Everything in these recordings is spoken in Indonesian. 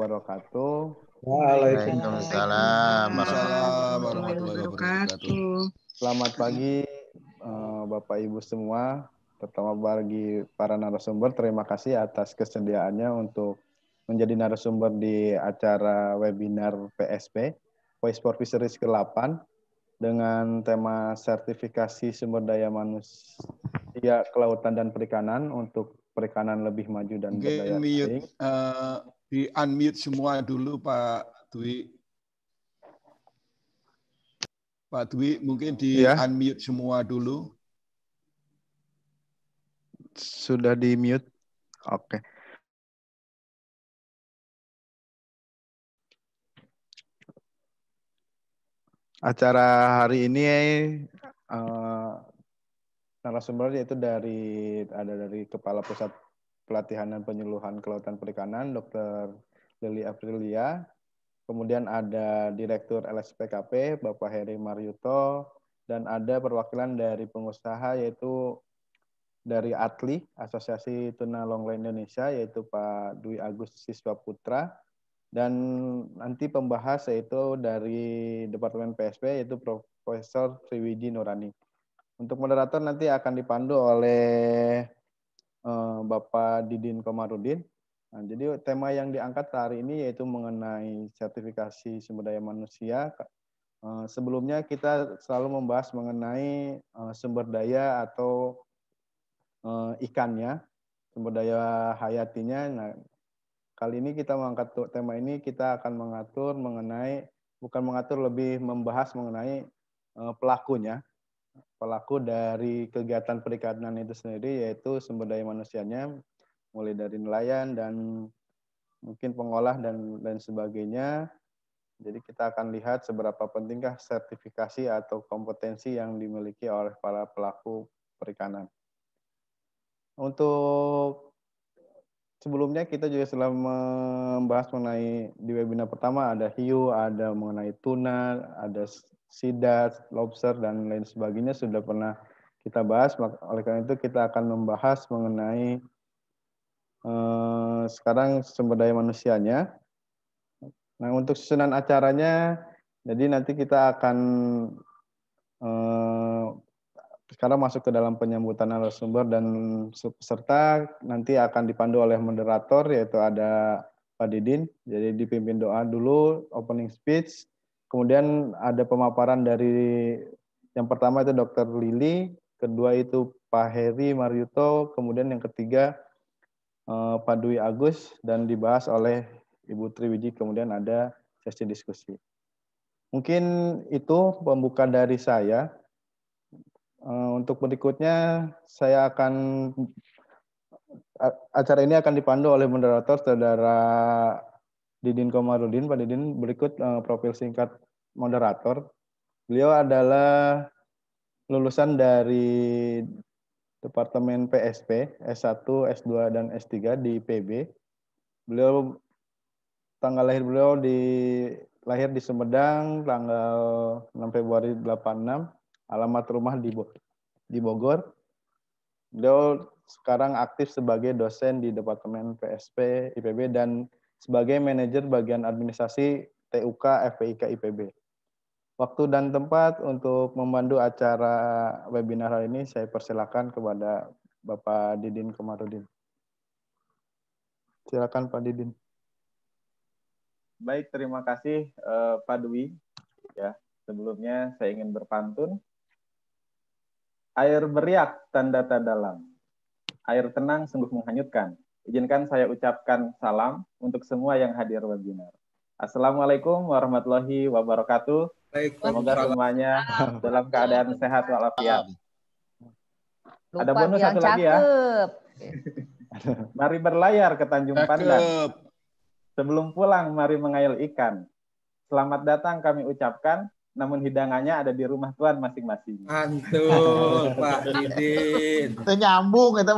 wabarakatuh. Waalaikumsalam warahmatullahi wabarakatuh. Selamat pagi Bapak Ibu semua. Pertama bagi para narasumber, terima kasih atas kesediaannya untuk menjadi narasumber di acara webinar PSP, Voice for Fisheries ke-8, dengan tema sertifikasi sumber daya manusia kelautan dan perikanan untuk perikanan lebih maju dan berdaya saing. Di unmute semua dulu Pak Dwi. Pak Dwi mungkin di unmute semua dulu. Sudah di mute. Oke. Acara hari ini narasumber yaitu dari Kepala Pusat Pelatihan dan Penyuluhan Kelautan Perikanan, Dr. Lili Aprilia. Kemudian ada Direktur LSPKP, Bapak Heri Maryuto, dan ada perwakilan dari pengusaha yaitu dari ATLI, Asosiasi Tuna Longline Indonesia, yaitu Pak Dwi Agus Siswa Putra, dan nanti pembahas yaitu dari Departemen PSP yaitu Profesor Triwidi Nurani. Untuk moderator nanti akan dipandu oleh Bapak Didin Komarudin. Nah, jadi tema yang diangkat hari ini yaitu mengenai sertifikasi sumber daya manusia. Sebelumnya kita selalu membahas mengenai sumber daya atau ikannya, sumber daya hayatinya. Nah, kali ini kita mengangkat tema ini, kita akan lebih membahas mengenai pelakunya, pelaku dari kegiatan perikanan itu sendiri, yaitu sumber daya manusianya, mulai dari nelayan dan mungkin pengolah dan lain sebagainya. Jadi kita akan lihat seberapa pentingkah sertifikasi atau kompetensi yang dimiliki oleh para pelaku perikanan. Untuk sebelumnya kita juga telah membahas mengenai di webinar pertama ada hiu, ada mengenai tuna, ada sidat, lobster, dan lain sebagainya sudah pernah kita bahas. Oleh karena itu kita akan membahas mengenai sekarang sumber daya manusianya. Nah, untuk susunan acaranya, jadi nanti kita akan sekarang masuk ke dalam penyambutan narasumber dan peserta nanti akan dipandu oleh moderator yaitu ada Pak Didin. Jadi dipimpin doa dulu, opening speech. Kemudian ada pemaparan dari yang pertama itu Dr. Lili, kedua itu Pak Heri Maryuto, kemudian yang ketiga Pak Dwi Agus dan dibahas oleh Ibu Triwidi, kemudian ada sesi diskusi. Mungkin itu pembuka dari saya. Untuk berikutnya acara ini akan dipandu oleh moderator Saudara Didin Komarudin. Pak Didin, berikut profil singkat moderator. Beliau adalah lulusan dari Departemen PSP, S1, S2, dan S3 di PB. Beliau tanggal lahir beliau lahir di Sumedang tanggal 6 Februari 86, alamat rumah di Bogor. Beliau sekarang aktif sebagai dosen di Departemen PSP IPB dan sebagai manajer bagian administrasi TUK FPIK IPB. Waktu dan tempat untuk memandu acara webinar hari ini saya persilakan kepada Bapak Didin Komarudin. Silakan Pak Didin. Baik, terima kasih Pak Dwi. Ya, sebelumnya saya ingin berpantun. Air beriak tanda dalam, air tenang sungguh menghanyutkan. Izinkan saya ucapkan salam untuk semua yang hadir webinar. Assalamualaikum warahmatullahi wabarakatuh. Semoga semuanya dalam keadaan sehat walafiat. Ada bonus satu lagi ya. Mari berlayar ke Tanjung Pandan. Sebelum pulang, mari mengail ikan. Selamat datang kami ucapkan, namun hidangannya ada di rumah Tuhan masing-masing. Mantul, Pak Didin. Itu nyambung itu.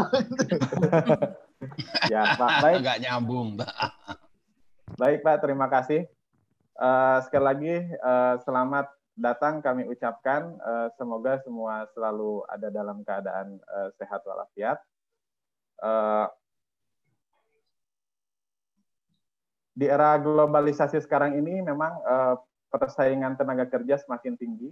Ya, Pak. Baik. Enggak nyambung, Pak. Baik, Pak. Terima kasih. Sekali lagi, selamat datang kami ucapkan. Semoga semua selalu ada dalam keadaan sehat walafiat. Di era globalisasi sekarang ini memang persaingan tenaga kerja semakin tinggi.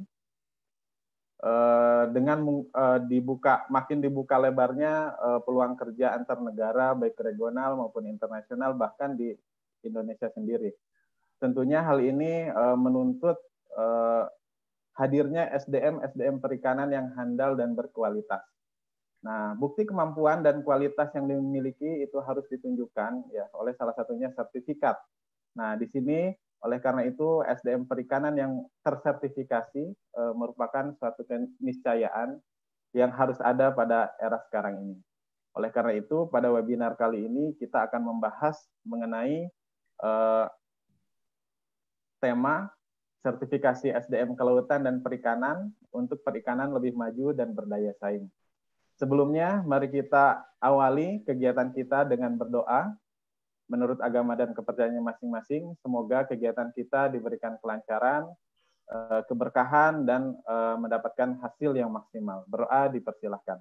Dengan makin dibuka lebarnya peluang kerja antar negara, baik regional maupun internasional, bahkan di Indonesia sendiri. Tentunya hal ini menuntut hadirnya SDM perikanan yang handal dan berkualitas. Nah, bukti kemampuan dan kualitas yang dimiliki itu harus ditunjukkan ya oleh salah satunya sertifikat. Nah, di sini oleh karena itu SDM perikanan yang tersertifikasi merupakan suatu keniscayaan yang harus ada pada era sekarang ini. Oleh karena itu pada webinar kali ini kita akan membahas mengenai tema sertifikasi SDM kelautan dan perikanan untuk perikanan lebih maju dan berdaya saing. Sebelumnya, mari kita awali kegiatan kita dengan berdoa. Menurut agama dan kepercayaannya masing-masing, semoga kegiatan kita diberikan kelancaran, keberkahan, dan mendapatkan hasil yang maksimal. Berdoa dipersilahkan.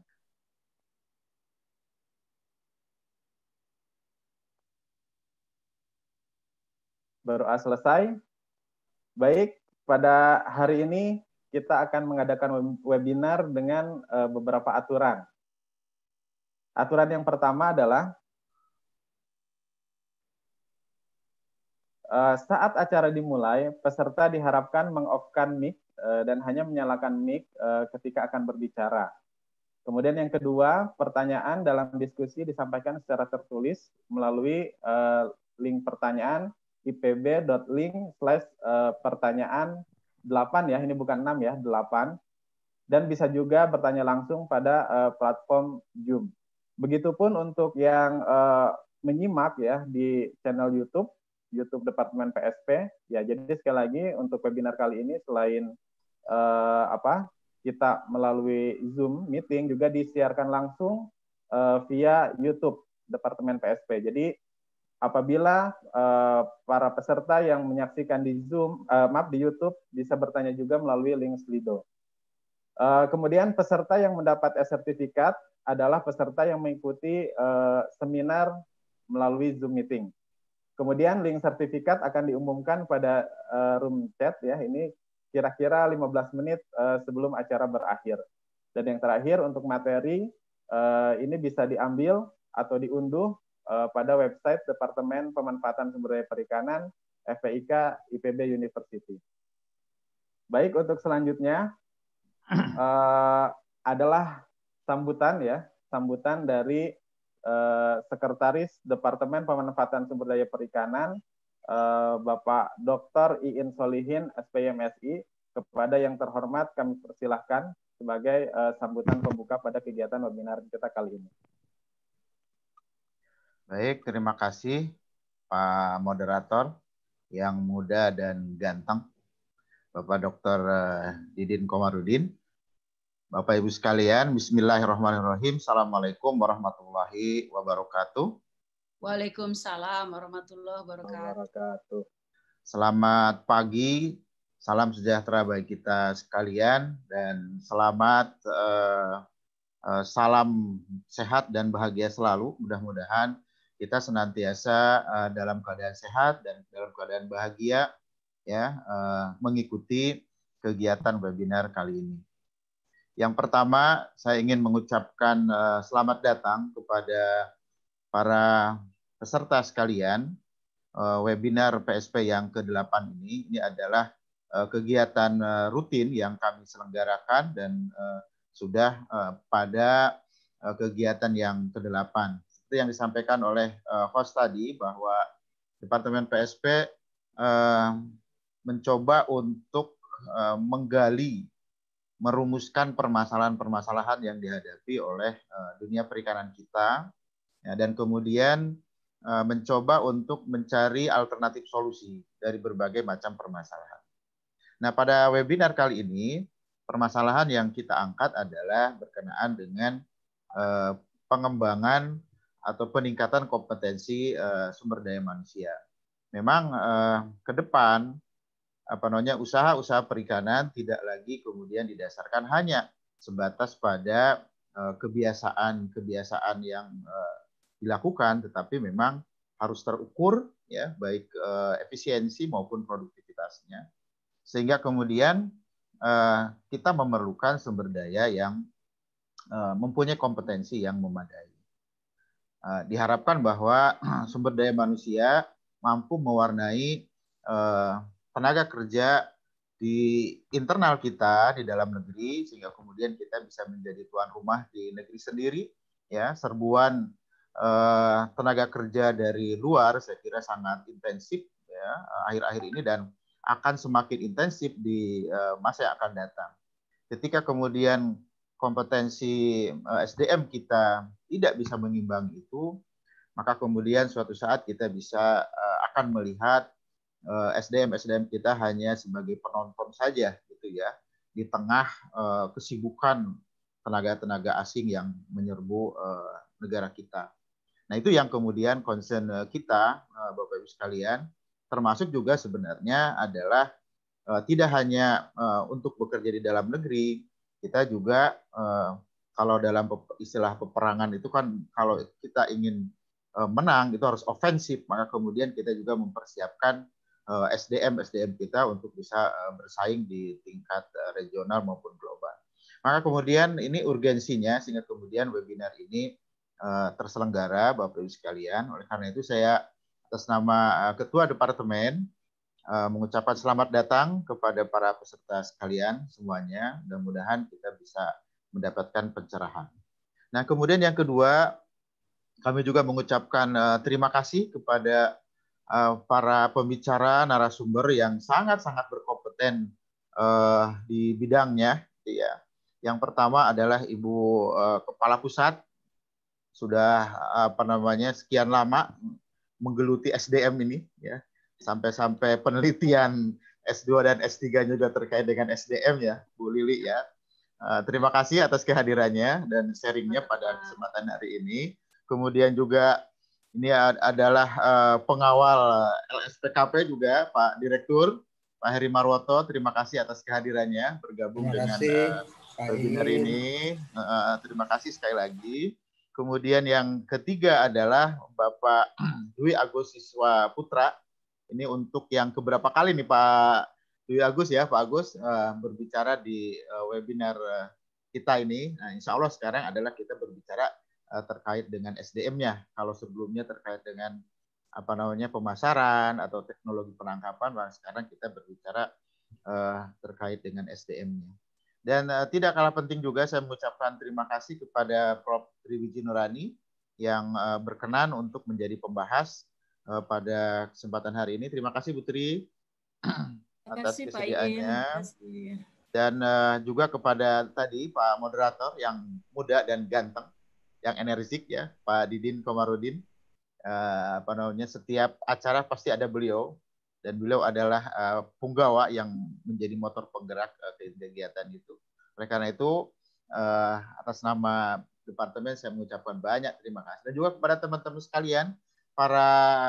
Berdoa selesai. Baik, pada hari ini kita akan mengadakan webinar dengan beberapa aturan. Aturan yang pertama adalah saat acara dimulai, peserta diharapkan meng-off-kan mic dan hanya menyalakan mic ketika akan berbicara. Kemudian yang kedua, pertanyaan dalam diskusi disampaikan secara tertulis melalui link pertanyaan ipb.link/pertanyaan 8 ya, ini bukan 6 ya, 8. Dan bisa juga bertanya langsung pada platform Zoom. Begitupun untuk yang menyimak ya di channel YouTube Departemen PSP. Ya, jadi sekali lagi untuk webinar kali ini selain kita melalui Zoom meeting juga disiarkan langsung via YouTube Departemen PSP. Jadi apabila para peserta yang menyaksikan di Zoom, di YouTube bisa bertanya juga melalui link Slido. Kemudian peserta yang mendapat sertifikat adalah peserta yang mengikuti seminar melalui Zoom meeting. Kemudian link sertifikat akan diumumkan pada room chat ya, ini kira-kira 15 menit sebelum acara berakhir. Dan yang terakhir untuk materi ini bisa diambil atau diunduh pada website Departemen Pemanfaatan Sumber Daya Perikanan FPIK IPB University. Baik, untuk selanjutnya adalah sambutan dari Sekretaris Departemen Pemanfaatan Sumber Daya Perikanan, Bapak Dr. Iin Solihin, SPMSI. Kepada yang terhormat kami persilahkan sebagai sambutan pembuka pada kegiatan webinar kita kali ini. Baik, terima kasih Pak Moderator yang muda dan ganteng, Bapak Dr. Didin Komarudin. Bapak Ibu sekalian, bismillahirrahmanirrahim. Assalamualaikum warahmatullahi wabarakatuh. Waalaikumsalam warahmatullahi wabarakatuh. Selamat pagi, salam sejahtera bagi kita sekalian, dan selamat salam sehat dan bahagia selalu. Mudah-mudahan kita senantiasa dalam keadaan sehat dan dalam keadaan bahagia ya, mengikuti kegiatan webinar kali ini. Yang pertama, saya ingin mengucapkan selamat datang kepada para peserta sekalian. Webinar PSP yang ke-8 ini adalah kegiatan rutin yang kami selenggarakan dan sudah pada kegiatan yang ke-8. Seperti yang disampaikan oleh host tadi, bahwa Departemen PSP mencoba untuk menggali, merumuskan permasalahan-permasalahan yang dihadapi oleh dunia perikanan kita, ya, dan kemudian mencoba untuk mencari alternatif solusi dari berbagai macam permasalahan. Nah, pada webinar kali ini, permasalahan yang kita angkat adalah berkenaan dengan pengembangan atau peningkatan kompetensi sumber daya manusia. Memang ke depan usaha-usaha perikanan tidak lagi kemudian didasarkan hanya sebatas pada kebiasaan yang dilakukan, tetapi memang harus terukur, ya, baik efisiensi maupun produktivitasnya, sehingga kemudian kita memerlukan sumber daya yang mempunyai kompetensi yang memadai. Diharapkan bahwa sumber daya manusia mampu mewarnai tenaga kerja di internal kita di dalam negeri, sehingga kemudian kita bisa menjadi tuan rumah di negeri sendiri, ya. Serbuan tenaga kerja dari luar saya kira sangat intensif, ya, akhir-akhir ini, dan akan semakin intensif di masa yang akan datang. Ketika kemudian kompetensi SDM kita tidak bisa mengimbangi itu, maka kemudian suatu saat kita bisa akan melihat SDM kita hanya sebagai penonton saja, gitu ya, di tengah kesibukan tenaga-tenaga asing yang menyerbu negara kita. Nah, itu yang kemudian concern kita, Bapak Ibu sekalian, termasuk juga sebenarnya adalah tidak hanya untuk bekerja di dalam negeri, kita juga kalau dalam istilah peperangan itu kan, kalau kita ingin menang itu harus ofensif, maka kemudian kita juga mempersiapkan SDM kita untuk bisa bersaing di tingkat regional maupun global. Maka kemudian ini urgensinya, sehingga kemudian webinar ini terselenggara, Bapak Ibu sekalian. Oleh karena itu saya atas nama Ketua Departemen mengucapkan selamat datang kepada para peserta sekalian semuanya. Mudah-mudahan kita bisa mendapatkan pencerahan. Nah, kemudian yang kedua, kami juga mengucapkan terima kasih kepada para pembicara narasumber yang sangat-sangat berkompeten di bidangnya. Ya. Yang pertama adalah Ibu Kepala Pusat, sudah sekian lama menggeluti SDM ini, ya, sampai penelitian S2 dan S3 juga terkait dengan SDM, ya, Bu Lili, ya. Terima kasih atas kehadirannya dan sharingnya pada kesempatan hari ini. Kemudian juga ini adalah pengawal LSPKP juga, Pak Direktur, Pak Heri Marwoto. Terima kasih atas kehadirannya bergabung dengan webinar ini. Terima kasih sekali lagi. Kemudian yang ketiga adalah Bapak Dwi Agus Siswa Putra. Ini untuk yang keberapa kali nih Pak Dwi Agus, ya, Pak Agus berbicara di webinar kita ini. Nah, insya Allah sekarang adalah kita berbicara terkait dengan SDM-nya. Kalau sebelumnya terkait dengan pemasaran atau teknologi penangkapan, nah sekarang kita berbicara terkait dengan SDM-nya. Dan tidak kalah penting juga saya mengucapkan terima kasih kepada Prof. Triwiji Nurani yang berkenan untuk menjadi pembahas pada kesempatan hari ini. Terima kasih Bu Tri atas kesediaannya. Dan juga kepada tadi Pak Moderator yang muda dan ganteng, yang energik, ya, Pak Didin Komarudin. Setiap acara pasti ada beliau, dan beliau adalah punggawa yang menjadi motor penggerak kegiatan itu. Oleh karena itu, atas nama Departemen saya mengucapkan banyak terima kasih. Dan juga kepada teman-teman sekalian, para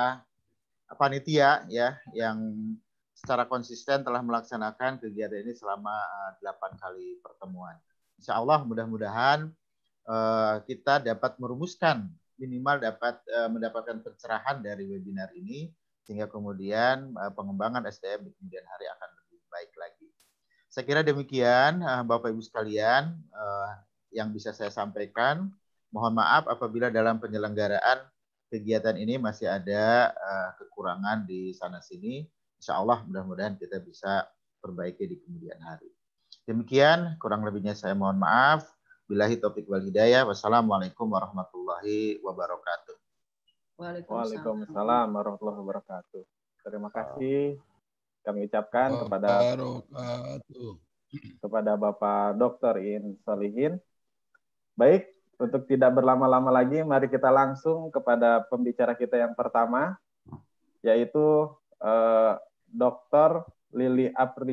panitia, ya, yang secara konsisten telah melaksanakan kegiatan ini selama 8 kali pertemuan. Insya Allah mudah-mudahan kita dapat merumuskan, minimal dapat mendapatkan pencerahan dari webinar ini, sehingga kemudian pengembangan SDM di kemudian hari akan lebih baik lagi. Saya kira demikian, Bapak Ibu sekalian, yang bisa saya sampaikan. Mohon maaf apabila dalam penyelenggaraan kegiatan ini masih ada kekurangan di sana-sini. Insya Allah mudah-mudahan kita bisa perbaiki di kemudian hari. Demikian, kurang lebihnya saya mohon maaf. Billahi taufiq wal hidayah. Wassalamualaikum warahmatullahi wabarakatuh. Waalaikumsalam warahmatullahi wabarakatuh. Terima kasih kami ucapkan kepada Bapak Dr. In Solihin. Baik, untuk tidak berlama-lama lagi, mari kita langsung kepada pembicara kita yang pertama, yaitu Dr. Lili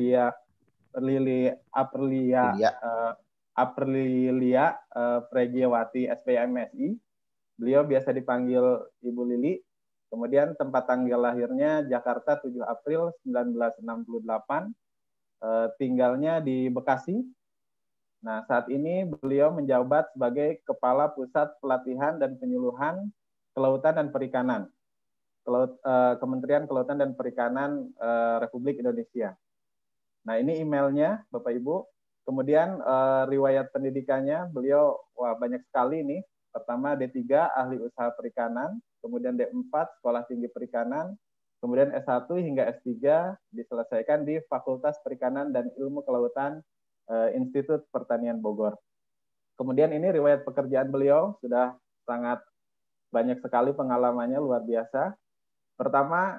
Aprilia Pregiawati SPMSI. Beliau biasa dipanggil Ibu Lili. Kemudian tempat tanggal lahirnya Jakarta 7 April 1968. Tinggalnya di Bekasi. Nah, saat ini beliau menjabat sebagai Kepala Pusat Pelatihan dan Penyuluhan Kelautan dan Perikanan. Kementerian Kelautan dan Perikanan Republik Indonesia. Nah, ini emailnya Bapak Ibu. Kemudian riwayat pendidikannya beliau banyak sekali nih. Pertama D3 Ahli Usaha Perikanan, kemudian D4 Sekolah Tinggi Perikanan, kemudian S1 hingga S3 diselesaikan di Fakultas Perikanan dan Ilmu Kelautan Institut Pertanian Bogor. Kemudian ini riwayat pekerjaan beliau sudah sangat banyak sekali pengalamannya, luar biasa. Pertama,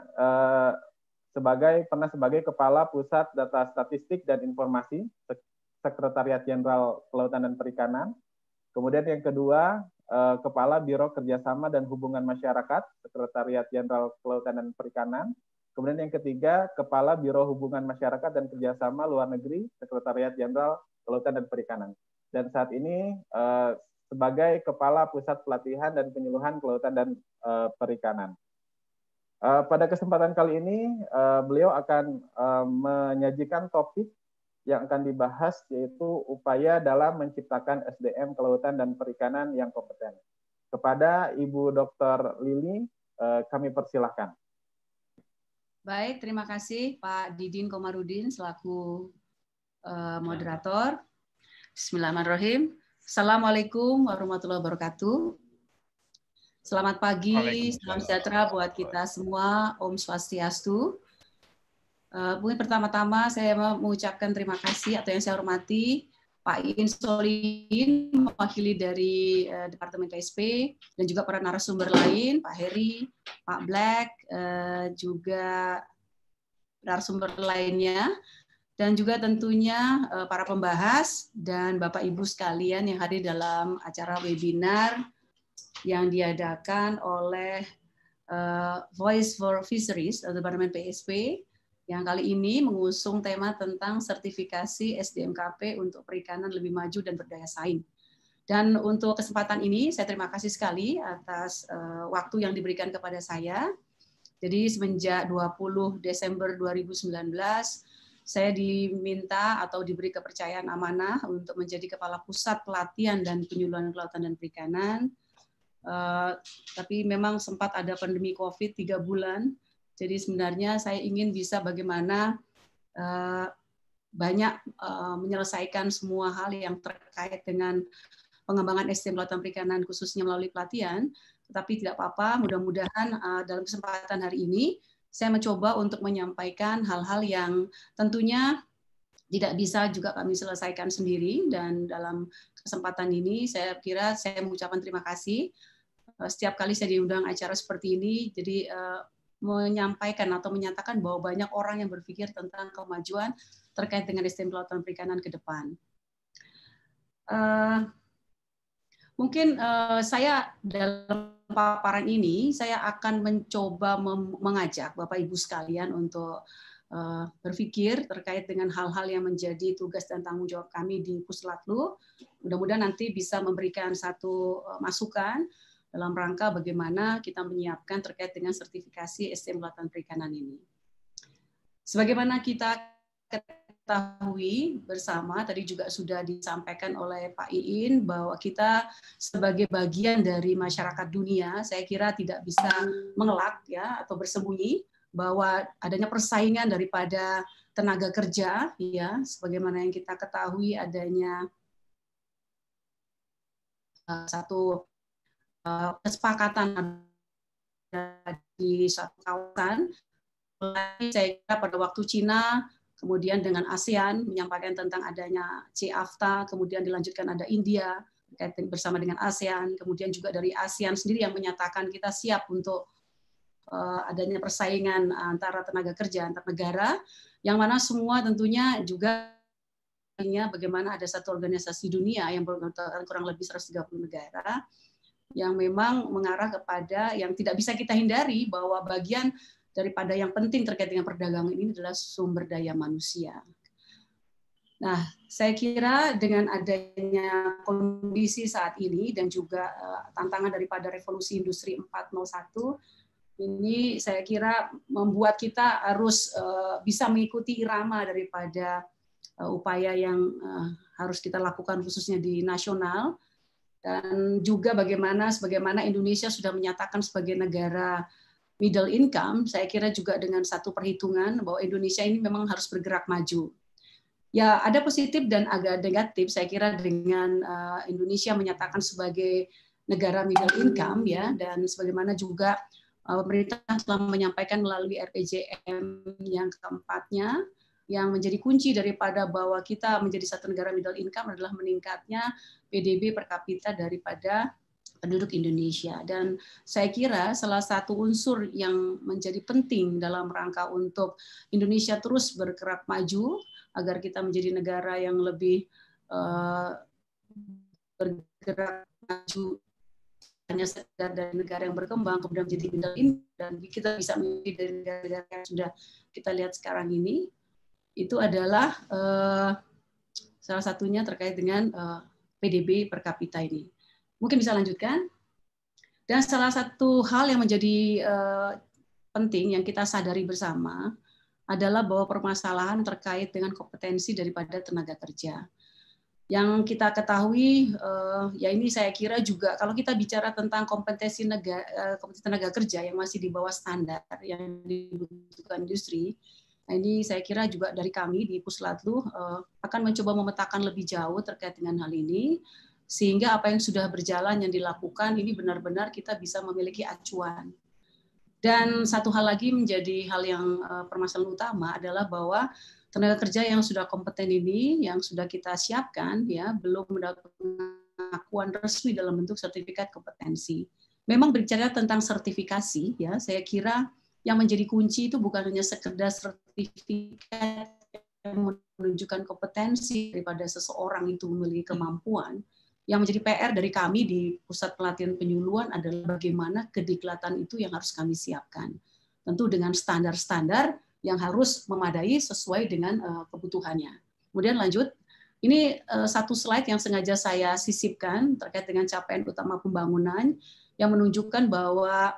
pernah sebagai Kepala Pusat Data Statistik dan Informasi, Sekretariat Jenderal Kelautan dan Perikanan. Kemudian yang kedua, Kepala Biro Kerjasama dan Hubungan Masyarakat, Sekretariat Jenderal Kelautan dan Perikanan. Kemudian yang ketiga, Kepala Biro Hubungan Masyarakat dan Kerjasama Luar Negeri, Sekretariat Jenderal Kelautan dan Perikanan. Dan saat ini sebagai Kepala Pusat Pelatihan dan Penyuluhan Kelautan dan Perikanan. Pada kesempatan kali ini, beliau akan menyajikan topik yang akan dibahas, yaitu upaya dalam menciptakan SDM Kelautan dan Perikanan yang kompeten. Kepada Ibu Dr. Lili, kami persilahkan. Baik, terima kasih Pak Didin Komarudin selaku moderator. Bismillahirrahmanirrahim. Assalamualaikum warahmatullahi wabarakatuh. Selamat pagi, salam sejahtera buat kita semua. Om Swastiastu. Mungkin pertama-tama saya mau mengucapkan terima kasih atau yang saya hormati Pak Iin Solihin, mewakili dari Departemen KSP, dan juga para narasumber lain, Pak Heri, Pak Black, juga narasumber lainnya, dan juga tentunya para pembahas dan Bapak Ibu sekalian yang hadir dalam acara webinar yang diadakan oleh Voice for Fisheries atau Departemen PSP, yang kali ini mengusung tema tentang sertifikasi SDMKP untuk perikanan lebih maju dan berdaya saing. Dan untuk kesempatan ini, saya terima kasih sekali atas waktu yang diberikan kepada saya. Jadi semenjak 20 Desember 2019, saya diminta atau diberi kepercayaan amanah untuk menjadi Kepala Pusat Pelatihan dan Penyuluhan Kelautan dan Perikanan. Tapi memang sempat ada pandemi COVID 3 bulan. Jadi sebenarnya saya ingin bisa bagaimana banyak menyelesaikan semua hal yang terkait dengan pengembangan SDM Kelautan Perikanan khususnya melalui pelatihan. Tetapi tidak apa-apa, mudah-mudahan dalam kesempatan hari ini saya mencoba untuk menyampaikan hal-hal yang tentunya tidak bisa juga kami selesaikan sendiri. Dan dalam kesempatan ini saya kira saya mengucapkan terima kasih. Setiap kali saya diundang acara seperti ini, jadi menyampaikan atau menyatakan bahwa banyak orang yang berpikir tentang kemajuan terkait dengan SDM Kelautan Perikanan ke depan. Mungkin saya dalam paparan ini, saya akan mencoba mengajak Bapak Ibu sekalian untuk berpikir terkait dengan hal-hal yang menjadi tugas dan tanggung jawab kami di Puslatlu. Mudah-mudahan nanti bisa memberikan satu masukan dalam rangka bagaimana kita menyiapkan terkait dengan sertifikasi SDM Kelautan Perikanan ini. Sebagaimana kita ketahui bersama, tadi juga sudah disampaikan oleh Pak Iin, bahwa kita sebagai bagian dari masyarakat dunia, saya kira tidak bisa mengelak ya atau bersembunyi bahwa adanya persaingan daripada tenaga kerja, ya, sebagaimana yang kita ketahui adanya satu kesepakatan di suatu kawasan. Saya kira pada waktu Cina, kemudian dengan ASEAN menyampaikan tentang adanya CAFTA, kemudian dilanjutkan ada India bersama dengan ASEAN, kemudian juga dari ASEAN sendiri yang menyatakan kita siap untuk adanya persaingan antara tenaga kerja antar negara, yang mana semua tentunya juga bagaimana ada satu organisasi dunia yang beranggotakan kurang lebih 130 negara, yang memang mengarah kepada yang tidak bisa kita hindari bahwa bagian daripada yang penting terkait dengan perdagangan ini adalah sumber daya manusia. Nah, saya kira dengan adanya kondisi saat ini dan juga tantangan daripada revolusi industri 4.0 ini, saya kira membuat kita harus bisa mengikuti irama daripada upaya yang harus kita lakukan khususnya di nasional. Dan juga sebagaimana Indonesia sudah menyatakan sebagai negara middle income, saya kira juga dengan satu perhitungan bahwa Indonesia ini memang harus bergerak maju. Ya, ada positif dan agak negatif. Saya kira dengan Indonesia menyatakan sebagai negara middle income, ya, dan sebagaimana juga pemerintah telah menyampaikan melalui RPJM yang keempatnya, yang menjadi kunci daripada bahwa kita menjadi satu negara middle income adalah meningkatnya PDB per kapita daripada penduduk Indonesia. Dan saya kira salah satu unsur yang menjadi penting dalam rangka untuk Indonesia terus bergerak maju agar kita menjadi negara yang lebih bergerak maju hanya sekedar dari negara yang berkembang kemudian menjadi middle income, dan kita bisa menjadi dari negara-negara yang sudah kita lihat sekarang ini, itu adalah salah satunya terkait dengan PDB per kapita ini. Mungkin bisa lanjutkan. Dan salah satu hal yang menjadi penting yang kita sadari bersama adalah bahwa permasalahan terkait dengan kompetensi daripada tenaga kerja. Yang kita ketahui, ya ini saya kira juga kalau kita bicara tentang kompetensi tenaga kerja yang masih di bawah standar yang dibutuhkan industri, nah ini saya kira juga dari kami di Puslatlu akan mencoba memetakan lebih jauh terkait dengan hal ini, sehingga apa yang sudah berjalan yang dilakukan ini benar-benar kita bisa memiliki acuan. Dan satu hal lagi menjadi hal yang permasalahan utama adalah bahwa tenaga kerja yang sudah kompeten ini, yang sudah kita siapkan, ya belum mendapat pengakuan resmi dalam bentuk sertifikat kompetensi. Memang berbicara tentang sertifikasi, ya saya kira yang menjadi kunci itu bukan hanya sekedar sertifikat yang menunjukkan kompetensi daripada seseorang itu memiliki kemampuan. Yang menjadi PR dari kami di Pusat Pelatihan Penyuluhan adalah bagaimana kediklatan itu yang harus kami siapkan. Tentu dengan standar-standar yang harus memadai sesuai dengan kebutuhannya. Kemudian lanjut, ini satu slide yang sengaja saya sisipkan terkait dengan capaian utama pembangunan yang menunjukkan bahwa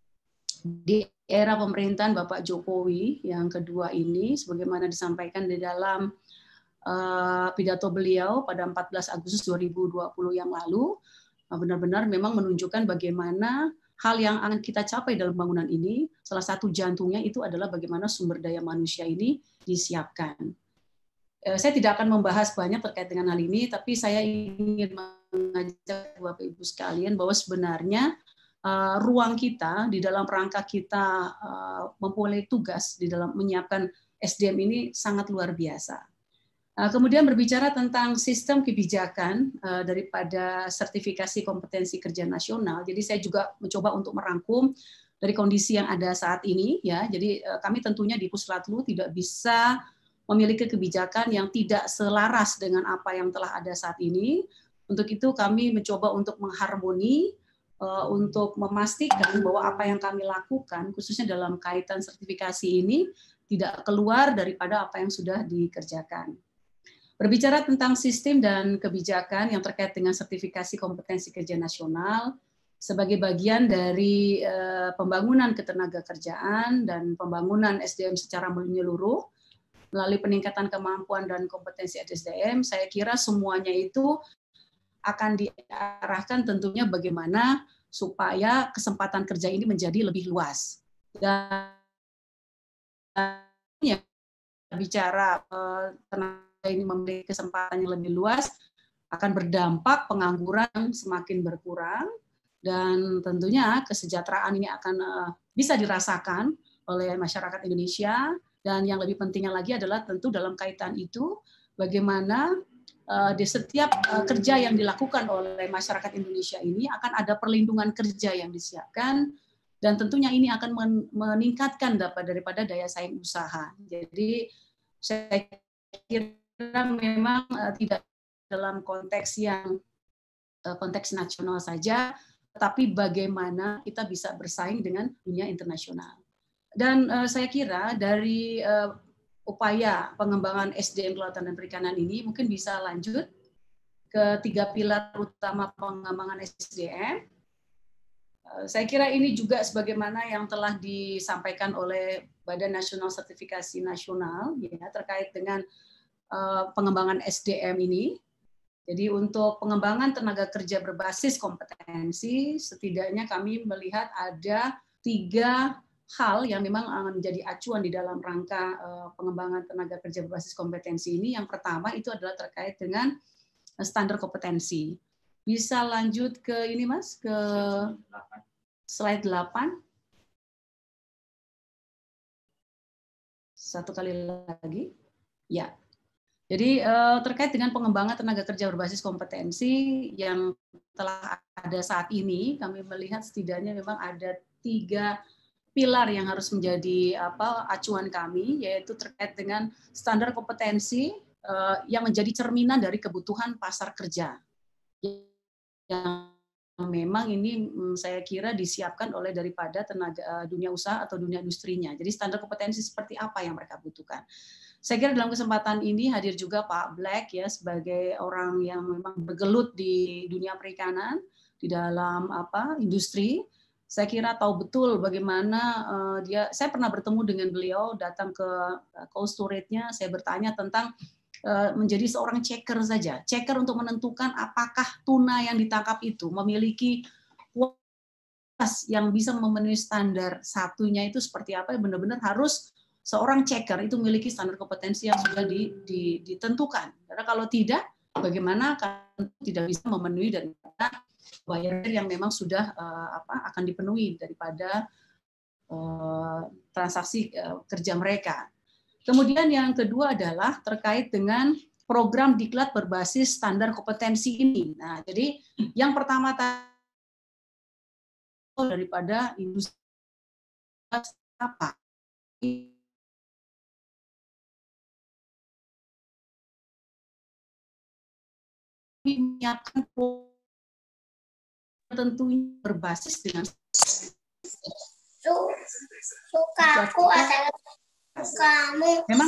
di era pemerintahan Bapak Jokowi yang kedua ini, sebagaimana disampaikan di dalam pidato beliau pada 14 Agustus 2020 yang lalu, benar-benar memang menunjukkan bagaimana hal yang akan kita capai dalam bangunan ini, salah satu jantungnya itu adalah bagaimana sumber daya manusia ini disiapkan. Saya tidak akan membahas banyak terkait dengan hal ini, tapi saya ingin mengajak Bapak Ibu sekalian bahwa sebenarnya ruang kita di dalam rangka kita memulai tugas di dalam menyiapkan SDM ini sangat luar biasa. Kemudian berbicara tentang sistem kebijakan daripada sertifikasi kompetensi kerja nasional. Jadi saya juga mencoba untuk merangkum dari kondisi yang ada saat ini, ya. Jadi kami tentunya di Puslatlu tidak bisa memiliki kebijakan yang tidak selaras dengan apa yang telah ada saat ini. Untuk itu kami mencoba untuk mengharmoni, untuk memastikan bahwa apa yang kami lakukan khususnya dalam kaitan sertifikasi ini tidak keluar daripada apa yang sudah dikerjakan. Berbicara tentang sistem dan kebijakan yang terkait dengan sertifikasi kompetensi kerja nasional sebagai bagian dari pembangunan ketenagakerjaan dan pembangunan SDM secara menyeluruh melalui peningkatan kemampuan dan kompetensi SDM, saya kira semuanya itu akan diarahkan tentunya bagaimana supaya kesempatan kerja ini menjadi lebih luas. Dan ya, bicara tenaga ini memiliki kesempatan yang lebih luas, akan berdampak pengangguran yang semakin berkurang, dan tentunya kesejahteraan ini akan bisa dirasakan oleh masyarakat Indonesia, dan yang lebih pentingnya lagi adalah tentu dalam kaitan itu, bagaimana di setiap kerja yang dilakukan oleh masyarakat Indonesia ini akan ada perlindungan kerja yang disiapkan, dan tentunya ini akan meningkatkan daripada daya saing usaha. Jadi saya kira memang tidak dalam konteks yang konteks nasional saja, tetapi bagaimana kita bisa bersaing dengan dunia internasional. Dan saya kira dari upaya pengembangan SDM kelautan dan perikanan ini mungkin bisa lanjut ke 3 pilar utama pengembangan SDM. Saya kira ini juga sebagaimana yang telah disampaikan oleh Badan Nasional Sertifikasi Nasional, ya, terkait dengan pengembangan SDM ini. Jadi untuk pengembangan tenaga kerja berbasis kompetensi, setidaknya kami melihat ada 3 hal yang memang menjadi acuan di dalam rangka pengembangan tenaga kerja berbasis kompetensi ini. Yang pertama itu adalah terkait dengan standar kompetensi. Bisa lanjut ke ini Mas, ke slide 8. Satu kali lagi. Ya. Jadi terkait dengan pengembangan tenaga kerja berbasis kompetensi yang telah ada saat ini, kami melihat setidaknya memang ada 3 pilar yang harus menjadi acuan kami, yaitu terkait dengan standar kompetensi yang menjadi cerminan dari kebutuhan pasar kerja. Yang memang ini saya kira disiapkan oleh daripada tenaga dunia usaha atau dunia industrinya. Jadi standar kompetensi seperti apa yang mereka butuhkan. Saya kira dalam kesempatan ini hadir juga Pak Black ya sebagai orang yang memang bergelut di dunia perikanan, di dalam industri. Saya kira tahu betul bagaimana saya pernah bertemu dengan beliau, datang ke cold storage-nya, saya bertanya tentang menjadi seorang checker saja. Checker untuk menentukan apakah tuna yang ditangkap itu memiliki kualitas yang bisa memenuhi standar satunya itu seperti apa, benar-benar harus seorang checker itu memiliki standar kompetensi yang sudah ditentukan. Karena kalau tidak, bagaimana akan tidak bisa memenuhi daripada bayar yang memang sudah akan dipenuhi daripada transaksi kerja mereka. Kemudian yang kedua adalah terkait dengan program diklat berbasis standar kompetensi ini. Nah, jadi yang pertama daripada industri apa? Menyiapkan tentunya berbasis dengan sukaku adalah sukamu. Memang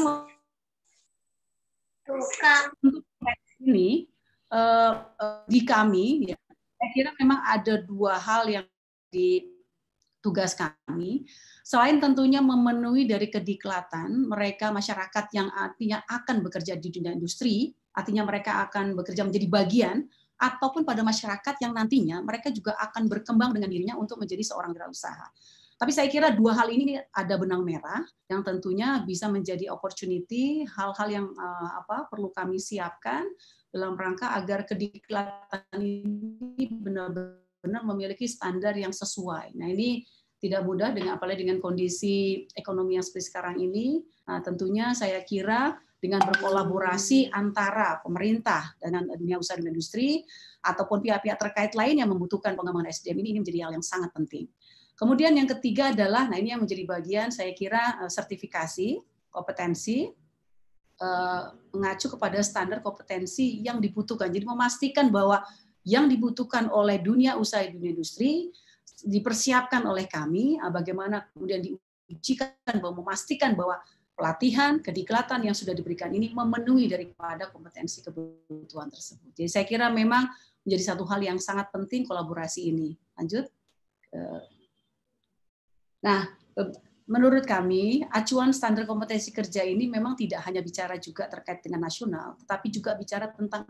untuk ini di kami ya, saya kira memang ada 2 hal yang di tugas kami. Selain tentunya memenuhi dari kediklatan mereka masyarakat yang artinya akan bekerja di dunia industri, artinya mereka akan bekerja menjadi bagian, ataupun pada masyarakat yang nantinya mereka juga akan berkembang dengan dirinya untuk menjadi seorang wirausaha. Tapi saya kira 2 hal ini ada benang merah yang tentunya bisa menjadi opportunity, hal-hal yang perlu kami siapkan dalam rangka agar kediklatan ini benar-benar memiliki standar yang sesuai. Nah, ini tidak mudah dengan apalagi dengan kondisi ekonomi yang seperti sekarang ini. Nah, tentunya saya kira dengan berkolaborasi antara pemerintah dengan dunia usaha dan industri ataupun pihak-pihak terkait lain yang membutuhkan pengembangan SDM ini menjadi hal yang sangat penting. Kemudian yang ketiga adalah, nah ini yang menjadi bagian saya kira sertifikasi kompetensi mengacu kepada standar kompetensi yang dibutuhkan. Jadi memastikan bahwa yang dibutuhkan oleh dunia usaha dan dunia industri dipersiapkan oleh kami, bagaimana kemudian diujikan bahwa memastikan bahwa pelatihan, kediklatan yang sudah diberikan ini memenuhi daripada kompetensi kebutuhan tersebut. Jadi saya kira memang menjadi satu hal yang sangat penting kolaborasi ini. Lanjut. Nah, menurut kami, acuan standar kompetensi kerja ini memang tidak hanya bicara juga terkait dengan nasional, tetapi juga bicara tentang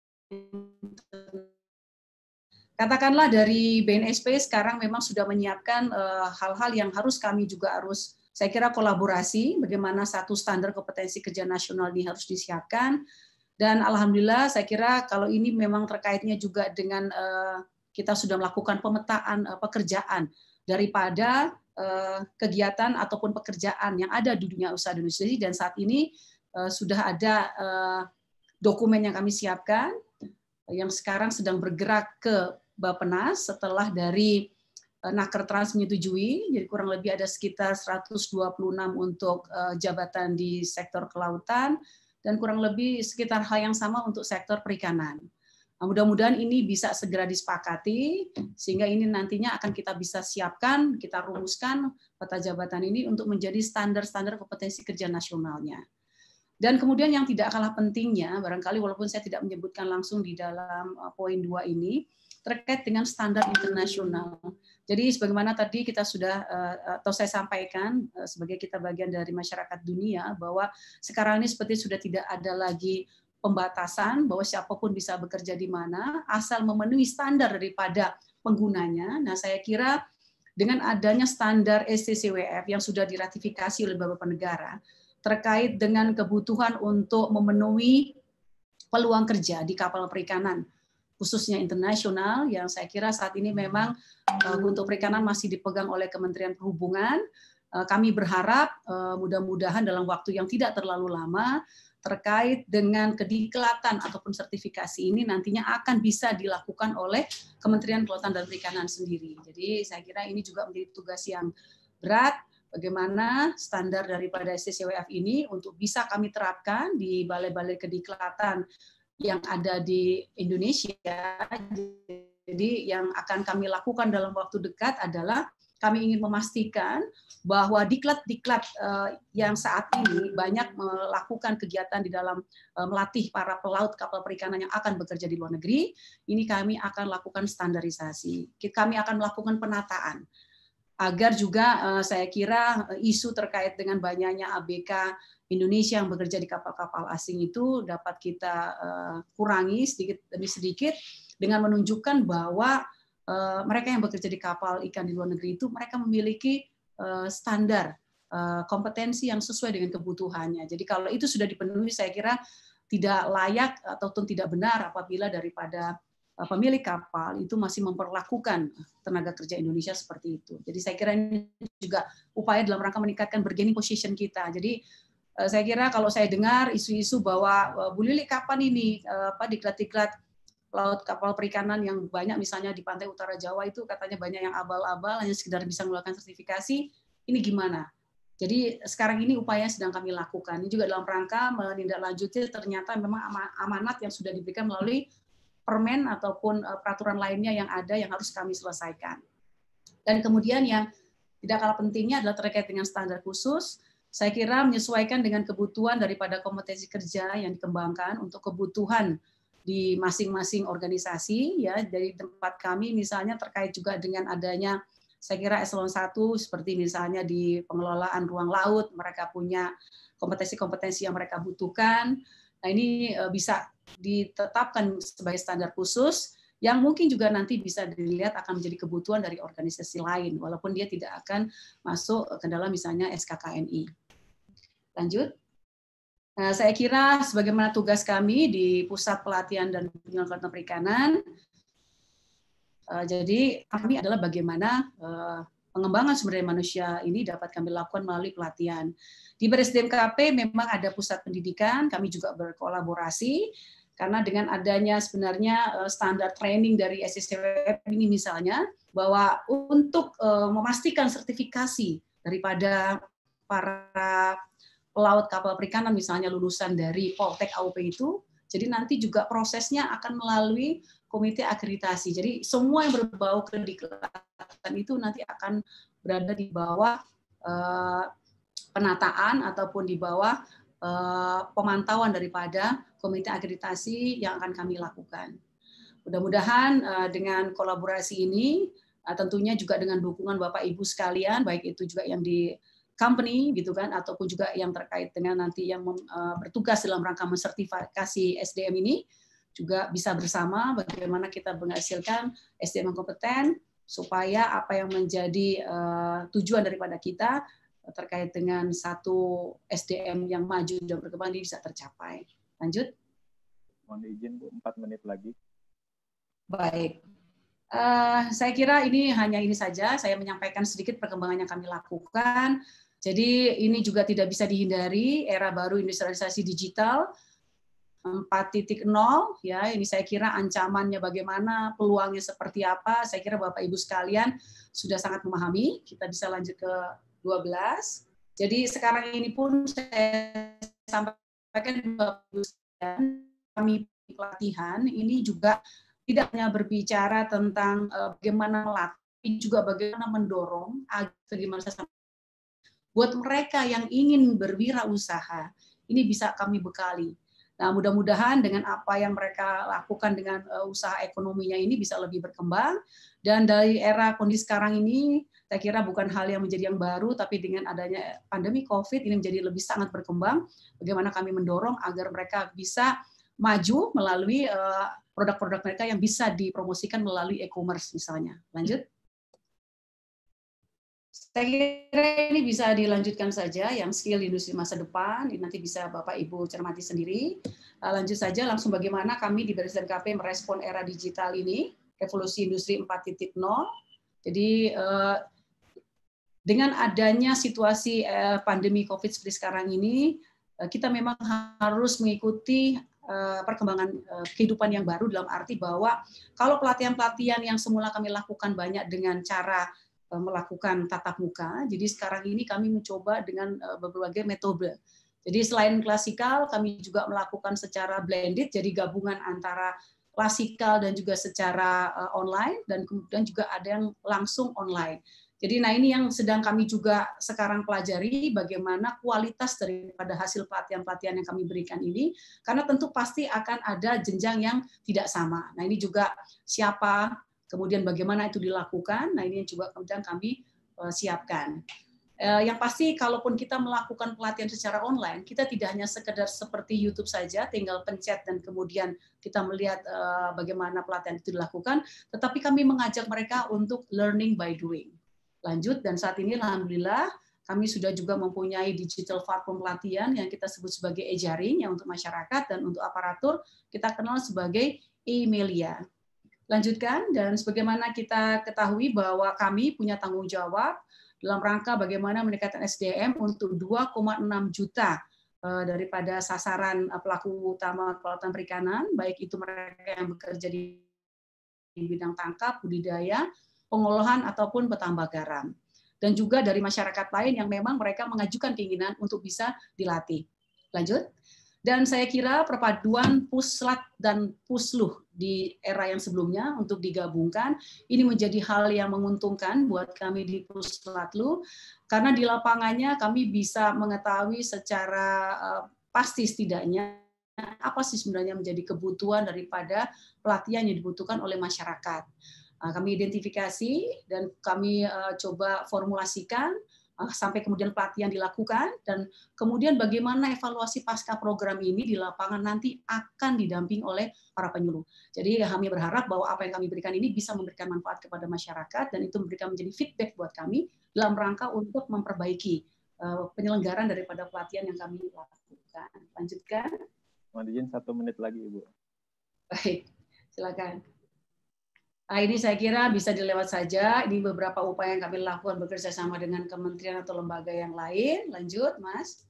katakanlah dari BNSP sekarang memang sudah menyiapkan hal-hal yang harus kami juga harus saya kira kolaborasi bagaimana satu standar kompetensi kerja nasional ini harus disiapkan, dan alhamdulillah saya kira kalau ini memang terkaitnya juga dengan kita sudah melakukan pemetaan pekerjaan daripada kegiatan ataupun pekerjaan yang ada di dunia usaha dan industri, dan saat ini sudah ada dokumen yang kami siapkan yang sekarang sedang bergerak ke Bappenas setelah dari Nakertrans menyetujui, jadi kurang lebih ada sekitar 126 untuk jabatan di sektor kelautan dan kurang lebih sekitar hal yang sama untuk sektor perikanan. Nah, mudah-mudahan ini bisa segera disepakati sehingga ini nantinya akan kita bisa siapkan, kita rumuskan peta jabatan ini untuk menjadi standar-standar kompetensi kerja nasionalnya. Dan kemudian yang tidak kalah pentingnya, barangkali walaupun saya tidak menyebutkan langsung di dalam poin 2 ini, terkait dengan standar internasional. Jadi sebagaimana tadi kita sudah, atau saya sampaikan, sebagai kita bagian dari masyarakat dunia, bahwa sekarang ini seperti sudah tidak ada lagi pembatasan, bahwa siapapun bisa bekerja di mana, asal memenuhi standar daripada penggunanya. Nah, saya kira dengan adanya standar STCWF yang sudah diratifikasi oleh beberapa negara terkait dengan kebutuhan untuk memenuhi peluang kerja di kapal perikanan, khususnya internasional, yang saya kira saat ini memang untuk perikanan masih dipegang oleh Kementerian Perhubungan. Kami berharap mudah-mudahan dalam waktu yang tidak terlalu lama terkait dengan kediklatan ataupun sertifikasi ini nantinya akan bisa dilakukan oleh Kementerian Kelautan dan Perikanan sendiri. Jadi saya kira ini juga menjadi tugas yang berat, bagaimana standar daripada STCWF ini untuk bisa kami terapkan di balai-balai kediklatan yang ada di Indonesia. Jadi yang akan kami lakukan dalam waktu dekat adalah kami ingin memastikan bahwa diklat-diklat yang saat ini banyak melakukan kegiatan di dalam melatih para pelaut kapal perikanan yang akan bekerja di luar negeri, ini kami akan lakukan standarisasi. Kami akan melakukan penataan agar juga saya kira isu terkait dengan banyaknya ABK Indonesia yang bekerja di kapal-kapal asing itu dapat kita kurangi sedikit demi sedikit dengan menunjukkan bahwa mereka yang bekerja di kapal ikan di luar negeri itu mereka memiliki standar kompetensi yang sesuai dengan kebutuhannya. Jadi kalau itu sudah dipenuhi, saya kira tidak layak ataupun tidak benar apabila daripada pemilik kapal itu masih memperlakukan tenaga kerja Indonesia seperti itu. Jadi saya kira ini juga upaya dalam rangka meningkatkan bargaining position kita. Jadi saya kira kalau saya dengar isu-isu bahwa Bu Lili kapan ini diklat-diklat laut kapal perikanan yang banyak misalnya di pantai utara Jawa itu katanya banyak yang abal-abal hanya sekedar bisa melakukan sertifikasi, ini gimana? Jadi sekarang ini upaya yang sedang kami lakukan. Ini juga dalam rangka menindaklanjuti ternyata memang amanat yang sudah diberikan melalui permen ataupun peraturan lainnya yang ada yang harus kami selesaikan. Dan kemudian yang tidak kalah pentingnya adalah terkait dengan standar khusus. Saya kira menyesuaikan dengan kebutuhan daripada kompetensi kerja yang dikembangkan untuk kebutuhan di masing-masing organisasi, ya, dari tempat kami misalnya terkait juga dengan adanya saya kira eselon 1 seperti misalnya di pengelolaan ruang laut, mereka punya kompetensi-kompetensi yang mereka butuhkan. Nah, ini bisa ditetapkan sebagai standar khusus yang mungkin juga nanti bisa dilihat akan menjadi kebutuhan dari organisasi lain walaupun dia tidak akan masuk ke dalam misalnya SKKNI. Lanjut. Nah, saya kira sebagaimana tugas kami di Pusat Pelatihan dan Pengembangan Perikanan, jadi kami adalah bagaimana pengembangan sumber daya manusia ini dapat kami lakukan melalui pelatihan. Di BRSDMKP memang ada pusat pendidikan, kami juga berkolaborasi, karena dengan adanya sebenarnya standar training dari STCWF ini misalnya, bahwa untuk memastikan sertifikasi daripada para pelaut kapal perikanan misalnya lulusan dari Poltek AUP itu, jadi nanti juga prosesnya akan melalui komite akreditasi. Jadi semua yang berbau kediklatan itu nanti akan berada di bawah penataan ataupun di bawah pemantauan daripada komite akreditasi yang akan kami lakukan. Mudah-mudahan dengan kolaborasi ini, tentunya juga dengan dukungan Bapak Ibu sekalian, baik itu juga yang di company gitu kan ataupun juga yang terkait dengan nanti yang bertugas dalam rangka mensertifikasi SDM ini juga bisa bersama bagaimana kita menghasilkan SDM yang kompeten supaya apa yang menjadi tujuan daripada kita terkait dengan satu SDM yang maju dan berkembang ini bisa tercapai. Lanjut. Mohon izin Bu, 4 menit lagi. Baik. Saya kira ini hanya ini saja. Saya menyampaikan sedikit perkembangan yang kami lakukan. Jadi ini juga tidak bisa dihindari era baru industrialisasi digital 4.0 ya. Ini saya kira ancamannya bagaimana, peluangnya seperti apa. Saya kira Bapak Ibu sekalian sudah sangat memahami. Kita bisa lanjut ke 12. Jadi sekarang ini pun saya sampaikan Bapak Ibu sekalian, kami pelatihan ini juga tidak hanya berbicara tentang bagaimana melatih, juga bagaimana mendorong agar bagaimana buat mereka yang ingin berwirausaha, ini bisa kami bekali. Nah, mudah-mudahan dengan apa yang mereka lakukan dengan usaha ekonominya ini bisa lebih berkembang. Dan dari era kondisi sekarang ini, saya kira bukan hal yang menjadi yang baru, tapi dengan adanya pandemi COVID ini menjadi lebih sangat berkembang. Bagaimana kami mendorong agar mereka bisa maju melalui produk-produk mereka yang bisa dipromosikan melalui e-commerce misalnya. Lanjut. Saya kira ini bisa dilanjutkan saja, yang skill industri masa depan, ini nanti bisa Bapak Ibu cermati sendiri. Lanjut saja, langsung bagaimana kami di Baris KP merespon era digital ini, revolusi industri 4.0. Jadi dengan adanya situasi pandemi COVID seperti sekarang ini, kita memang harus mengikuti perkembangan kehidupan yang baru, dalam arti bahwa kalau pelatihan-pelatihan yang semula kami lakukan banyak dengan cara melakukan tatap muka, jadi sekarang ini kami mencoba dengan berbagai metode. Jadi selain klasikal, kami juga melakukan secara blended, jadi gabungan antara klasikal dan juga secara online, dan kemudian juga ada yang langsung online. Jadi nah ini yang sedang kami juga sekarang pelajari, bagaimana kualitas daripada hasil pelatihan-pelatihan yang kami berikan ini, karena tentu pasti akan ada jenjang yang tidak sama. Nah ini juga siapa, kemudian bagaimana itu dilakukan, nah ini juga kemudian kami siapkan. Yang pasti kalaupun kita melakukan pelatihan secara online, kita tidak hanya sekedar seperti YouTube saja, tinggal pencet dan kemudian kita melihat bagaimana pelatihan itu dilakukan, tetapi kami mengajak mereka untuk learning by doing. Lanjut, dan saat ini alhamdulillah kami sudah juga mempunyai digital platform pelatihan yang kita sebut sebagai e-jaring yang untuk masyarakat, dan untuk aparatur kita kenal sebagai e-melia. Lanjutkan, dan sebagaimana kita ketahui bahwa kami punya tanggung jawab dalam rangka bagaimana meningkatkan SDM untuk 2,6 juta daripada sasaran pelaku utama kelautan perikanan, baik itu mereka yang bekerja di bidang tangkap, budidaya, pengolahan ataupun petambak garam, dan juga dari masyarakat lain yang memang mereka mengajukan keinginan untuk bisa dilatih. Lanjut. Dan saya kira perpaduan puslat dan pusluh di era yang sebelumnya untuk digabungkan ini menjadi hal yang menguntungkan buat kami di Puslatlu, karena di lapangannya kami bisa mengetahui secara pasti setidaknya apa sih sebenarnya menjadi kebutuhan daripada pelatihan yang dibutuhkan oleh masyarakat. Kami identifikasi dan kami coba formulasikan sampai kemudian pelatihan dilakukan, dan kemudian bagaimana evaluasi pasca program ini di lapangan nanti akan didamping oleh para penyuluh. Jadi kami berharap bahwa apa yang kami berikan ini bisa memberikan manfaat kepada masyarakat, dan itu memberikan menjadi feedback buat kami dalam rangka untuk memperbaiki penyelenggaraan daripada pelatihan yang kami lakukan. Lanjutkan. Mohon izin 1 menit lagi, Ibu. Baik, silakan. Nah, ini saya kira bisa dilewat saja. Ini beberapa upaya yang kami lakukan bekerja sama dengan kementerian atau lembaga yang lain. Lanjut, Mas.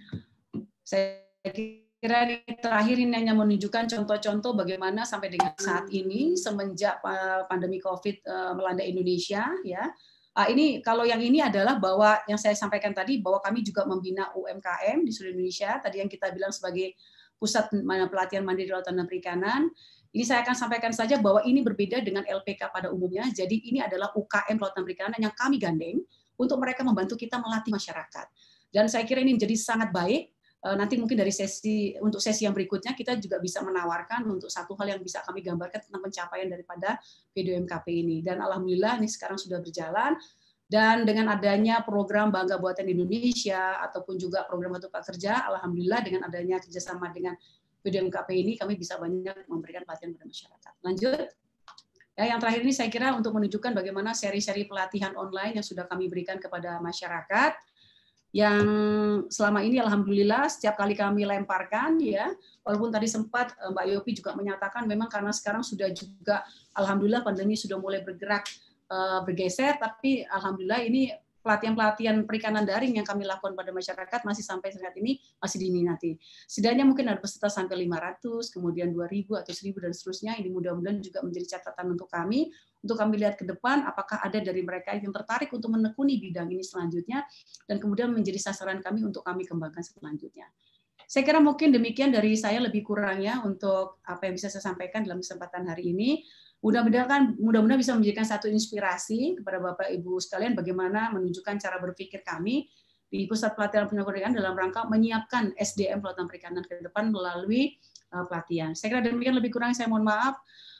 Saya kira ini terakhir ini hanya menunjukkan contoh-contoh bagaimana sampai dengan saat ini semenjak pandemi COVID melanda Indonesia, ya. Ini kalau yang ini adalah bahwa yang saya sampaikan tadi bahwa kami juga membina UMKM di seluruh Indonesia. Tadi yang kita bilang sebagai pusat pelatihan mandiri kelautan dan perikanan. Ini saya akan sampaikan saja bahwa ini berbeda dengan LPK pada umumnya. Jadi ini adalah UKM kelautan perikanan yang kami gandeng untuk mereka membantu kita melatih masyarakat. Dan saya kira ini menjadi sangat baik. Nanti mungkin dari sesi yang berikutnya kita juga bisa menawarkan untuk satu hal yang bisa kami gambarkan tentang pencapaian daripada PDUMKP ini. Dan alhamdulillah ini sekarang sudah berjalan. Dan dengan adanya program Bangga Buatan Indonesia ataupun juga program Kartu Prakerja, alhamdulillah dengan adanya kerjasama dengan PDUMKP ini kami bisa banyak memberikan pelatihan kepada masyarakat. Lanjut. Ya, yang terakhir ini saya kira untuk menunjukkan bagaimana seri-seri pelatihan online yang sudah kami berikan kepada masyarakat, yang selama ini alhamdulillah setiap kali kami lemparkan, ya, walaupun tadi sempat Mbak Yopi juga menyatakan memang karena sekarang sudah juga alhamdulillah pandemi sudah mulai bergerak bergeser, tapi alhamdulillah ini pelatihan-pelatihan perikanan daring yang kami lakukan pada masyarakat masih sampai saat ini masih diminati. Setidaknya mungkin ada peserta sampai 500, kemudian 2.000 atau 1.000 dan seterusnya. Ini mudah-mudahan juga menjadi catatan untuk kami lihat ke depan apakah ada dari mereka yang tertarik untuk menekuni bidang ini selanjutnya, dan kemudian menjadi sasaran kami untuk kami kembangkan selanjutnya. Saya kira mungkin demikian dari saya, lebih kurangnya untuk apa yang bisa saya sampaikan dalam kesempatan hari ini. Mudah-mudahan bisa menjadikan satu inspirasi kepada Bapak Ibu sekalian bagaimana menunjukkan cara berpikir kami di Pusat Pelatihan Perikanan dalam rangka menyiapkan SDM kelautan perikanan ke depan melalui pelatihan. Saya kira demikian, lebih kurang saya mohon maaf.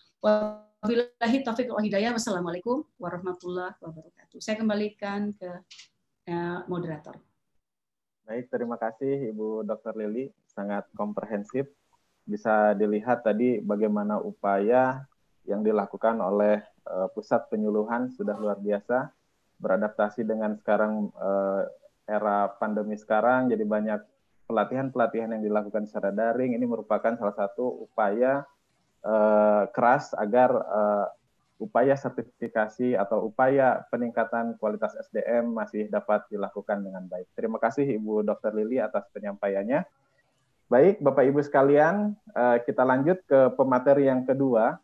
Wabillahi taufiq wal hidayah. Wassalamualaikum warahmatullahi wabarakatuh. Saya kembalikan ke moderator. Baik, terima kasih Ibu Dr. Lili, sangat komprehensif. Bisa dilihat tadi bagaimana upaya yang dilakukan oleh Pusat Penyuluhan sudah luar biasa, beradaptasi dengan sekarang era pandemi sekarang, jadi banyak pelatihan-pelatihan yang dilakukan secara daring. Ini merupakan salah satu upaya keras agar upaya sertifikasi atau upaya peningkatan kualitas SDM masih dapat dilakukan dengan baik. Terima kasih Ibu Dr. Lili atas penyampaiannya. Baik, Bapak Ibu sekalian, kita lanjut ke pemateri yang kedua.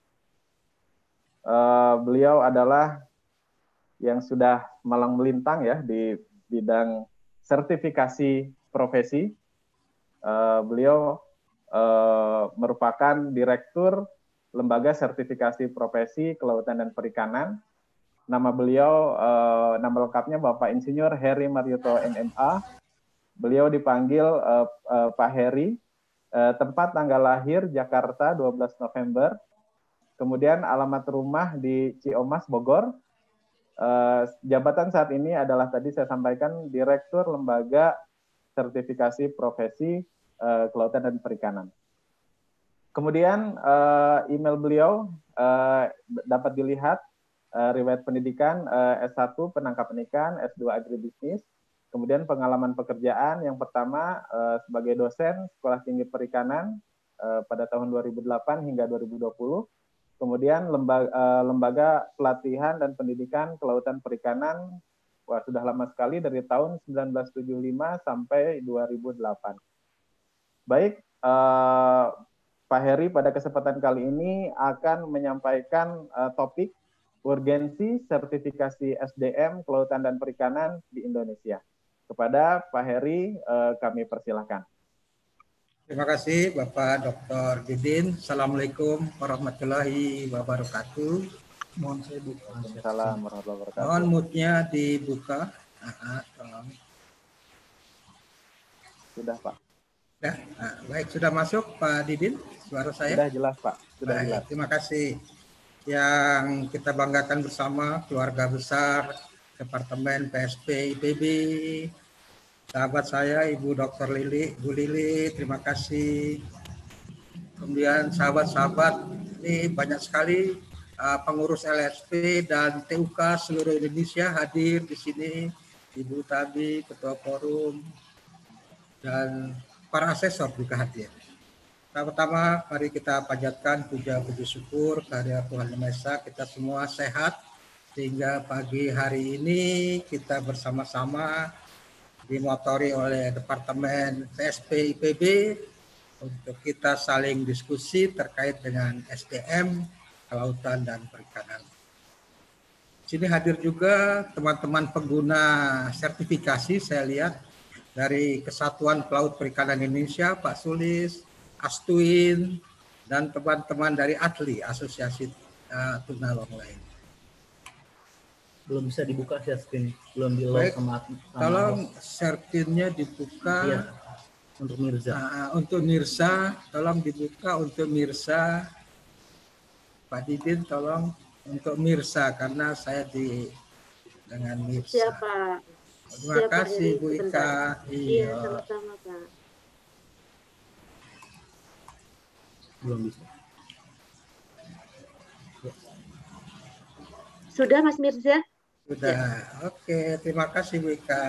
Beliau adalah yang sudah malang melintang ya di bidang sertifikasi profesi. Beliau merupakan Direktur Lembaga Sertifikasi Profesi Kelautan dan Perikanan. Nama beliau, nama lengkapnya Bapak Insinyur Heri Marioto MMA. Beliau dipanggil Pak Heri. Tempat tanggal lahir Jakarta 12 November. Kemudian alamat rumah di Ciomas, Bogor. Jabatan saat ini adalah tadi saya sampaikan Direktur Lembaga Sertifikasi Profesi Kelautan dan Perikanan. Kemudian email beliau dapat dilihat riwayat pendidikan S1 penangkap ikan, S2 agribisnis, kemudian pengalaman pekerjaan yang pertama sebagai dosen Sekolah Tinggi Perikanan pada tahun 2008 hingga 2020, kemudian lembaga pelatihan dan pendidikan kelautan perikanan, wah sudah lama sekali dari tahun 1975 sampai 2008. Baik, Pak Heri pada kesempatan kali ini akan menyampaikan topik urgensi sertifikasi SDM Kelautan dan Perikanan di Indonesia. Kepada Pak Heri, kami persilahkan. Terima kasih Bapak Dr. Didin. Assalamualaikum warahmatullahi wabarakatuh. Mohon saya buka. Assalamualaikum warahmatullahi wabarakatuh. Mohon mute-nya dibuka. Tolong. Sudah Pak. Ya, baik, sudah masuk Pak Didin suara saya? Sudah jelas Pak, sudah baik, jelas. Terima kasih. Yang kita banggakan bersama keluarga besar Departemen PSP IPB, sahabat saya Ibu Dr. Lili, Bu Lili, terima kasih. Kemudian sahabat-sahabat, ini banyak sekali pengurus LSP dan TUK seluruh Indonesia hadir di sini, Ibu Tabi, Ketua Forum, dan para asesor juga hadir. Pertama, mari kita panjatkan puja puji syukur kehadirat Tuhan Yang Maha Esa, kita semua sehat sehingga pagi hari ini kita bersama-sama dimotori oleh Departemen PSP IPB untuk kita saling diskusi terkait dengan SDM Kelautan dan Perikanan. Di sini hadir juga teman-teman pengguna sertifikasi, saya lihat dari Kesatuan Pelaut Perikanan Indonesia, Pak Sulis, Astuin, dan teman-teman dari ATLI, Asosiasi Tunalong lain. Belum bisa dibuka share screen, belum di-load sama tolong share screen-nya dibuka. Iya, untuk Mirza. Untuk Mirza, tolong dibuka untuk Mirza. Pak Didin, tolong untuk Mirza, karena saya dengan Mirza. Siapa? Terima kasih Bu Ika. Iya, sama-sama Pak. Belum bisa. Sudah Mas Mirza? Sudah. Ya. Oke, terima kasih Bu Ika.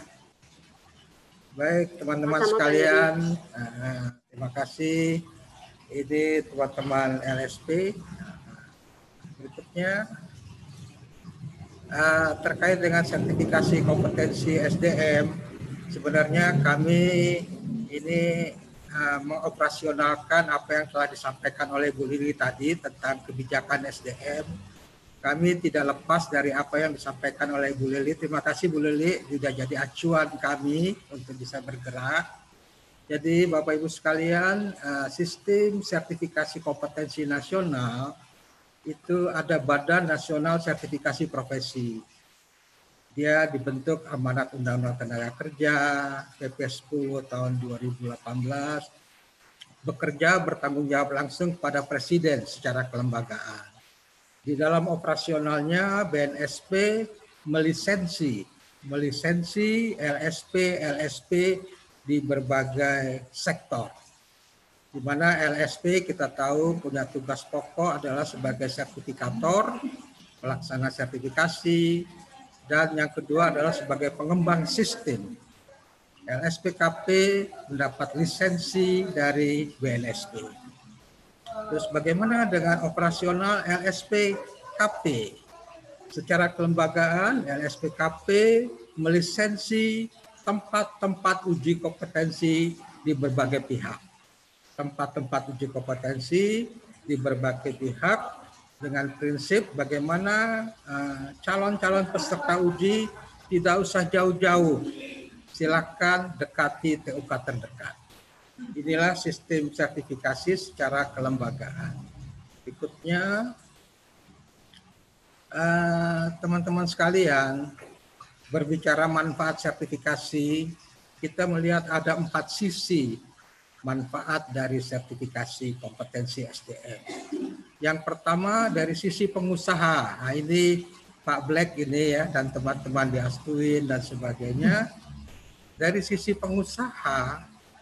Baik, teman-teman sekalian, terima kasih. Ini teman-teman LSP. Berikutnya terkait dengan sertifikasi kompetensi SDM, sebenarnya kami ini mengoperasionalkan apa yang telah disampaikan oleh Bu Lili tadi tentang kebijakan SDM. Kami tidak lepas dari apa yang disampaikan oleh Bu Lili. Terima kasih Bu Lili, sudah jadi acuan kami untuk bisa bergerak. Jadi Bapak Ibu sekalian, sistem sertifikasi kompetensi nasional itu ada Badan Nasional Sertifikasi Profesi. Dia dibentuk amanat Undang-Undang Tenaga Kerja, PP 10 tahun 2018, bekerja bertanggung jawab langsung pada Presiden secara kelembagaan. Di dalam operasionalnya BNSP melisensi LSP di berbagai sektor. Di mana LSP kita tahu punya tugas pokok adalah sebagai sertifikator, pelaksana sertifikasi, Dan yang kedua adalah sebagai pengembang sistem. LSPKP mendapat lisensi dari BNSP. Terus bagaimana dengan operasional LSPKP? Secara kelembagaan, LSPKP melisensi tempat-tempat uji kompetensi di berbagai pihak. Tempat-tempat uji kompetensi di berbagai pihak dengan prinsip bagaimana calon-calon peserta uji tidak usah jauh-jauh. Silakan dekati TUK terdekat. Inilah sistem sertifikasi secara kelembagaan. Berikutnya, teman-teman sekalian, berbicara manfaat sertifikasi, kita melihat ada 4 sisi manfaat dari sertifikasi kompetensi SDM. Yang pertama dari sisi pengusaha. Nah, ini Pak Black ini ya dan teman-teman di Astuin dan sebagainya. Dari sisi pengusaha,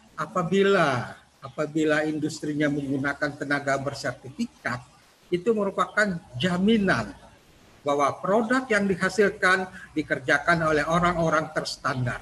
apabila industrinya menggunakan tenaga bersertifikat, itu merupakan jaminan bahwa produk yang dihasilkan dikerjakan oleh orang-orang terstandar.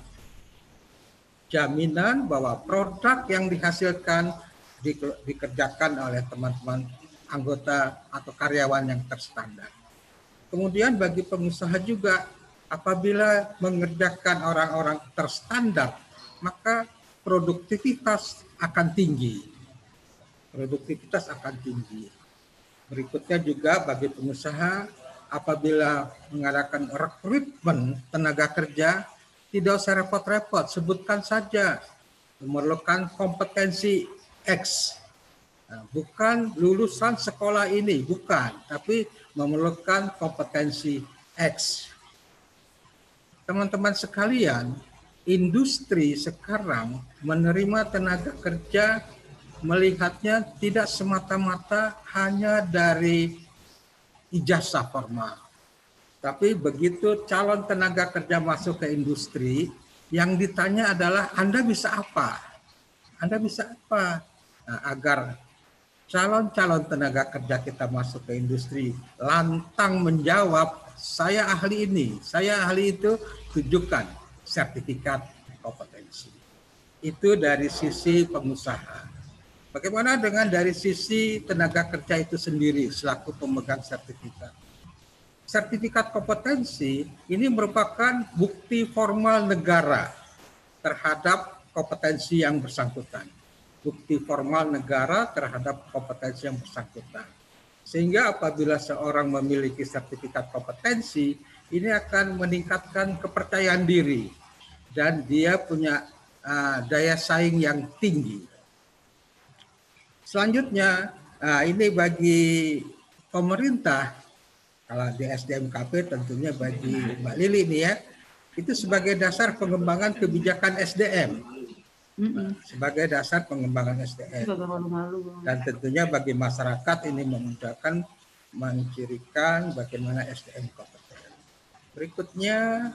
Jaminan bahwa produk yang dihasilkan dikerjakan oleh teman-teman anggota atau karyawan yang terstandar. Kemudian bagi pengusaha juga, apabila mengerjakan orang-orang terstandar, maka produktivitas akan tinggi. Produktivitas akan tinggi. Berikutnya juga bagi pengusaha, apabila mengadakan rekrutmen tenaga kerja, tidak usah repot-repot, sebutkan saja memerlukan kompetensi X. Nah, bukan lulusan sekolah ini, bukan, tapi memerlukan kompetensi X. Teman-teman sekalian, industri sekarang menerima tenaga kerja melihatnya tidak semata-mata hanya dari ijazah formal. Tapi begitu calon tenaga kerja masuk ke industri, yang ditanya adalah Anda bisa apa? Anda bisa apa? Nah, agar calon-calon tenaga kerja kita masuk ke industri lantang menjawab, saya ahli ini, saya ahli itu, tunjukkan sertifikat kompetensi. Itu dari sisi pengusaha. Bagaimana dengan dari sisi tenaga kerja itu sendiri selaku pemegang sertifikat? Sertifikat kompetensi ini merupakan bukti formal negara terhadap kompetensi yang bersangkutan. Bukti formal negara terhadap kompetensi yang bersangkutan. Sehingga apabila seorang memiliki sertifikat kompetensi, ini akan meningkatkan kepercayaan diri dan dia punya daya saing yang tinggi. Selanjutnya, ini bagi pemerintah, kalau di SDMKP tentunya bagi Mbak Lili ini ya, itu sebagai dasar pengembangan kebijakan SDM. Sebagai dasar pengembangan SDM. Dan tentunya bagi masyarakat ini memudahkan mencirikan bagaimana SDM kompeten. Berikutnya,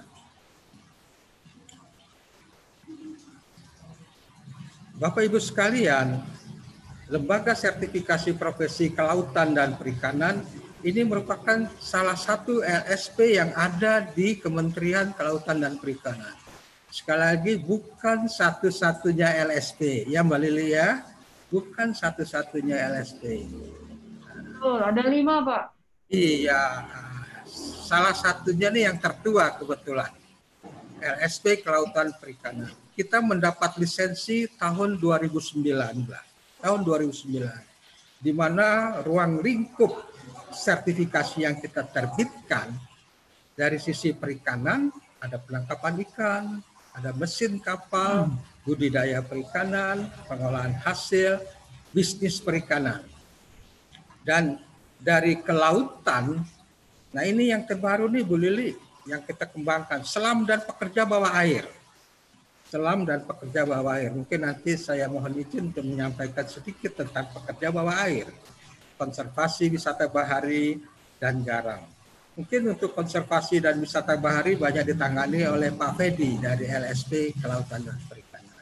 Bapak Ibu sekalian, Lembaga Sertifikasi Profesi Kelautan dan Perikanan ini merupakan salah satu LSP yang ada di Kementerian Kelautan dan Perikanan. Sekali lagi, bukan satu-satunya LSP, ya Mbak Lili ya, bukan satu-satunya LSP. Betul, ada 5 Pak. Iya, salah satunya nih yang tertua kebetulan, LSP Kelautan Perikanan. Kita mendapat lisensi tahun 2019, di mana ruang lingkup sertifikasi yang kita terbitkan dari sisi perikanan, ada penangkapan ikan, ada mesin kapal, budidaya perikanan, pengolahan hasil, bisnis perikanan. Dan dari kelautan, nah ini yang terbaru nih Bu Lili, yang kita kembangkan, selam dan pekerja bawah air. Selam dan pekerja bawah air. Mungkin nanti saya mohon izin untuk menyampaikan sedikit tentang pekerja bawah air. Konservasi wisata bahari dan garam. Mungkin untuk konservasi dan wisata bahari banyak ditangani oleh Pak Fedi dari LSP Kelautan dan Perikanan.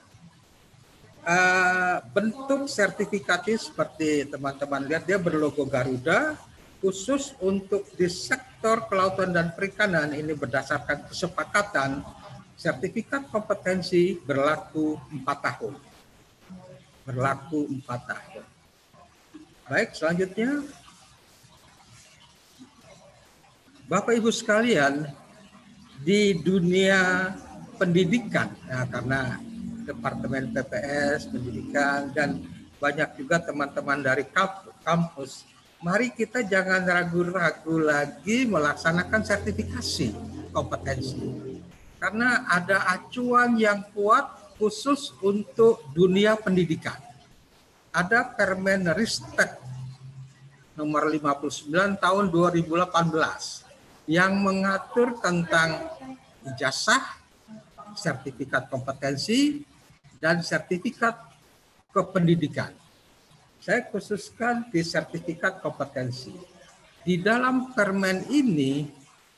Bentuk sertifikatnya seperti teman-teman lihat, dia berlogo Garuda, khusus untuk di sektor sektor kelautan dan perikanan ini berdasarkan kesepakatan, sertifikat kompetensi berlaku 4 tahun. Berlaku 4 tahun. Baik, selanjutnya. Bapak Ibu sekalian, di dunia pendidikan, ya, karena Departemen PPS, pendidikan, dan banyak juga teman-teman dari kampus, mari kita jangan ragu-ragu lagi melaksanakan sertifikasi kompetensi. Karena ada acuan yang kuat khusus untuk dunia pendidikan. Ada Permen Ristek nomor 59 tahun 2018 yang mengatur tentang ijazah, sertifikat kompetensi, dan sertifikat kependidikan. Saya khususkan di sertifikat kompetensi. Di dalam permen ini,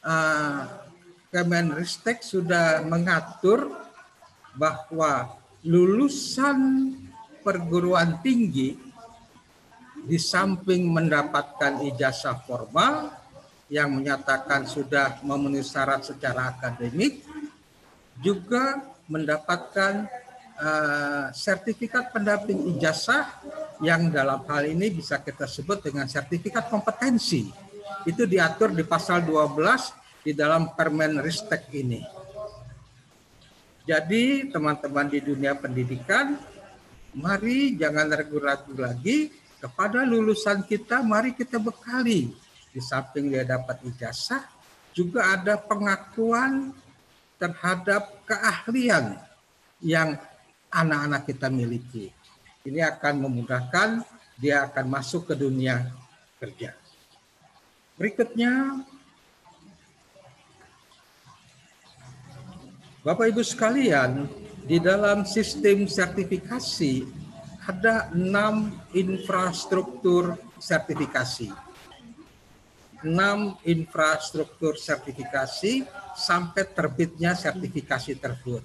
Kemenristek sudah mengatur bahwa lulusan perguruan tinggi di samping mendapatkan ijazah formal yang menyatakan sudah memenuhi syarat secara akademik, juga mendapatkan sertifikat pendamping ijazah yang dalam hal ini bisa kita sebut dengan sertifikat kompetensi. Itu diatur di pasal 12 di dalam Permen Ristek ini. Jadi teman-teman di dunia pendidikan, mari jangan ragu-ragu lagi kepada lulusan kita, mari kita bekali. Di samping dia dapat ijazah, juga ada pengakuan terhadap keahlian yang anak-anak kita miliki. Ini akan memudahkan dia akan masuk ke dunia kerja. Berikutnya, Bapak Ibu sekalian, di dalam sistem sertifikasi ada 6 infrastruktur sertifikasi. 6 infrastruktur sertifikasi sampai terbitnya sertifikasi tersebut.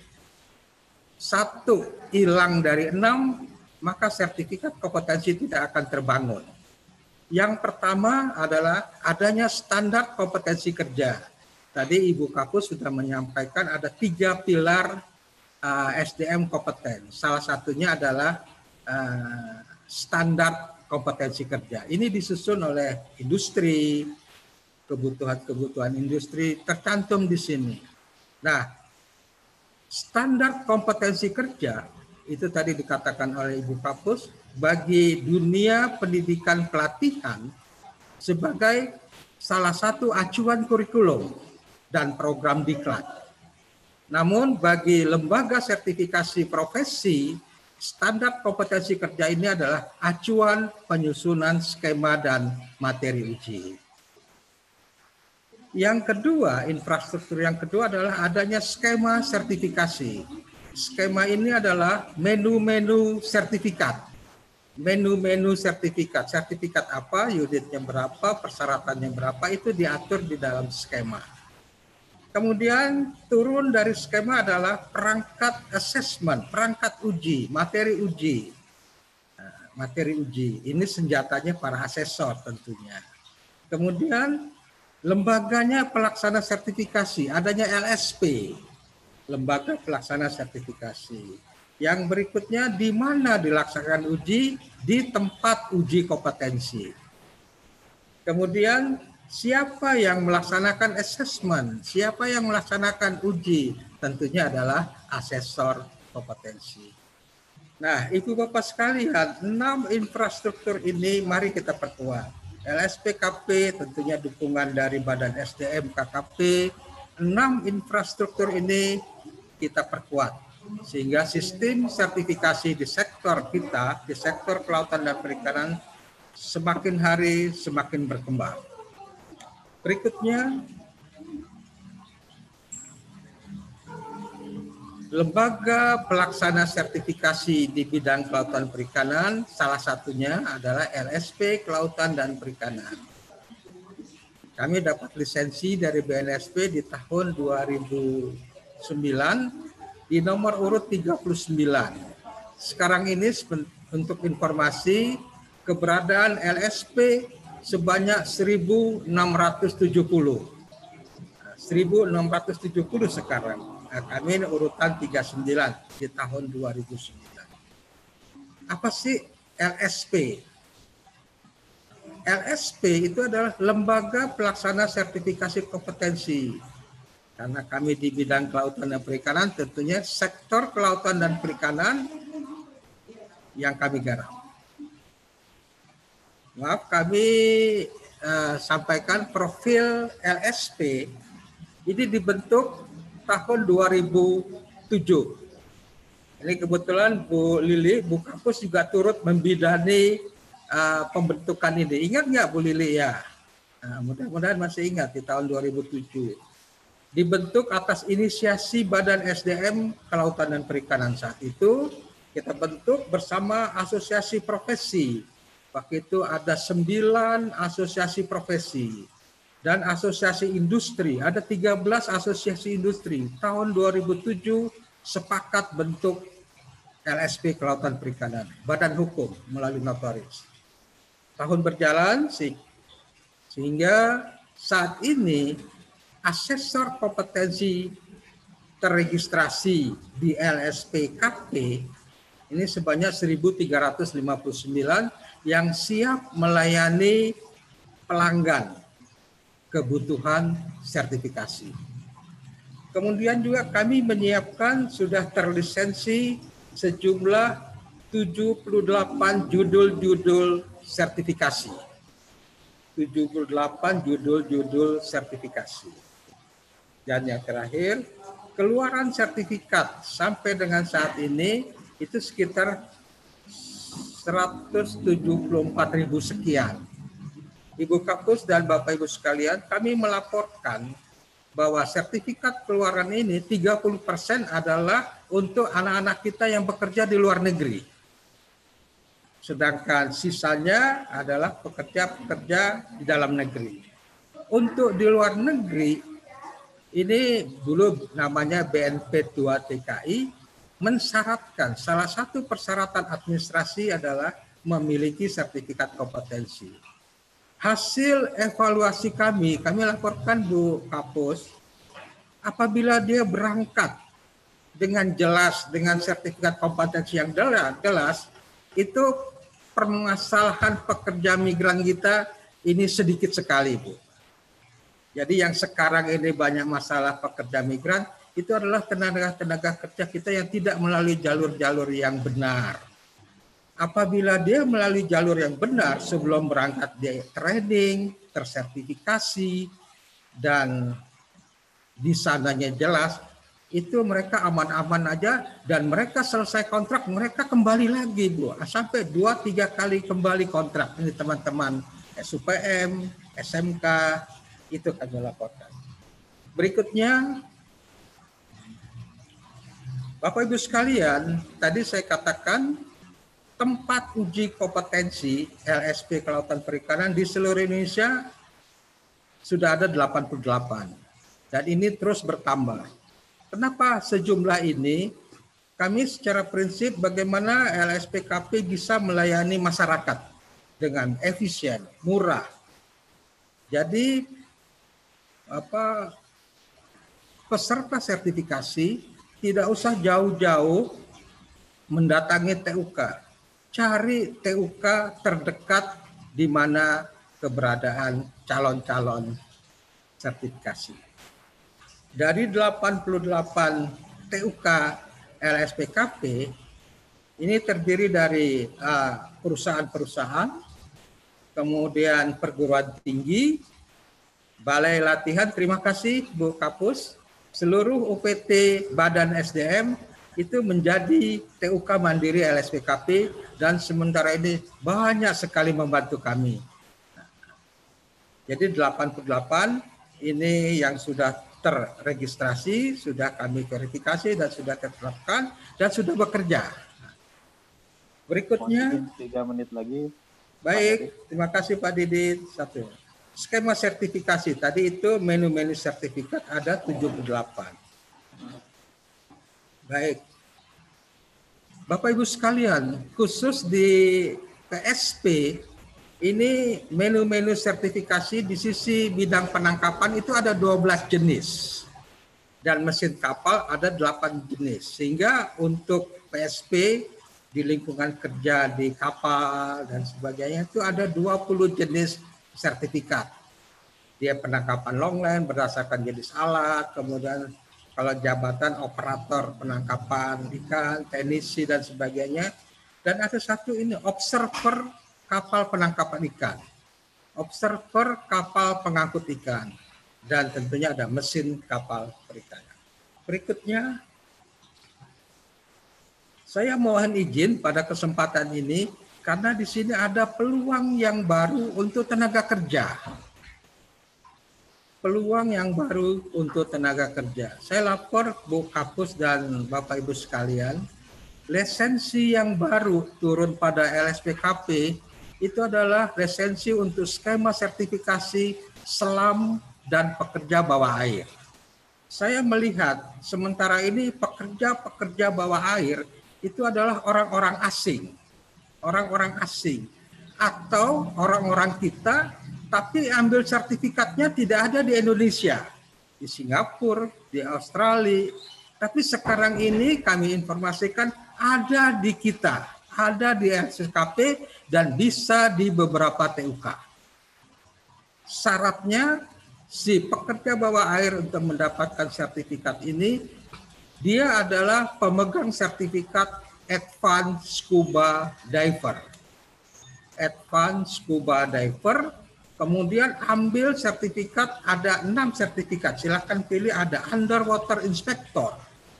1 hilang dari 6, maka sertifikat kompetensi tidak akan terbangun. Yang pertama adalah adanya standar kompetensi kerja. Tadi Ibu Kapus sudah menyampaikan ada 3 pilar SDM kompeten. Salah satunya adalah standar kompetensi kerja. Ini disusun oleh industri, kebutuhan industri tercantum di sini. Nah, standar kompetensi kerja itu tadi dikatakan oleh Ibu Kapus bagi dunia pendidikan pelatihan sebagai salah satu acuan kurikulum dan program diklat. Namun bagi lembaga sertifikasi profesi, standar kompetensi kerja ini adalah acuan penyusunan skema dan materi uji. Yang kedua, infrastruktur yang kedua adalah adanya skema sertifikasi. Skema ini adalah menu-menu sertifikat. Menu-menu sertifikat. Sertifikat apa, unitnya berapa, persyaratannya berapa, itu diatur di dalam skema. Kemudian turun dari skema adalah perangkat assessment, perangkat uji, materi uji. Nah, materi uji, ini senjatanya para asesor tentunya. Kemudian lembaganya pelaksana sertifikasi, adanya LSP, lembaga pelaksana sertifikasi. Yang berikutnya di mana dilaksanakan uji, di tempat uji kompetensi. Kemudian siapa yang melaksanakan assessment, siapa yang melaksanakan uji, tentunya adalah asesor kompetensi. Nah, Ibu Bapak sekalian, 6 infrastruktur ini mari kita perkuat. LSPKP tentunya dukungan dari Badan SDM KKP, 6 infrastruktur ini kita perkuat sehingga sistem sertifikasi di sektor kita, di sektor kelautan dan perikanan semakin hari semakin berkembang. Berikutnya, lembaga pelaksana sertifikasi di bidang kelautan perikanan, salah satunya adalah LSP Kelautan dan Perikanan. Kami dapat lisensi dari BNSP di tahun 2009 di nomor urut 39. Sekarang ini untuk informasi, keberadaan LSP sebanyak 1.670. 1.670 sekarang. Nah, kami ini urutan 39 di tahun 2009. Apa sih LSP? LSP itu adalah Lembaga Pelaksana Sertifikasi Kompetensi. Karena kami di bidang kelautan dan perikanan, tentunya sektor kelautan dan perikanan yang kami garap. Maaf, kami sampaikan profil LSP ini dibentuk tahun 2007. Ini kebetulan Bu Lili, Bu Kapus juga turut membidani pembentukan ini. Ingat nggak Bu Lili ya? Nah, mudah-mudahan masih ingat di tahun 2007. Dibentuk atas inisiasi Badan SDM Kelautan dan Perikanan. Saat itu kita bentuk bersama asosiasi profesi. Waktu itu ada 9 asosiasi profesi dan asosiasi industri. Ada 13 asosiasi industri. Tahun 2007 sepakat bentuk LSP Kelautan Perikanan, badan hukum melalui notaris. Tahun berjalan sehingga saat ini asesor kompetensi terregistrasi di LSPKP ini sebanyak 1.359 yang siap melayani pelanggan kebutuhan sertifikasi. Kemudian juga kami menyiapkan sudah terlisensi sejumlah 78 judul-judul sertifikasi. 78 judul-judul sertifikasi. Dan yang terakhir, keluaran sertifikat sampai dengan saat ini itu sekitar 174.000 sekian. Ibu Kapus dan Bapak Ibu sekalian, kami melaporkan bahwa sertifikat keluaran ini 30% adalah untuk anak-anak kita yang bekerja di luar negeri. Sedangkan sisanya adalah pekerja-pekerja di dalam negeri. Untuk di luar negeri, ini dulu namanya BNP 2 TKI, mensyaratkan, salah satu persyaratan administrasi adalah memiliki sertifikat kompetensi. Hasil evaluasi kami laporkan Bu Kapus, apabila dia berangkat dengan jelas, dengan sertifikat kompetensi yang jelas, itu permasalahan pekerja migran kita ini sedikit sekali, Bu. Jadi yang sekarang ini banyak masalah pekerja migran, itu adalah tenaga kerja kita yang tidak melalui jalur-jalur yang benar. Apabila dia melalui jalur yang benar sebelum berangkat dia training, tersertifikasi, dan di sananya jelas, itu mereka aman-aman aja dan mereka selesai kontrak, mereka kembali lagi, Bu. Sampai 2-3 kali kembali kontrak. Ini teman-teman SUPM, SMK, itu kami laporkan. Berikutnya, Bapak Ibu sekalian, tadi saya katakan tempat uji kompetensi LSP Kelautan Perikanan di seluruh Indonesia sudah ada 88. Dan ini terus bertambah. Kenapa sejumlah ini? Kami secara prinsip bagaimana LSPKP bisa melayani masyarakat dengan efisien, murah. Jadi peserta sertifikasi tidak usah jauh-jauh mendatangi TUK. Cari TUK terdekat di mana keberadaan calon-calon sertifikasi. Dari 88 TUK LSPKP, ini terdiri dari perusahaan-perusahaan, kemudian perguruan tinggi, balai latihan, terima kasih Bu Kapus, seluruh UPT Badan SDM itu menjadi TUK Mandiri LSPKP dan sementara ini banyak sekali membantu kami. Jadi 88 ini yang sudah terregistrasi, sudah kami verifikasi dan sudah terterapkan dan sudah bekerja. Berikutnya 3 menit lagi. Baik, terima kasih Pak Didit. Satu. Skema sertifikasi tadi itu menu-menu sertifikat ada 78. Baik. Bapak Ibu sekalian, khusus di PSP ini menu-menu sertifikasi di sisi bidang penangkapan itu ada 12 jenis. Dan mesin kapal ada 8 jenis. Sehingga untuk PSP di lingkungan kerja di kapal dan sebagainya itu ada 20 jenis sertifikat. Dia penangkapan longline berdasarkan jenis alat, kemudian kalau jabatan operator penangkapan ikan, teknisi dan sebagainya. Dan ada satu ini observer kapal penangkapan ikan, observer kapal pengangkut ikan, dan tentunya ada mesin kapal perikanan. Berikutnya, saya mohon izin pada kesempatan ini karena di sini ada peluang yang baru untuk tenaga kerja. Peluang yang baru untuk tenaga kerja. Saya lapor Bu Kapus dan Bapak Ibu sekalian, lisensi yang baru turun pada LSPKP itu adalah lisensi untuk skema sertifikasi selam dan pekerja bawah air. Saya melihat sementara ini pekerja-pekerja bawah air itu adalah orang-orang asing. Orang-orang asing atau orang-orang kita tapi ambil sertifikatnya tidak ada di Indonesia, di Singapura, di Australia. Tapi sekarang ini kami informasikan ada di kita, ada di LSPKP dan bisa di beberapa TUK. Syaratnya si pekerja bawah air untuk mendapatkan sertifikat ini, dia adalah pemegang sertifikat Advanced Scuba Diver. Advanced Scuba Diver. Kemudian ambil sertifikat, ada 6 sertifikat. Silakan pilih, ada Underwater Inspector,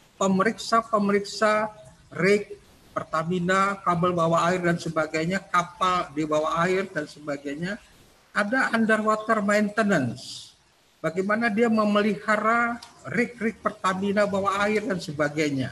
pemeriksa rig, Pertamina, kabel bawah air dan sebagainya, kapal di bawah air dan sebagainya. Ada Underwater Maintenance, bagaimana dia memelihara rig Pertamina bawah air dan sebagainya.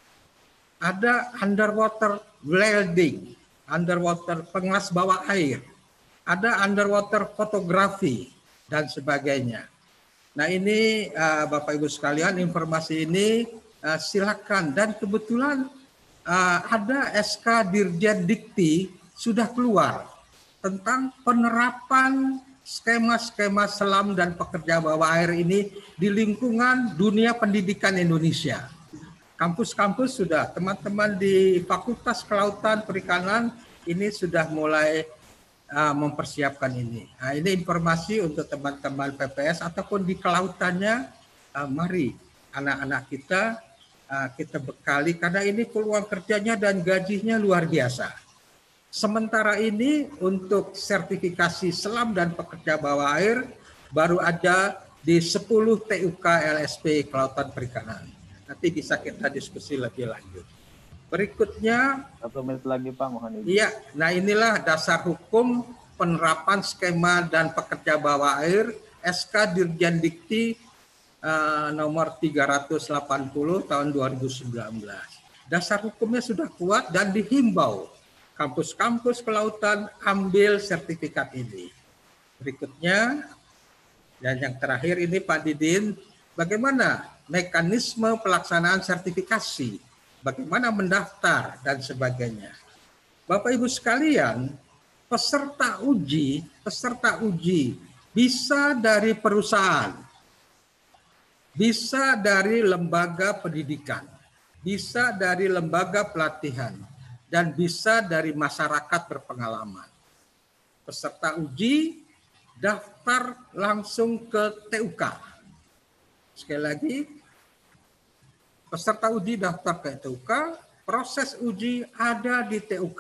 Ada Underwater Welding, underwater pengelas bawah air. Ada underwater fotografi dan sebagainya. Nah ini Bapak Ibu sekalian, informasi ini silakan. Dan kebetulan ada SK Dirjen Dikti sudah keluar tentang penerapan skema-skema selam dan pekerja bawah air ini di lingkungan dunia pendidikan Indonesia. Kampus-kampus sudah, teman-teman di Fakultas Kelautan Perikanan ini sudah mulai mempersiapkan ini. Nah, ini informasi untuk teman-teman PPS ataupun di kelautannya, mari anak-anak kita kita bekali karena ini peluang kerjanya dan gajinya luar biasa. Sementara ini untuk sertifikasi selam dan pekerja bawah air baru ada di 10 TUK LSP Kelautan Perikanan. Nanti bisa kita diskusi lebih lanjut. Berikutnya 1 menit lagi Pak, mohon izin. Iya, nah inilah dasar hukum penerapan skema dan pekerja bawah air SK Dirjen Dikti nomor 380 tahun 2019. Dasar hukumnya sudah kuat dan dihimbau kampus-kampus kelautan ambil sertifikat ini. Berikutnya dan yang terakhir ini Pak Didin, bagaimana mekanisme pelaksanaan sertifikasi? Bagaimana mendaftar dan sebagainya. Bapak Ibu sekalian, peserta uji bisa dari perusahaan, bisa dari lembaga pendidikan, bisa dari lembaga pelatihan, dan bisa dari masyarakat berpengalaman. Peserta uji daftar langsung ke TUK. Sekali lagi, peserta uji daftar ke TUK, proses uji ada di TUK.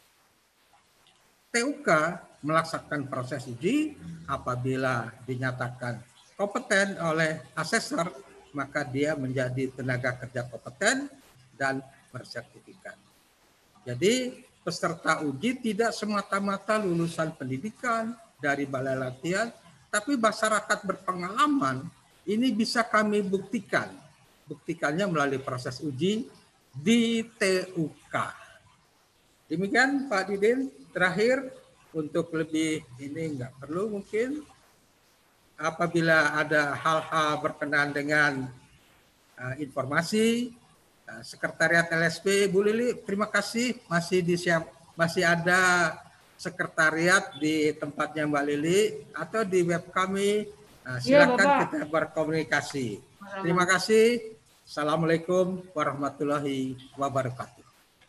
TUK melaksanakan proses uji apabila dinyatakan kompeten oleh asesor, maka dia menjadi tenaga kerja kompeten dan bersertifikat. Jadi peserta uji tidak semata-mata lulusan pendidikan dari balai latihan, tapi masyarakat berpengalaman ini bisa kami buktikan. Buktikannya melalui proses uji di TUK. Demikian Pak Didin. Terakhir, untuk lebih ini enggak perlu mungkin. Apabila ada hal-hal berkenaan dengan informasi, Sekretariat LSP, Bu Lili, terima kasih masih ada sekretariat di tempatnya Mbak Lili atau di web kami. Nah, Iya, silakan Bapak. kita berkomunikasi. Terima kasih. Assalamualaikum warahmatullahi wabarakatuh.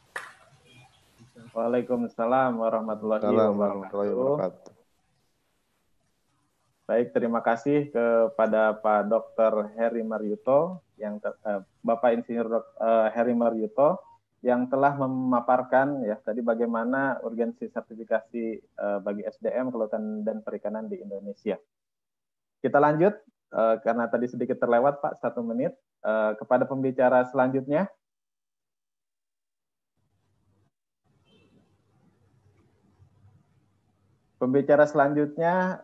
Waalaikumsalam warahmatullahi wabarakatuh. Baik, terima kasih kepada Pak Dr. Heri Maryuto, Bapak Insinyur Heri Maryuto, yang telah memaparkan ya tadi bagaimana urgensi sertifikasi bagi SDM kelautan dan perikanan di Indonesia. Kita lanjut karena tadi sedikit terlewat Pak 1 menit kepada pembicara selanjutnya. Pembicara selanjutnya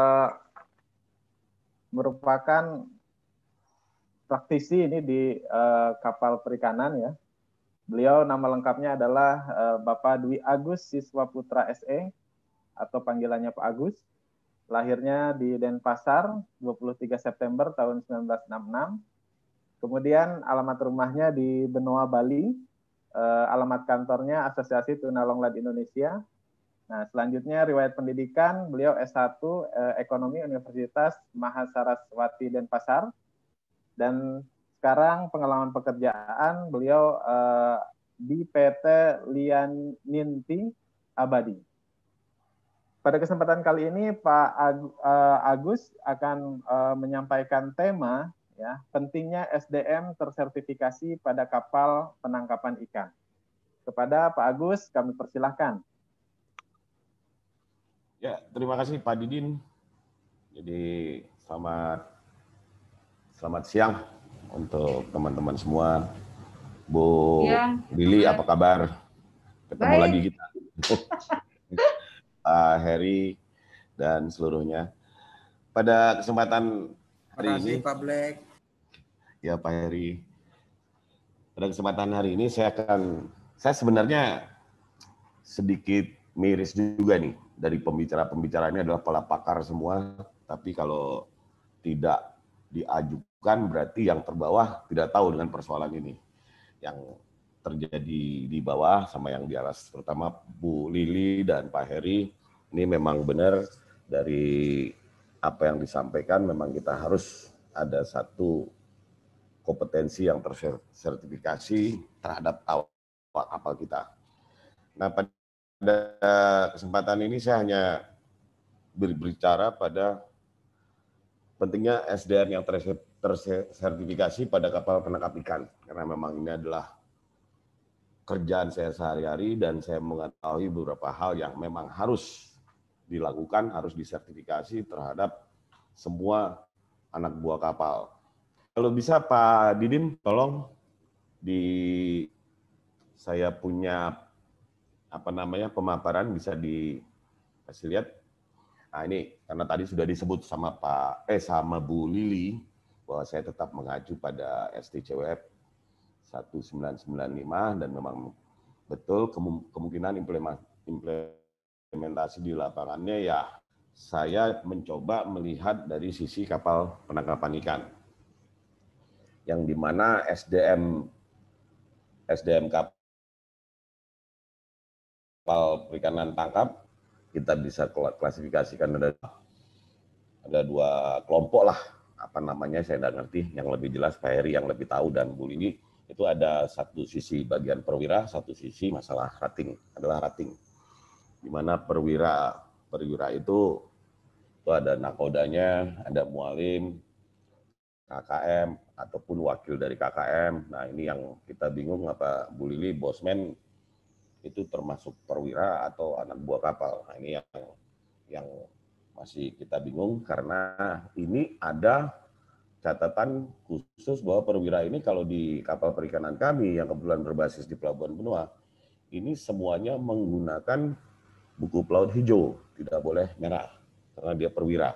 merupakan praktisi ini di kapal perikanan ya. Beliau nama lengkapnya adalah Bapak Dwi Agus Siswa Putra SE atau panggilannya Pak Agus. Lahirnya di Denpasar 23 September tahun 1966. Kemudian alamat rumahnya di Benoa, Bali. Alamat kantornya Asosiasi Tuna Longlat Indonesia. Nah, selanjutnya riwayat pendidikan, beliau S1 Ekonomi Universitas Mahasaraswati Denpasar. Dan sekarang pengalaman pekerjaan beliau di PT Lianinti Abadi. Pada kesempatan kali ini Pak Agus akan menyampaikan tema ya, pentingnya SDM tersertifikasi pada kapal penangkapan ikan. Kepada Pak Agus kami persilahkan. Ya, terima kasih Pak Didin. Jadi selamat siang untuk teman-teman semua. Bu Lili, apa kabar? Ketemu lagi kita. Pak Heri dan seluruhnya. Pada kesempatan hari ini, Pak Black. Ya Pak Heri. Pada kesempatan hari ini saya sebenarnya sedikit miris juga nih. Dari pembicara-pembicara ini adalah para pakar semua, tapi kalau tidak diajukan berarti yang terbawah tidak tahu dengan persoalan ini. Yang terjadi di bawah sama yang di atas, terutama Bu Lili dan Pak Heri, ini memang benar dari apa yang disampaikan, memang kita harus ada satu kompetensi yang tersertifikasi terhadap awak kapal kita. Nah, pada kesempatan ini saya hanya berbicara pada pentingnya SDM yang tersertifikasi pada kapal penangkap ikan. Karena memang ini adalah kerjaan saya sehari-hari dan saya mengetahui beberapa hal yang memang harus dilakukan, harus disertifikasi terhadap semua anak buah kapal. Kalau bisa Pak Didin, tolong saya punya pemaparan bisa dikasih lihat. Nah ini karena tadi sudah disebut sama sama Bu Lili bahwa saya tetap mengacu pada STCWF 1995 dan memang betul kemungkinan implementasi di lapangannya ya saya mencoba melihat dari sisi kapal penangkapan ikan yang dimana SDM kapal perikanan tangkap kita bisa klasifikasikan ada 2 kelompok lah, saya tidak ngerti, yang lebih jelas Pak Heri yang lebih tahu dan Bu Lili. Itu ada satu sisi bagian perwira, satu sisi masalah rating, di mana perwira itu ada nakodanya, ada mualim, KKM ataupun wakil dari KKM. Nah ini yang kita bingung apa Bu Lili bosman itu termasuk perwira atau anak buah kapal. Nah, ini yang masih kita bingung karena ini ada catatan khusus bahwa perwira ini kalau di kapal perikanan kami yang kebetulan berbasis di Pelabuhan Benoa, ini semuanya menggunakan buku pelaut hijau, tidak boleh merah karena dia perwira.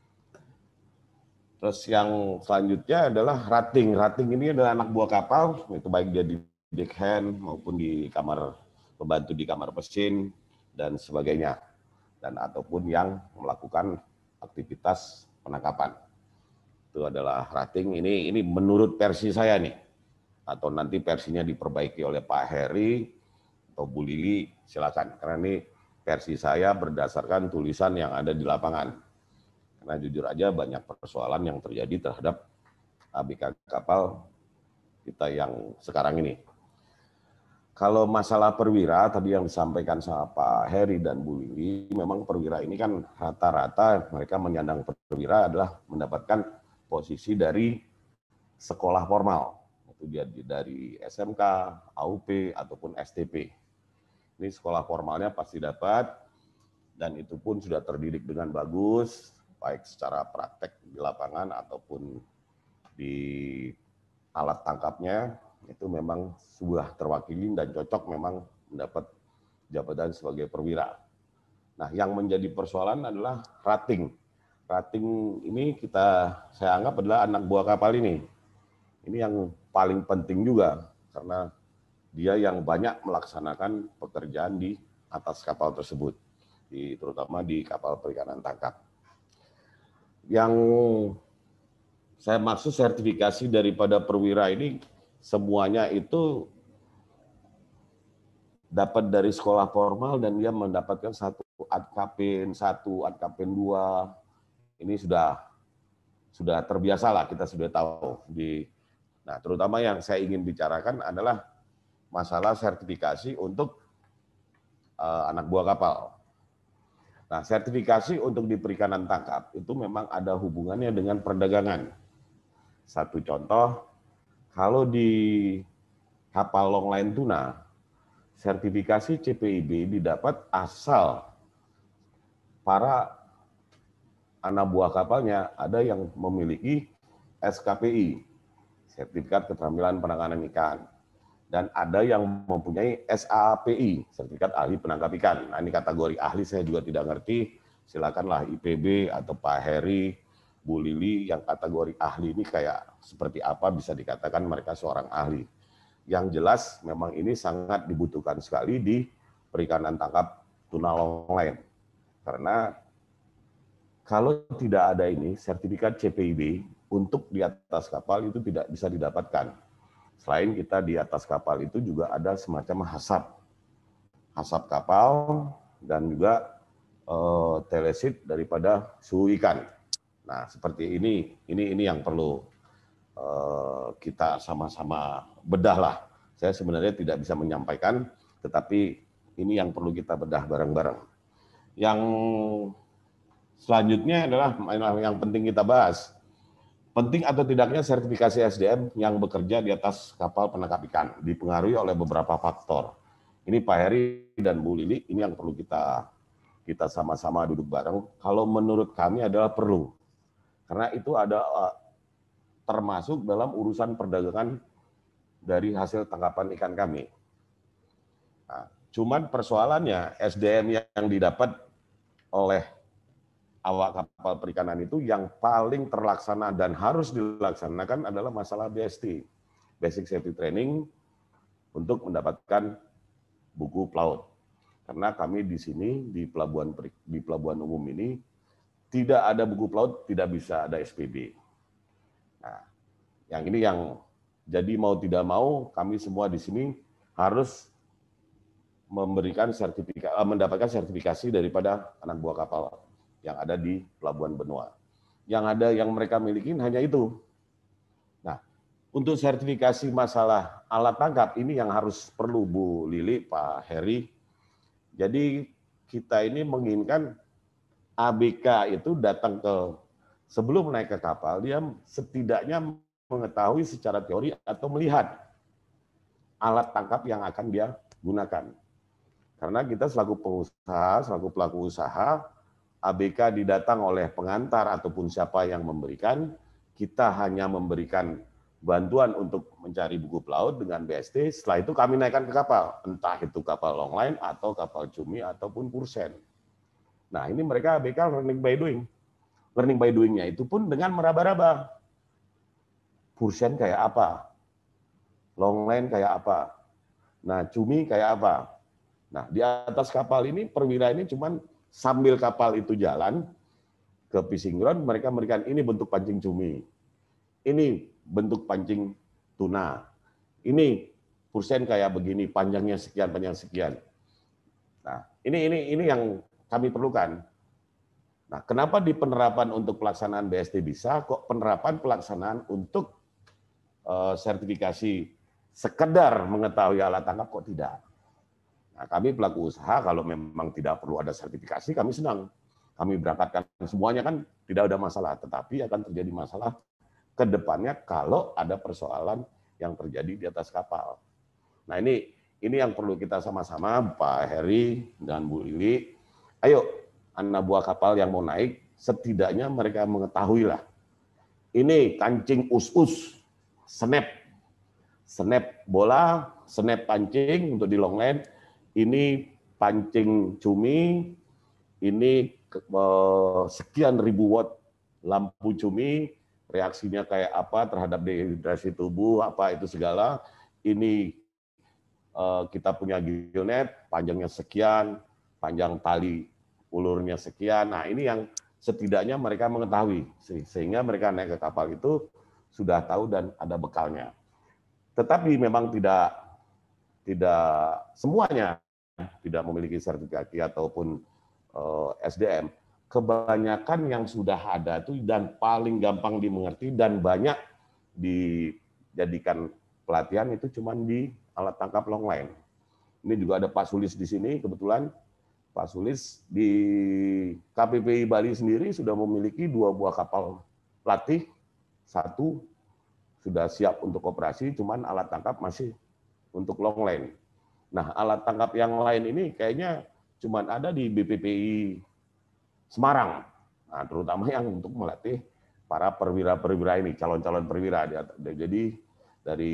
Terus yang selanjutnya adalah rating. Rating ini adalah anak buah kapal, itu baik dia di deckhand maupun di kamar pembantu di kamar mesin dan sebagainya, dan ataupun yang melakukan aktivitas penangkapan. Itu adalah rating. Ini menurut versi saya nih, atau nanti versinya diperbaiki oleh Pak Heri atau Bu Lili, silakan. Karena ini versi saya berdasarkan tulisan yang ada di lapangan. Karena jujur aja banyak persoalan yang terjadi terhadap ABK kapal kita yang sekarang ini. Kalau masalah perwira tadi yang disampaikan sama Pak Heri dan Bu Lili, memang perwira ini kan rata-rata mereka menyandang perwira adalah mendapatkan posisi dari sekolah formal. Itu dia dari SMK, AUP, ataupun STP. Ini sekolah formalnya pasti dapat, dan itu pun sudah terdidik dengan bagus, baik secara praktek di lapangan ataupun di alat tangkapnya, itu memang sudah terwakili dan cocok memang mendapat jabatan sebagai perwira. Nah, yang menjadi persoalan adalah rating. Rating ini saya anggap adalah anak buah kapal ini. Ini yang paling penting juga, karena dia yang banyak melaksanakan pekerjaan di atas kapal tersebut, terutama di kapal perikanan tangkap. Yang saya maksud sertifikasi daripada perwira ini semuanya itu dapat dari sekolah formal dan dia mendapatkan satu adkapin 1, adkapin 2. Ini sudah terbiasa lah, kita sudah tahu. Nah, terutama yang saya ingin bicarakan adalah masalah sertifikasi untuk anak buah kapal. Nah, sertifikasi untuk di perikanan tangkap itu memang ada hubungannya dengan perdagangan. Satu contoh, kalau di kapal longline tuna, sertifikasi CPIB didapat asal para anak buah kapalnya ada yang memiliki SKPI, sertifikat keterampilan penanganan ikan, dan ada yang mempunyai SAPI, sertifikat ahli penangkap ikan. Nah, ini kategori ahli saya juga tidak ngerti, silakanlah IPB atau Pak Heri, Bu Lili yang kategori ahli ini kayak seperti apa bisa dikatakan mereka seorang ahli. Yang jelas memang ini sangat dibutuhkan sekali di perikanan tangkap tuna longline. Karena kalau tidak ada ini sertifikat CPIB untuk di atas kapal itu tidak bisa didapatkan. Selain kita di atas kapal itu juga ada semacam hasap kapal dan juga telesit daripada suhu ikan. Nah, seperti ini yang perlu kita sama-sama bedah lah. Saya sebenarnya tidak bisa menyampaikan, tetapi ini yang perlu kita bedah bareng-bareng. Yang selanjutnya adalah yang penting kita bahas. Penting atau tidaknya sertifikasi SDM yang bekerja di atas kapal penangkap ikan dipengaruhi oleh beberapa faktor. Ini Pak Heri dan Bu Lili, ini yang perlu kita sama-sama duduk bareng. Kalau menurut kami adalah perlu. Karena itu ada termasuk dalam urusan perdagangan dari hasil tangkapan ikan kami. Nah, cuman persoalannya SDM yang didapat oleh awak kapal perikanan itu yang paling terlaksana dan harus dilaksanakan adalah masalah BST, Basic Safety Training, untuk mendapatkan buku pelaut. Karena kami di sini di pelabuhan umum ini tidak ada buku pelaut, tidak bisa ada SPB. Nah, yang ini yang jadi mau tidak mau kami semua di sini harus mendapatkan sertifikasi daripada anak buah kapal yang ada di pelabuhan benua. Yang ada yang mereka miliki hanya itu. Nah, untuk sertifikasi masalah alat tangkap ini yang harus perlu Bu Lili, Pak Heri. Jadi kita ini menginginkan ABK itu datang sebelum naik ke kapal, dia setidaknya mengetahui secara teori atau melihat alat tangkap yang akan dia gunakan. Karena kita selaku pengusaha, selaku pelaku usaha, ABK didatang oleh pengantar ataupun siapa yang memberikan, kita hanya memberikan bantuan untuk mencari buku pelaut dengan BST, setelah itu kami naikkan ke kapal, entah itu kapal longline atau kapal cumi ataupun kursen. Nah, ini mereka ABK learning by doing. Learning by doing-nya itu pun dengan meraba-raba. Kursen kayak apa? Longline kayak apa? Nah, cumi kayak apa? Nah, di atas kapal ini, perwira ini cuman sambil kapal itu jalan ke fishing ground, mereka memberikan ini bentuk pancing cumi. Ini bentuk pancing tuna. Ini kursen kayak begini, panjangnya sekian, panjang sekian. Nah, ini yang kami perlukan. Nah, kenapa di penerapan untuk pelaksanaan BST bisa, kok penerapan pelaksanaan untuk sertifikasi sekedar mengetahui alat tangkap kok tidak? Nah, kami pelaku usaha kalau memang tidak perlu ada sertifikasi, kami senang. Kami berangkatkan semuanya kan tidak ada masalah, tetapi akan terjadi masalah ke depannya kalau ada persoalan yang terjadi di atas kapal. Nah, ini yang perlu kita sama-sama, Pak Heri dan Bu Lili. Ayo, anak buah kapal yang mau naik, setidaknya mereka mengetahui lah. Ini kancing us-us, snap bola, snap pancing untuk di longline. Ini pancing cumi, ini sekian ribu watt lampu cumi, reaksinya kayak apa terhadap dehidrasi tubuh, apa itu segala. Ini kita punya gillnet, panjangnya sekian, panjang tali ulurnya sekian. Nah, ini yang setidaknya mereka mengetahui, sehingga mereka naik ke kapal itu sudah tahu dan ada bekalnya. Tetapi memang tidak semuanya tidak memiliki sertifikasi ataupun SDM. Kebanyakan yang sudah ada itu dan paling gampang dimengerti dan banyak dijadikan pelatihan itu cuma di alat tangkap longline. Ini juga ada Pak Sulis di sini, kebetulan Pak Sulis di KPPI Bali sendiri sudah memiliki 2 buah kapal latih, 1 sudah siap untuk operasi, cuman alat tangkap masih untuk longline. Nah, alat tangkap yang lain ini kayaknya cuma ada di BPPI Semarang. Nah, terutama yang untuk melatih para perwira-perwira ini, calon-calon perwira. Jadi dari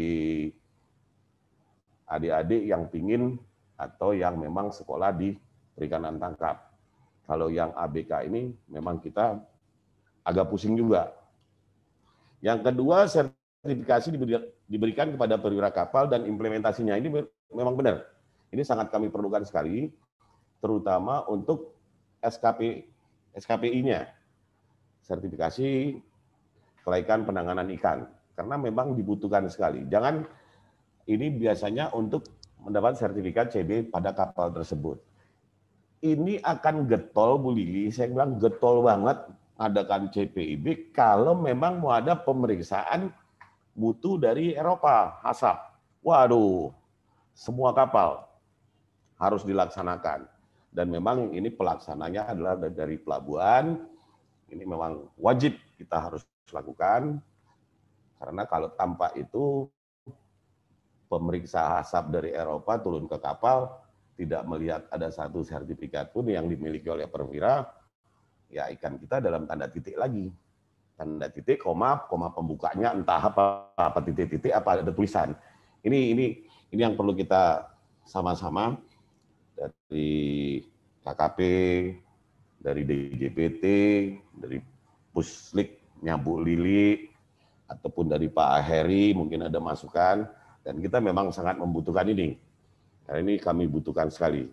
adik-adik yang pingin atau yang memang sekolah di perikanan tangkap. Kalau yang ABK ini memang kita agak pusing juga. Yang kedua, sertifikasi diberikan kepada perwira kapal dan implementasinya ini memang benar. Ini sangat kami perlukan sekali, terutama untuk SKPI-nya, sertifikasi kelaikan penanganan ikan, karena memang dibutuhkan sekali. Jangan ini biasanya untuk mendapat sertifikat CB pada kapal tersebut. Ini akan getol, Bu Lili, saya bilang getol banget adakan CPIB kalau memang mau ada pemeriksaan mutu dari Eropa, HACCP. Waduh, semua kapal harus dilaksanakan. Dan memang ini pelaksananya adalah dari pelabuhan, ini memang wajib kita harus lakukan, karena kalau tanpa itu pemeriksa HACCP dari Eropa turun ke kapal, tidak melihat ada satu sertifikat pun yang dimiliki oleh perwira, ya ikan kita dalam tanda titik lagi. Tanda titik, koma pembukanya entah apa titik-titik, apa ada tulisan. Ini yang perlu kita sama-sama dari KKP, dari DJPT, dari Pusliknya Bu Lili, ataupun dari Pak Heri, mungkin ada masukan, dan kita memang sangat membutuhkan ini. Karena ini kami butuhkan sekali.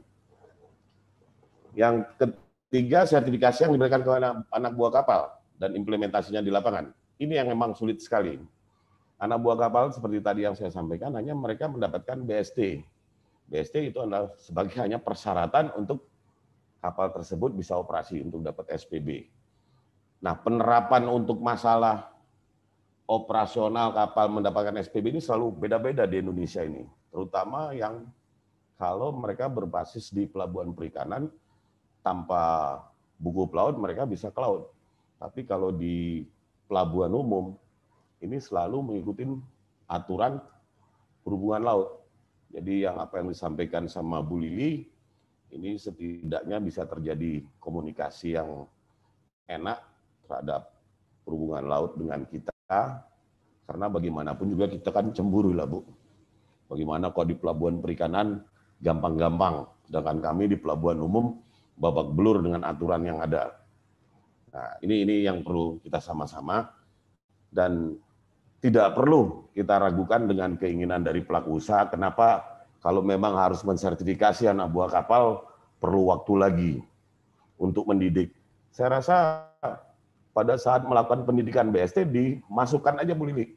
Yang ketiga, sertifikasi yang diberikan ke anak buah kapal dan implementasinya di lapangan. Ini yang memang sulit sekali. Anak buah kapal seperti tadi yang saya sampaikan, hanya mereka mendapatkan BST. BST itu adalah sebagai hanya persyaratan untuk kapal tersebut bisa operasi untuk dapat SPB. Nah, penerapan untuk masalah operasional kapal mendapatkan SPB ini selalu beda-beda di Indonesia ini. Terutama yang kalau mereka berbasis di pelabuhan perikanan, tanpa buku pelaut mereka bisa ke laut. Tapi kalau di pelabuhan umum, ini selalu mengikuti aturan perhubungan laut. Jadi yang apa yang disampaikan sama Bu Lili, ini setidaknya bisa terjadi komunikasi yang enak terhadap perhubungan laut dengan kita. Karena bagaimanapun juga kita kan cemburu lah, Bu. Bagaimana kalau di pelabuhan perikanan gampang-gampang, sedangkan kami di pelabuhan umum babak belur dengan aturan yang ada. Nah, ini yang perlu kita sama-sama, dan tidak perlu kita ragukan dengan keinginan dari pelaku usaha. Kenapa? Kalau memang harus mensertifikasi anak buah kapal, perlu waktu lagi untuk mendidik. Saya rasa pada saat melakukan pendidikan BST, dimasukkan aja Bu Lili.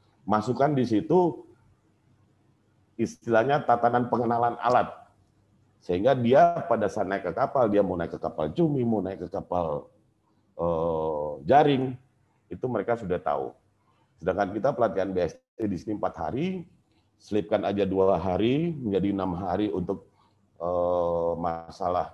Masukkan di situ istilahnya tatanan pengenalan alat. Sehingga dia pada saat naik ke kapal, dia mau naik ke kapal cumi, mau naik ke kapal jaring, itu mereka sudah tahu. Sedangkan kita pelatihan BST di sini 4 hari, selipkan aja 2 hari menjadi 6 hari untuk masalah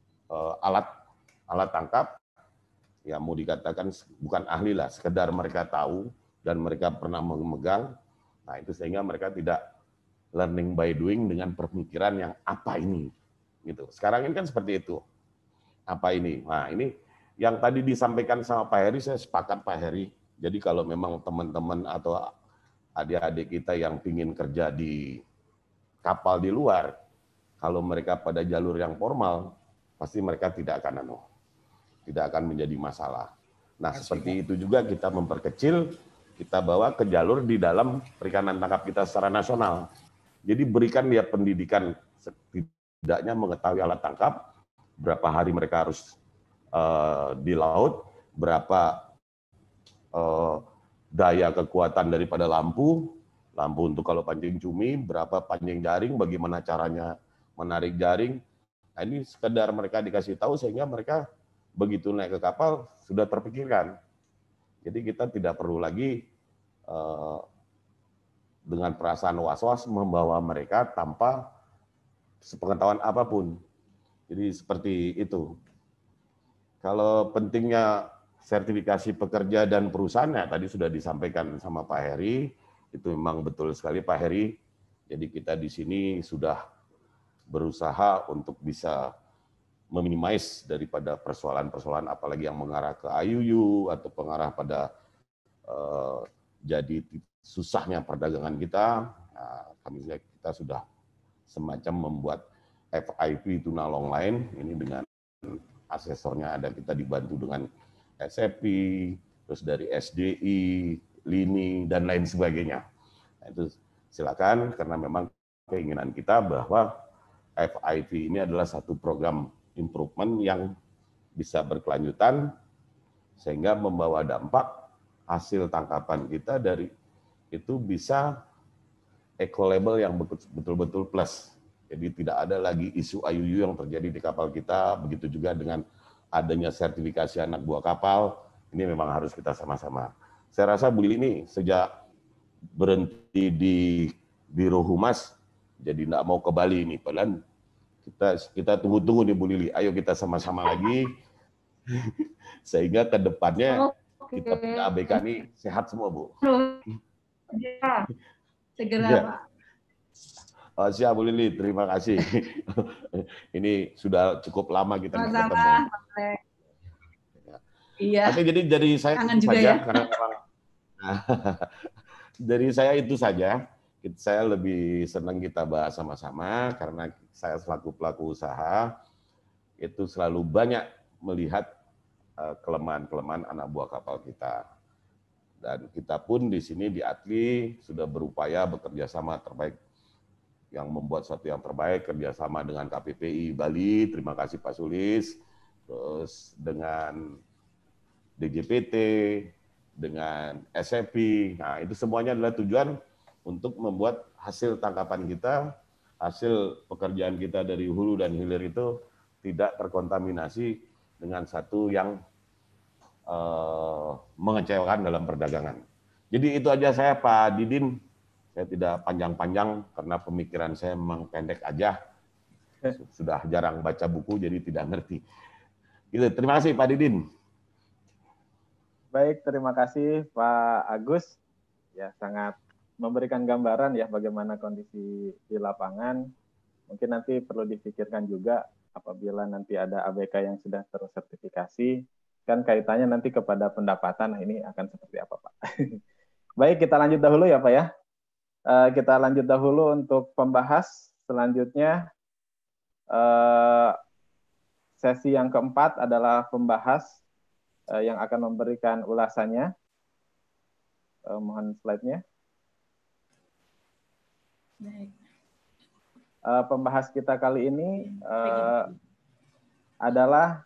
alat tangkap. Ya mau dikatakan bukan ahli lah, sekedar mereka tahu dan mereka pernah memegang. Nah itu sehingga mereka tidak learning by doing dengan pemikiran yang apa ini, gitu. Sekarang ini kan seperti itu, apa ini. Nah ini yang tadi disampaikan sama Pak Heri, saya sepakat Pak Heri. Jadi kalau memang teman-teman atau adik-adik kita yang ingin kerja di kapal di luar, kalau mereka pada jalur yang formal, pasti mereka tidak akan menjadi masalah. Nah, seperti itu juga kita memperkecil, kita bawa ke jalur di dalam perikanan tangkap kita secara nasional. Jadi berikan dia pendidikan, setidaknya mengetahui alat tangkap, berapa hari mereka harus di laut, berapa daya kekuatan daripada lampu untuk kalau pancing cumi, berapa pancing jaring, bagaimana caranya menarik jaring. Nah, ini sekedar mereka dikasih tahu sehingga mereka begitu naik ke kapal sudah terpikirkan. Jadi kita tidak perlu lagi dengan perasaan was-was membawa mereka tanpa sepengetahuan apapun. Jadi seperti itu. Kalau pentingnya sertifikasi pekerja dan perusahaannya tadi sudah disampaikan sama Pak Heri, itu memang betul sekali Pak Heri. Jadi kita di sini sudah berusaha untuk bisa meminimais daripada persoalan-persoalan apalagi yang mengarah ke IUU atau mengarah pada jadi susahnya perdagangan kita. Nah, kita sudah semacam membuat FIP tuna long line ini dengan asesornya ada, kita dibantu dengan SFP, terus dari SDI, LINI dan lain sebagainya. Nah, itu silakan karena memang keinginan kita bahwa FIP ini adalah satu program improvement yang bisa berkelanjutan sehingga membawa dampak hasil tangkapan kita dari itu bisa eco-label yang betul-betul plus. Jadi tidak ada lagi isu IUU yang terjadi di kapal kita, begitu juga dengan adanya sertifikasi anak buah kapal, ini memang harus kita sama-sama. Saya rasa Bu Lili ini sejak berhenti di Biro Humas, jadi tidak mau ke Bali ini, padahal kita tunggu-tunggu nih Bu Lili, ayo kita sama-sama lagi, sehingga ke depannya kita punya ABK ini sehat semua Bu. Ya, segera ya. Pak. Oh, siap Bu Lili, terima kasih. Ini sudah cukup lama kita ketemu. Iya. Oke, jadi dari saya itu saja, ya? Karena memang dari saya itu saja. Saya lebih senang kita bahas sama-sama karena saya selaku pelaku usaha itu selalu banyak melihat kelemahan-kelemahan anak buah kapal kita. Dan kita pun di sini di ATLI sudah berupaya bekerja sama terbaik, yang membuat sesuatu yang terbaik, kerjasama dengan KPPI Bali, terima kasih Pak Sulis, terus dengan DJPT, dengan SFP, nah itu semuanya adalah tujuan untuk membuat hasil tangkapan kita, hasil pekerjaan kita dari hulu dan hilir itu tidak terkontaminasi dengan satu yang mengecewakan dalam perdagangan. Jadi itu aja saya Pak Didin. Saya tidak panjang-panjang karena pemikiran saya memang pendek aja. Sudah jarang baca buku jadi tidak ngerti. Gitu. Terima kasih Pak Didin. Baik, terima kasih Pak Agus. Ya, sangat memberikan gambaran ya bagaimana kondisi di lapangan. Mungkin nanti perlu dipikirkan juga apabila nanti ada ABK yang sudah tersertifikasi, kan kaitannya nanti kepada pendapatan. Nah, ini akan seperti apa Pak? Baik, kita lanjut dahulu ya Pak ya. Kita lanjut dahulu untuk pembahas selanjutnya. Sesi yang keempat adalah pembahas yang akan memberikan ulasannya. Mohon slide-nya. Pembahas kita kali ini adalah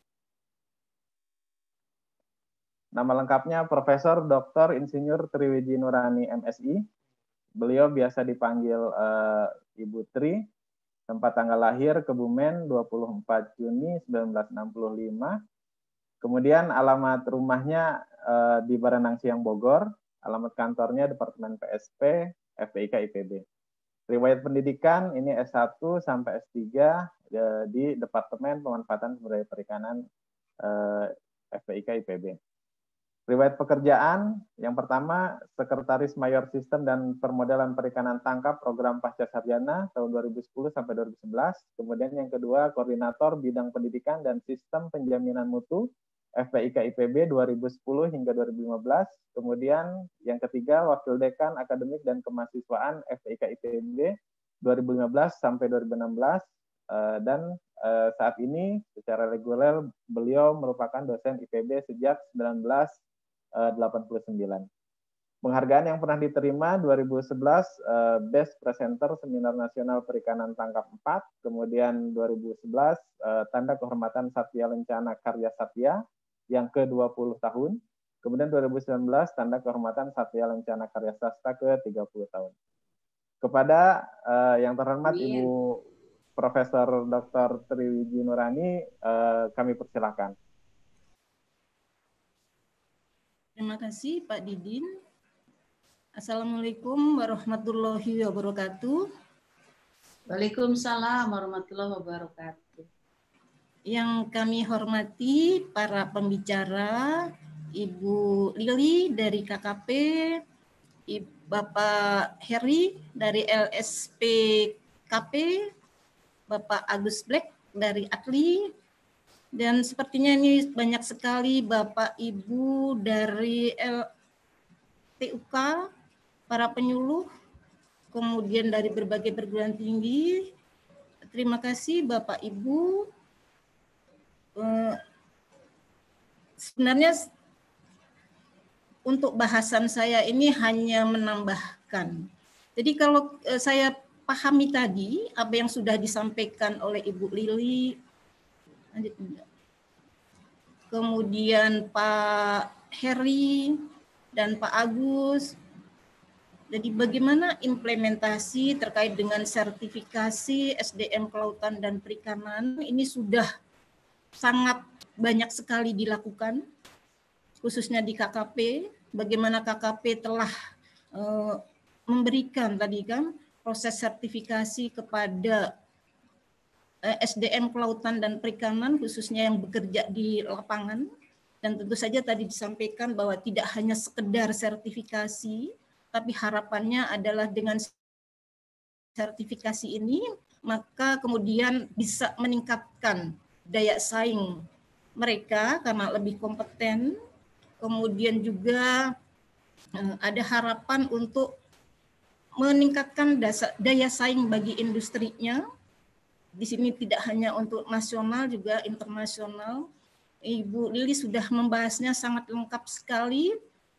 nama lengkapnya Profesor Dr. Insinyur Triwiji Nurani MSI. Beliau biasa dipanggil Ibu Tri, Tempat tanggal lahir Kebumen 24 Juni 1965. Kemudian alamat rumahnya di Baranang Siang Bogor, alamat kantornya Departemen PSP, FPIK IPB. Riwayat pendidikan ini S1 sampai S3 di Departemen Pemanfaatan Sumber Daya Perikanan FPIK IPB. Riwayat pekerjaan, yang pertama Sekretaris Mayor Sistem dan Permodalan Perikanan Tangkap Program Pasca Sarjana tahun 2010 sampai 2011. Kemudian yang kedua Koordinator Bidang Pendidikan dan Sistem Penjaminan Mutu FPIK IPB 2010 hingga 2015. Kemudian yang ketiga Wakil Dekan Akademik dan Kemahasiswaan FPIK IPB 2015 sampai 2016. Dan saat ini secara reguler beliau merupakan dosen IPB sejak 1989. Penghargaan yang pernah diterima 2011 Best Presenter Seminar Nasional Perikanan Tangkap 4, kemudian 2011 Tanda Kehormatan Satya Lencana Karya Satya yang ke-20 tahun, kemudian 2019 Tanda Kehormatan Satya Lencana Karya Sastra ke-30 tahun. Kepada yang terhormat Ibu Profesor Dr. Triwiji Nurani, kami persilakan. Terima kasih Pak Didin. Assalamualaikum warahmatullahi wabarakatuh. Waalaikumsalam warahmatullahi wabarakatuh. Yang kami hormati para pembicara, Ibu Lili dari KKP, Bapak Heri dari LSPKP, Bapak Agus Black dari AKLI, dan sepertinya ini banyak sekali Bapak Ibu dari TUK, para penyuluh, kemudian dari berbagai perguruan tinggi. Terima kasih Bapak Ibu. Sebenarnya untuk bahasan saya ini hanya menambahkan. Jadi kalau saya pahami tadi apa yang sudah disampaikan oleh Ibu Lili, kemudian Pak Heri dan Pak Agus. Jadi bagaimana implementasi terkait dengan sertifikasi SDM Kelautan dan Perikanan ini sudah sangat banyak sekali dilakukan, khususnya di KKP. Bagaimana KKP telah memberikan tadi kan proses sertifikasi kepada SDM Kelautan dan Perikanan, khususnya yang bekerja di lapangan. Dan tentu saja tadi disampaikan bahwa tidak hanya sekedar sertifikasi, tapi harapannya adalah dengan sertifikasi ini, maka kemudian bisa meningkatkan daya saing mereka karena lebih kompeten. Kemudian juga ada harapan untuk meningkatkan daya saing bagi industrinya. Di sini tidak hanya untuk nasional, juga internasional. Ibu Lili sudah membahasnya sangat lengkap sekali.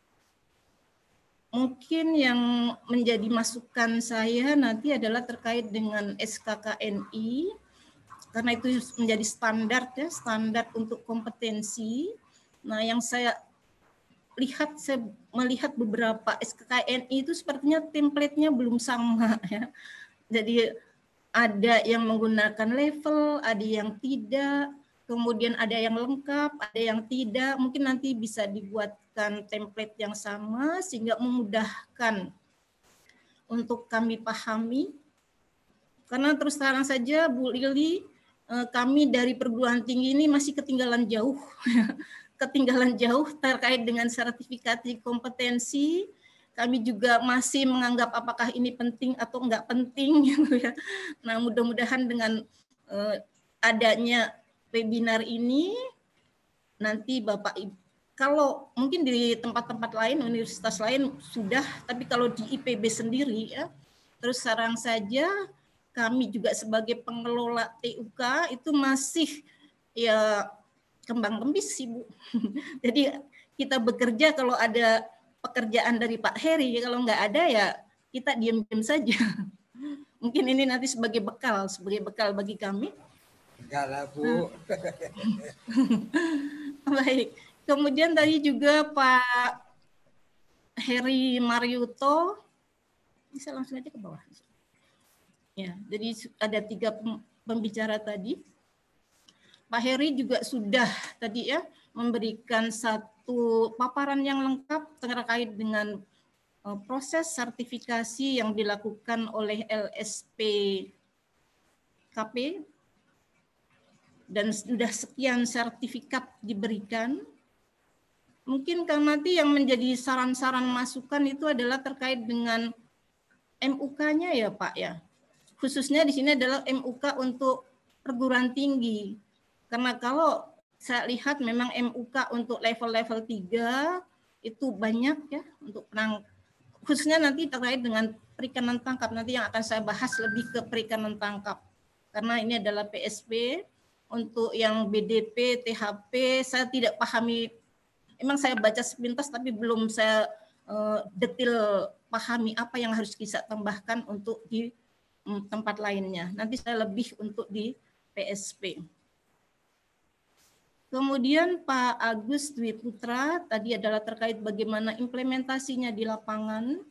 Mungkin yang menjadi masukan saya nanti adalah terkait dengan SKKNI, karena itu menjadi standar ya, standar untuk kompetensi. Nah, yang saya lihat, saya melihat beberapa SKKNI itu sepertinya template-nya belum sama ya. Jadi ada yang menggunakan level, ada yang tidak, kemudian ada yang lengkap, ada yang tidak. Mungkin nanti bisa dibuatkan template yang sama sehingga memudahkan untuk kami pahami. Karena terus terang saja Bu Lili, kami dari perguruan tinggi ini masih ketinggalan jauh. Ketinggalan jauh terkait dengan sertifikasi kompetensi. Kami juga masih menganggap apakah ini penting atau enggak penting gitu ya. Nah, mudah-mudahan dengan adanya webinar ini nanti Bapak Ibu, kalau mungkin di tempat-tempat lain, universitas lain sudah, tapi kalau di IPB sendiri ya, terus saran saja kami juga sebagai pengelola TUK itu masih ya kembang-kembis sih Bu. Jadi kita bekerja kalau ada pekerjaan dari Pak Heri, kalau nggak ada ya kita diam-diam saja. Mungkin ini nanti sebagai bekal bagi kami. Enggak lah Bu. Baik. Kemudian tadi juga Pak Heri Mariuto, bisa langsung aja ke bawah. Ya, jadi ada 3 pembicara tadi. Pak Heri juga sudah tadi ya memberikan satu paparan yang lengkap terkait dengan proses sertifikasi yang dilakukan oleh LSPKP dan sudah sekian sertifikat diberikan. Mungkin kalau nanti yang menjadi saran-saran masukan itu adalah terkait dengan MUK-nya ya Pak ya. Khususnya di sini adalah MUK untuk perguruan tinggi. Karena kalau saya lihat memang MUK untuk level-level 3 itu banyak ya untuk khususnya nanti terkait dengan perikanan tangkap. Nanti yang akan saya bahas lebih ke perikanan tangkap. Karena ini adalah PSP. Untuk yang BDP, THP saya tidak pahami. Emang saya baca sepintas tapi belum saya detail pahami apa yang harus kita tambahkan untuk di tempat lainnya. Nanti saya lebih untuk di PSP. Kemudian Pak Agus Dwi Putra tadi adalah terkait bagaimana implementasinya di lapangan.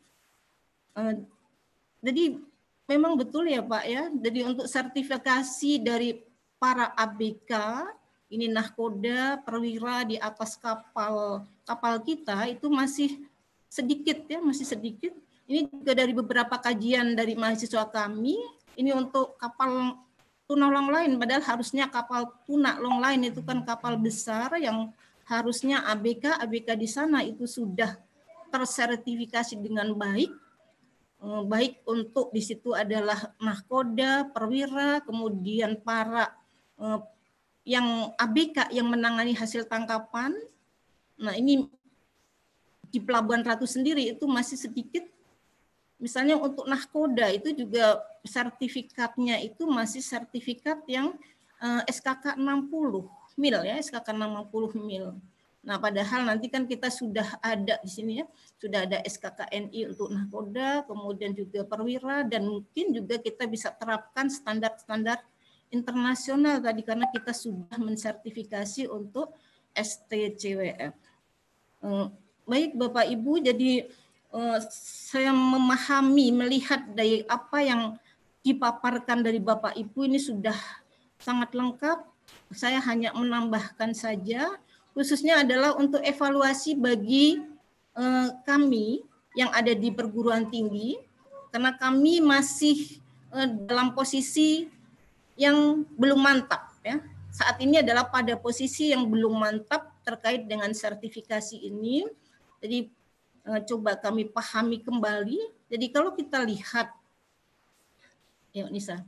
Jadi memang betul ya Pak ya. Jadi untuk sertifikasi dari para ABK, ini nahkoda, perwira di atas kapal kita itu masih sedikit ya, masih sedikit. Ini juga dari beberapa kajian dari mahasiswa kami, ini untuk kapal tuna long line, padahal harusnya kapal tuna long line itu kan kapal besar yang harusnya ABK di sana itu sudah tersertifikasi dengan baik. Baik untuk di situ adalah nahkoda, perwira, kemudian para yang ABK yang menangani hasil tangkapan. Nah ini di Pelabuhan Ratu sendiri itu masih sedikit. Misalnya untuk nahkoda itu juga sertifikatnya itu masih sertifikat yang SKK 60 mil ya, SKK 60 mil. Nah, padahal nanti kan kita sudah ada di sini ya, sudah ada SKKNI untuk nahkoda, kemudian juga perwira, dan mungkin juga kita bisa terapkan standar-standar internasional tadi karena kita sudah mensertifikasi untuk STCWF. Baik Bapak Ibu, jadi saya memahami, melihat dari apa yang dipaparkan dari Bapak Ibu ini sudah sangat lengkap. Saya hanya menambahkan saja, khususnya adalah untuk evaluasi bagi kami yang ada di perguruan tinggi, karena kami masih dalam posisi yang belum mantap. Ya. Saat ini adalah pada posisi yang belum mantap terkait dengan sertifikasi ini. Jadi coba kami pahami kembali. Jadi kalau kita lihat, yuk Nisa.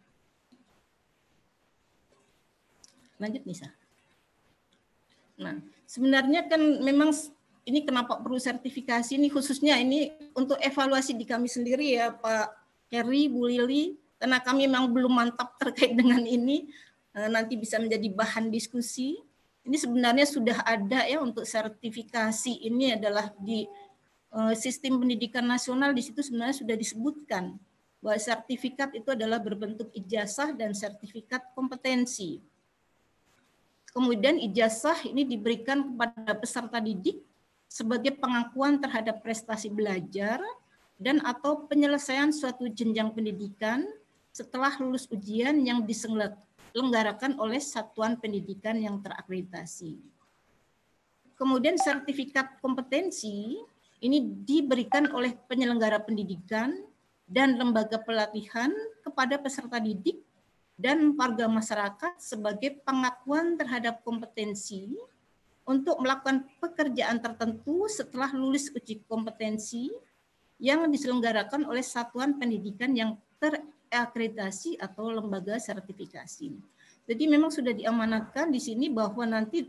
Lanjut Nisa. Nah, sebenarnya kan memang ini kenapa perlu sertifikasi ini khususnya ini untuk evaluasi di kami sendiri ya Pak Heri, Bu Lili, karena kami memang belum mantap terkait dengan ini, nanti bisa menjadi bahan diskusi. Ini sebenarnya sudah ada ya untuk sertifikasi ini adalah di sistem pendidikan nasional, di situ sebenarnya sudah disebutkan bahwa sertifikat itu adalah berbentuk ijazah dan sertifikat kompetensi. Kemudian ijazah ini diberikan kepada peserta didik sebagai pengakuan terhadap prestasi belajar dan atau penyelesaian suatu jenjang pendidikan setelah lulus ujian yang diselenggarakan oleh satuan pendidikan yang terakreditasi. Kemudian sertifikat kompetensi ini diberikan oleh penyelenggara pendidikan dan lembaga pelatihan kepada peserta didik dan warga masyarakat sebagai pengakuan terhadap kompetensi untuk melakukan pekerjaan tertentu setelah lulus uji kompetensi yang diselenggarakan oleh satuan pendidikan yang terakreditasi atau lembaga sertifikasi. Jadi memang sudah diamanatkan di sini bahwa nanti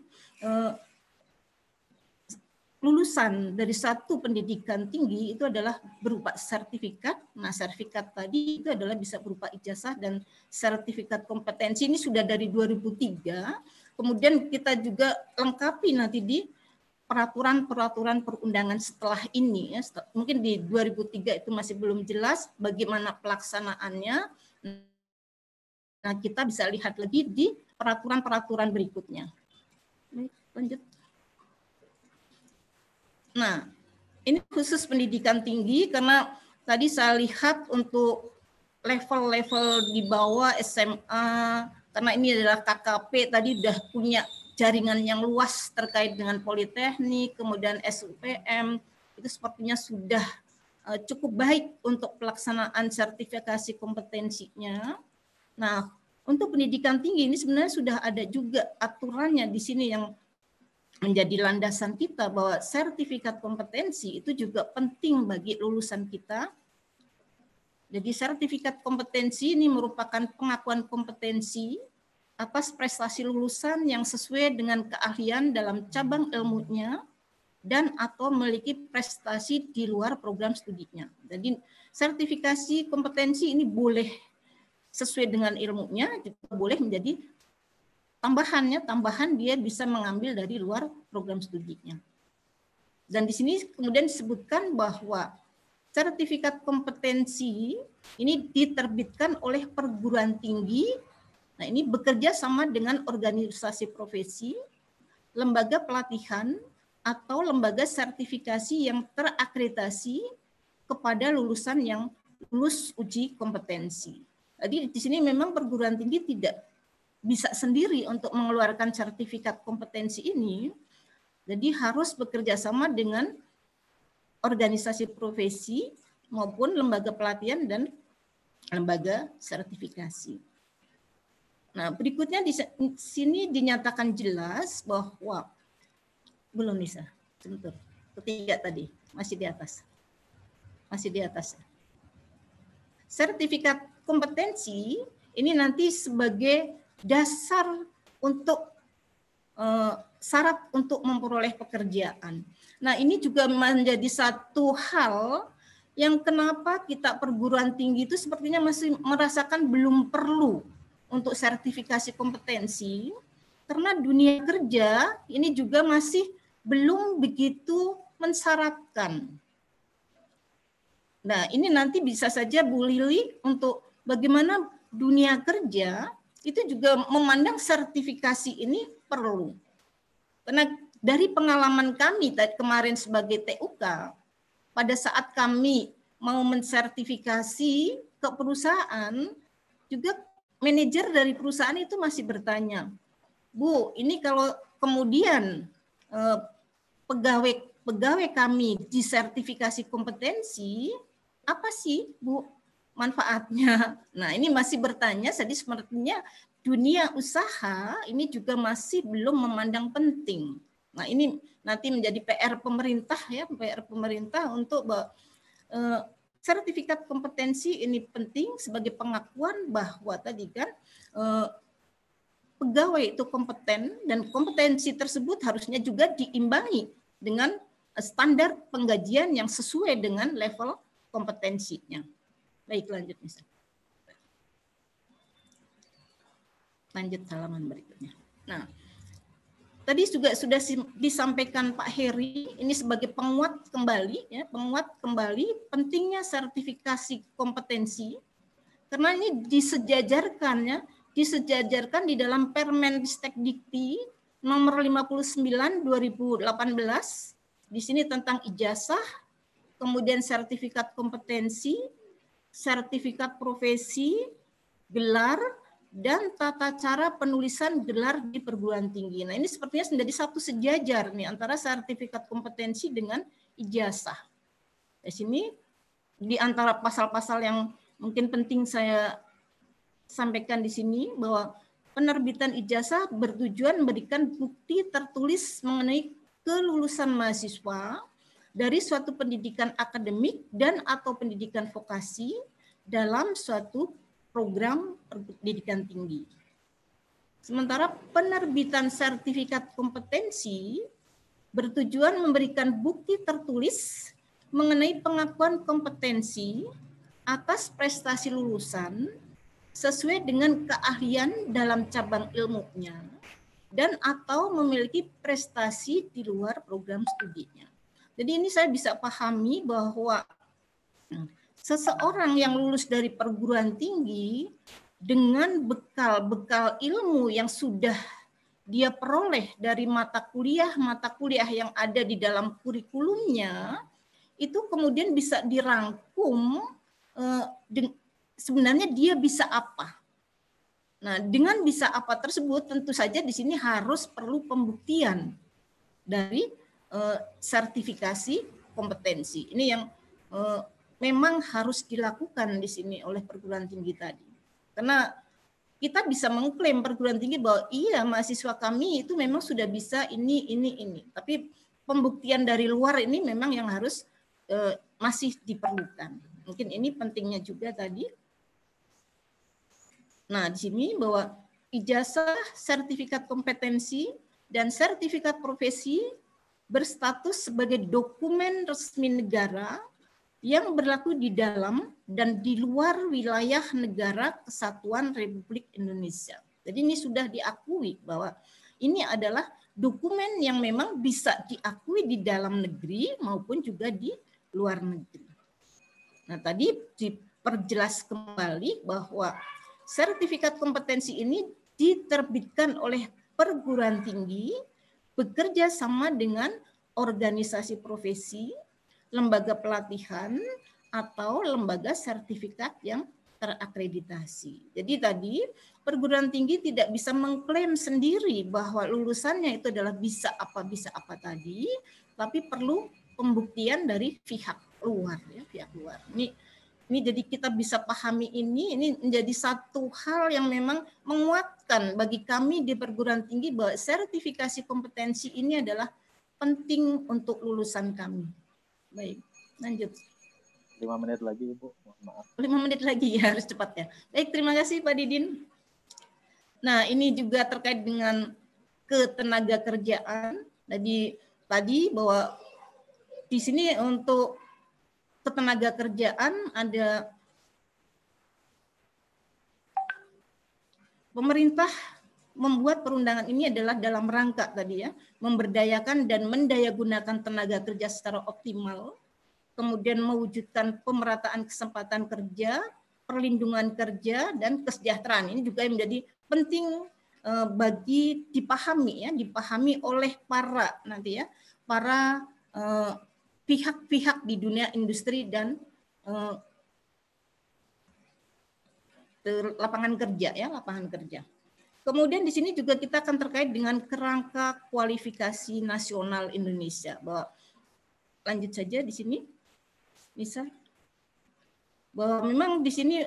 lulusan dari satu pendidikan tinggi itu adalah berupa sertifikat. Nah, sertifikat tadi itu adalah bisa berupa ijazah dan sertifikat kompetensi ini sudah dari 2003. Kemudian kita juga lengkapi nanti di peraturan-peraturan perundangan setelah ini. Ya. Mungkin di 2003 itu masih belum jelas bagaimana pelaksanaannya. Nah, kita bisa lihat lagi di peraturan-peraturan berikutnya. Baik, lanjut. Nah, ini khusus pendidikan tinggi karena tadi saya lihat untuk level-level di bawah SMA, karena ini adalah KKP tadi udah punya jaringan yang luas terkait dengan politeknik, kemudian SUPM, itu sepertinya sudah cukup baik untuk pelaksanaan sertifikasi kompetensinya. Nah, untuk pendidikan tinggi ini sebenarnya sudah ada juga aturannya di sini yang menjadi landasan kita bahwa sertifikat kompetensi itu juga penting bagi lulusan kita. Jadi sertifikat kompetensi ini merupakan pengakuan kompetensi atas prestasi lulusan yang sesuai dengan keahlian dalam cabang ilmunya dan atau memiliki prestasi di luar program studinya. Jadi sertifikasi kompetensi ini boleh sesuai dengan ilmunya, juga boleh menjadi tambahan dia bisa mengambil dari luar program studinya. Dan di sini kemudian disebutkan bahwa sertifikat kompetensi ini diterbitkan oleh perguruan tinggi. Nah, ini bekerja sama dengan organisasi profesi, lembaga pelatihan, atau lembaga sertifikasi yang terakreditasi kepada lulusan yang lulus uji kompetensi. Jadi di sini memang perguruan tinggi tidak bisa sendiri untuk mengeluarkan sertifikat kompetensi ini, jadi harus bekerja sama dengan organisasi profesi maupun lembaga pelatihan dan lembaga sertifikasi. Nah, berikutnya di sini dinyatakan jelas bahwa belum bisa, sebentar. Ketiga tadi masih di atas. Masih di atas. Sertifikat kompetensi ini nanti sebagai dasar untuk syarat untuk memperoleh pekerjaan. Nah, ini juga menjadi satu hal yang kenapa kita perguruan tinggi itu sepertinya masih merasakan belum perlu untuk sertifikasi kompetensi, karena dunia kerja ini juga masih belum begitu mensyaratkan. Nah, ini nanti bisa saja Bu Lili untuk bagaimana dunia kerja itu juga memandang sertifikasi ini perlu. Karena dari pengalaman kami kemarin sebagai TUK, pada saat kami mau mensertifikasi ke perusahaan, juga manajer dari perusahaan itu masih bertanya, Bu, ini kalau kemudian pegawai kami disertifikasi kompetensi, apa sih Bu manfaatnya? Nah, ini masih bertanya, jadi sepertinya dunia usaha ini juga masih belum memandang penting. Nah, ini nanti menjadi PR pemerintah ya, PR pemerintah untuk sertifikat kompetensi ini penting sebagai pengakuan bahwa tadi kan pegawai itu kompeten dan kompetensi tersebut harusnya juga diimbangi dengan standar penggajian yang sesuai dengan level kompetensinya. Baik, lanjut misalnya. Lanjut halaman berikutnya. Nah, tadi juga sudah disampaikan Pak Heri, ini sebagai penguat kembali, ya, penguat kembali pentingnya sertifikasi kompetensi, karena ini disejajarkan ya, disejajarkan di dalam Permendikti nomor 59 2018, di sini tentang ijazah, kemudian sertifikat kompetensi, sertifikat profesi, gelar, dan tata cara penulisan gelar di perguruan tinggi. Nah, ini sepertinya menjadi satu sejajar nih antara sertifikat kompetensi dengan ijazah. Di sini di antara pasal-pasal yang mungkin penting saya sampaikan di sini bahwa penerbitan ijazah bertujuan memberikan bukti tertulis mengenai kelulusan mahasiswa dari suatu pendidikan akademik dan atau pendidikan vokasi dalam suatu program pendidikan tinggi. Sementara penerbitan sertifikat kompetensi bertujuan memberikan bukti tertulis mengenai pengakuan kompetensi atas prestasi lulusan sesuai dengan keahlian dalam cabang ilmunya dan atau memiliki prestasi di luar program studinya. Jadi ini saya bisa pahami bahwa seseorang yang lulus dari perguruan tinggi dengan bekal ilmu yang sudah dia peroleh dari mata kuliah yang ada di dalam kurikulumnya, itu kemudian bisa dirangkum sebenarnya dia bisa apa. Nah, dengan bisa apa tersebut tentu saja di sini harus perlu pembuktian dari sertifikasi kompetensi. Ini yang memang harus dilakukan di sini oleh perguruan tinggi tadi. Karena kita bisa mengklaim perguruan tinggi bahwa iya mahasiswa kami itu memang sudah bisa ini. Tapi pembuktian dari luar ini memang yang harus masih diperlukan. Mungkin ini pentingnya juga tadi. Nah, di sini bahwa ijazah, sertifikat kompetensi, dan sertifikat profesi berstatus sebagai dokumen resmi negara yang berlaku di dalam dan di luar wilayah negara kesatuan Republik Indonesia. Jadi ini sudah diakui bahwa ini adalah dokumen yang memang bisa diakui di dalam negeri maupun juga di luar negeri. Nah, tadi diperjelas kembali bahwa sertifikat kompetensi ini diterbitkan oleh perguruan tinggi bekerja sama dengan organisasi profesi, lembaga pelatihan, atau lembaga sertifikat yang terakreditasi. Jadi tadi perguruan tinggi tidak bisa mengklaim sendiri bahwa lulusannya itu adalah bisa apa tadi, tapi perlu pembuktian dari pihak luar, ya, pihak luar. Ini jadi kita bisa pahami ini menjadi satu hal yang memang menguatkan bagi kami di perguruan tinggi bahwa sertifikasi kompetensi ini adalah penting untuk lulusan kami. Baik, lanjut. 5 menit lagi, Ibu. Mohon maaf. 5 menit lagi ya, harus cepat ya. Baik, terima kasih Pak Didin. Nah, ini juga terkait dengan ketenaga kerjaan. Jadi tadi bahwa di sini untuk ketenaga kerjaan ada pemerintah membuat perundangan ini adalah dalam rangka tadi ya, memberdayakan dan mendayagunakan tenaga kerja secara optimal, kemudian mewujudkan pemerataan kesempatan kerja, perlindungan kerja, dan kesejahteraan. Ini juga yang menjadi penting bagi dipahami oleh para pihak-pihak di dunia industri dan lapangan kerja. Kemudian di sini juga kita akan terkait dengan kerangka kualifikasi nasional Indonesia. Bahwa lanjut saja di sini, bisa bahwa memang di sini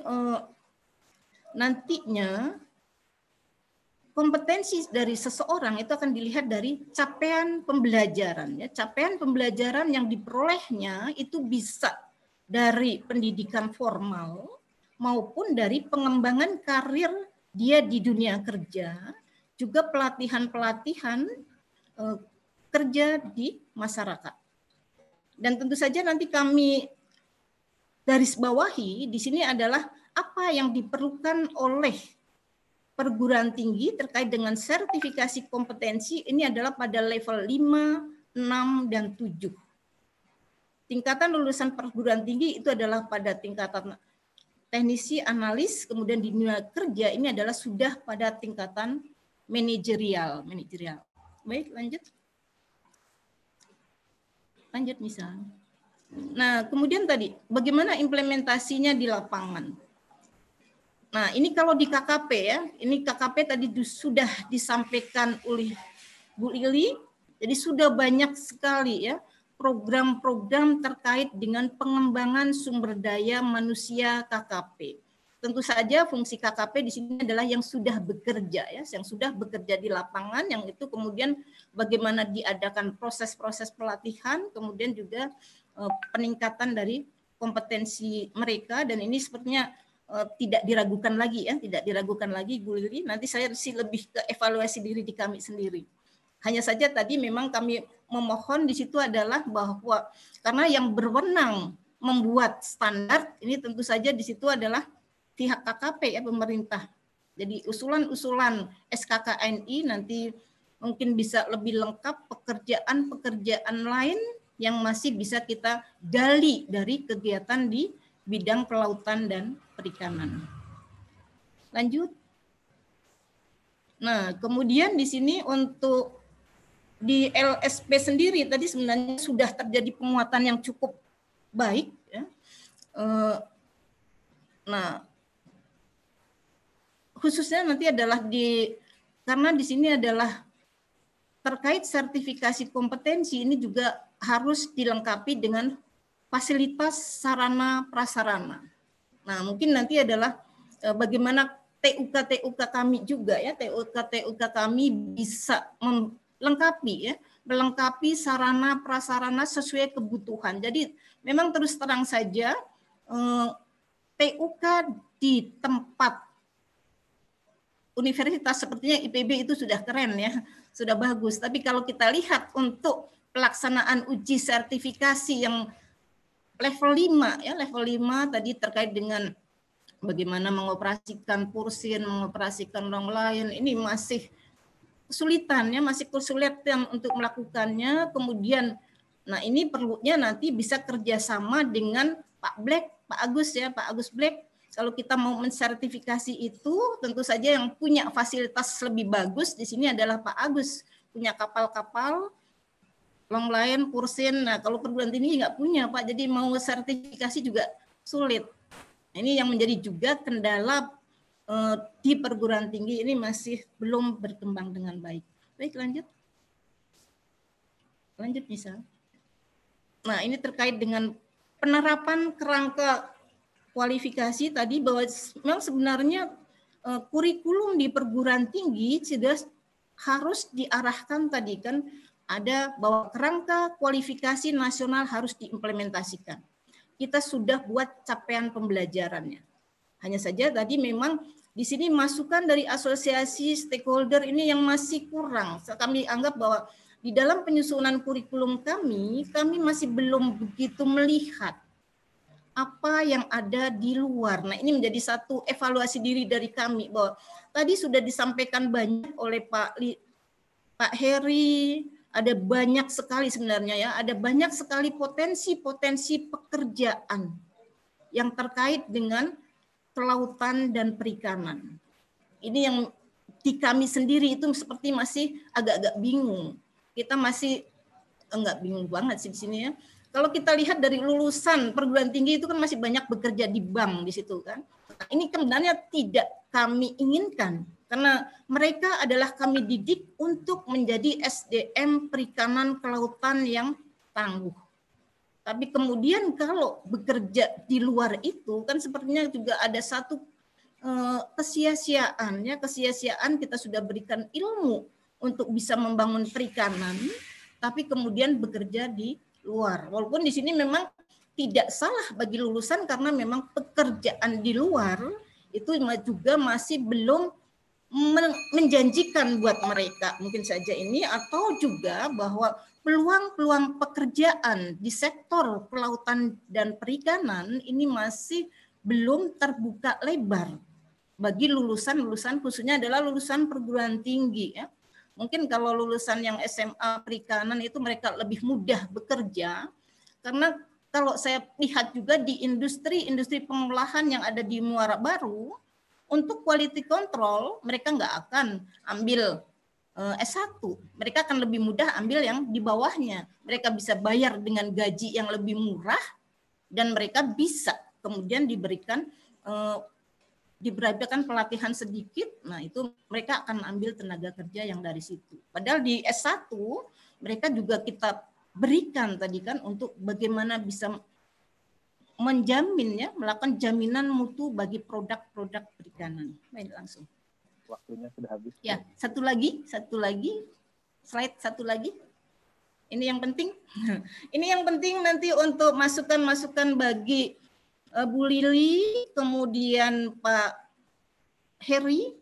nantinya kompetensi dari seseorang itu akan dilihat dari capaian pembelajaran. Ya. Capaian pembelajaran yang diperolehnya itu bisa dari pendidikan formal maupun dari pengembangan karir dia di dunia kerja, juga pelatihan-pelatihan kerja di masyarakat. Dan tentu saja nanti kami garis bawahi di sini adalah apa yang diperlukan oleh perguruan tinggi terkait dengan sertifikasi kompetensi ini adalah pada level 5, 6, dan 7. Tingkatan lulusan perguruan tinggi itu adalah pada tingkatan teknisi, analis, kemudian di dunia kerja ini adalah sudah pada tingkatan manajerial. Baik, lanjut. Lanjut misal. Nah, kemudian tadi bagaimana implementasinya di lapangan? Nah, ini kalau di KKP ya, ini KKP tadi sudah disampaikan oleh Bu Lili, jadi sudah banyak sekali ya program-program terkait dengan pengembangan sumber daya manusia KKP. Tentu saja fungsi KKP di sini adalah yang sudah bekerja ya, yang sudah bekerja di lapangan, yang itu kemudian bagaimana diadakan proses-proses pelatihan, kemudian juga peningkatan dari kompetensi mereka, dan ini sepertinya tidak diragukan lagi ya, tidak diragukan lagi Bu Lili. Nanti saya sih lebih ke evaluasi diri di kami sendiri. Hanya saja tadi memang kami memohon di situ adalah bahwa karena yang berwenang membuat standar ini tentu saja di situ adalah pihak KKP ya, pemerintah. Jadi usulan-usulan SKKNI nanti mungkin bisa lebih lengkap pekerjaan-pekerjaan lain yang masih bisa kita gali dari kegiatan di bidang kelautan dan perikanan. Lanjut. Nah, kemudian di sini untuk di LSP sendiri tadi sebenarnya sudah terjadi penguatan yang cukup baik. Ya. Nah, khususnya nanti adalah karena di sini adalah terkait sertifikasi kompetensi ini juga harus dilengkapi dengan fasilitas sarana prasarana. Nah, mungkin nanti adalah bagaimana TUK kami juga ya, TUK kami bisa melengkapi sarana prasarana sesuai kebutuhan. Jadi memang terus terang saja TUK di tempat universitas sepertinya IPB itu sudah keren ya, sudah bagus. Tapi kalau kita lihat untuk pelaksanaan uji sertifikasi yang level 5 ya, level 5 tadi terkait dengan bagaimana mengoperasikan Pursin, mengoperasikan long line, ini masih kesulitan ya, masih kesulitan untuk melakukannya. Kemudian, nah ini perlunya nanti bisa kerjasama dengan Pak Black, Pak Agus ya, Pak Agus Black. Kalau kita mau mensertifikasi itu, tentu saja yang punya fasilitas lebih bagus di sini adalah Pak Agus, punya kapal-kapal long line, Pursin. Nah kalau perguruan tinggi nggak punya Pak, jadi mau sertifikasi juga sulit. Ini yang menjadi juga kendala di perguruan tinggi ini masih belum berkembang dengan baik. Baik, lanjut. Lanjut bisa. Nah, ini terkait dengan penerapan kerangka kualifikasi tadi, bahwa memang sebenarnya kurikulum di perguruan tinggi sudah harus diarahkan tadi kan, ada bahwa kerangka kualifikasi nasional harus diimplementasikan. Kita sudah buat capaian pembelajarannya. Hanya saja tadi memang di sini masukan dari asosiasi stakeholder ini yang masih kurang. Kami anggap bahwa di dalam penyusunan kurikulum kami masih belum begitu melihat apa yang ada di luar. Nah, ini menjadi satu evaluasi diri dari kami, bahwa tadi sudah disampaikan banyak oleh Pak Heri. Ada banyak sekali sebenarnya ya, ada banyak sekali potensi-potensi pekerjaan yang terkait dengan kelautan dan perikanan. Ini yang di kami sendiri itu seperti masih agak-agak bingung. Kita masih enggak bingung banget sih di sini ya. Kalau kita lihat dari lulusan perguruan tinggi itu kan masih banyak bekerja di bank di situ kan. Nah, ini sebenarnya tidak kami inginkan. Karena mereka adalah kami didik untuk menjadi SDM perikanan kelautan yang tangguh. Tapi kemudian kalau bekerja di luar itu kan sepertinya juga ada satu kesia-siaan ya, kesia-siaan kita sudah berikan ilmu untuk bisa membangun perikanan, tapi kemudian bekerja di luar. Walaupun di sini memang tidak salah bagi lulusan karena memang pekerjaan di luar itu juga masih belum menjanjikan buat mereka mungkin saja ini, atau juga bahwa peluang-peluang pekerjaan di sektor kelautan dan perikanan ini masih belum terbuka lebar bagi lulusan-lulusan, khususnya adalah lulusan perguruan tinggi ya. Mungkin kalau lulusan yang SMA perikanan itu mereka lebih mudah bekerja, karena kalau saya lihat juga di industri pengolahan yang ada di Muara Baru, untuk quality control mereka nggak akan ambil S1, mereka akan lebih mudah ambil yang di bawahnya. Mereka bisa bayar dengan gaji yang lebih murah dan mereka bisa kemudian diberikan pelatihan sedikit. Nah itu mereka akan ambil tenaga kerja yang dari situ. Padahal di S1 mereka juga kita berikan tadi kan untuk bagaimana bisa menjamin ya, melakukan jaminan mutu bagi produk-produk perikanan. Baik, langsung. Waktunya sudah habis. Ya, satu lagi, slide satu lagi. Ini yang penting. Ini yang penting nanti untuk masukan-masukan bagi Bu Lili, kemudian Pak Heri.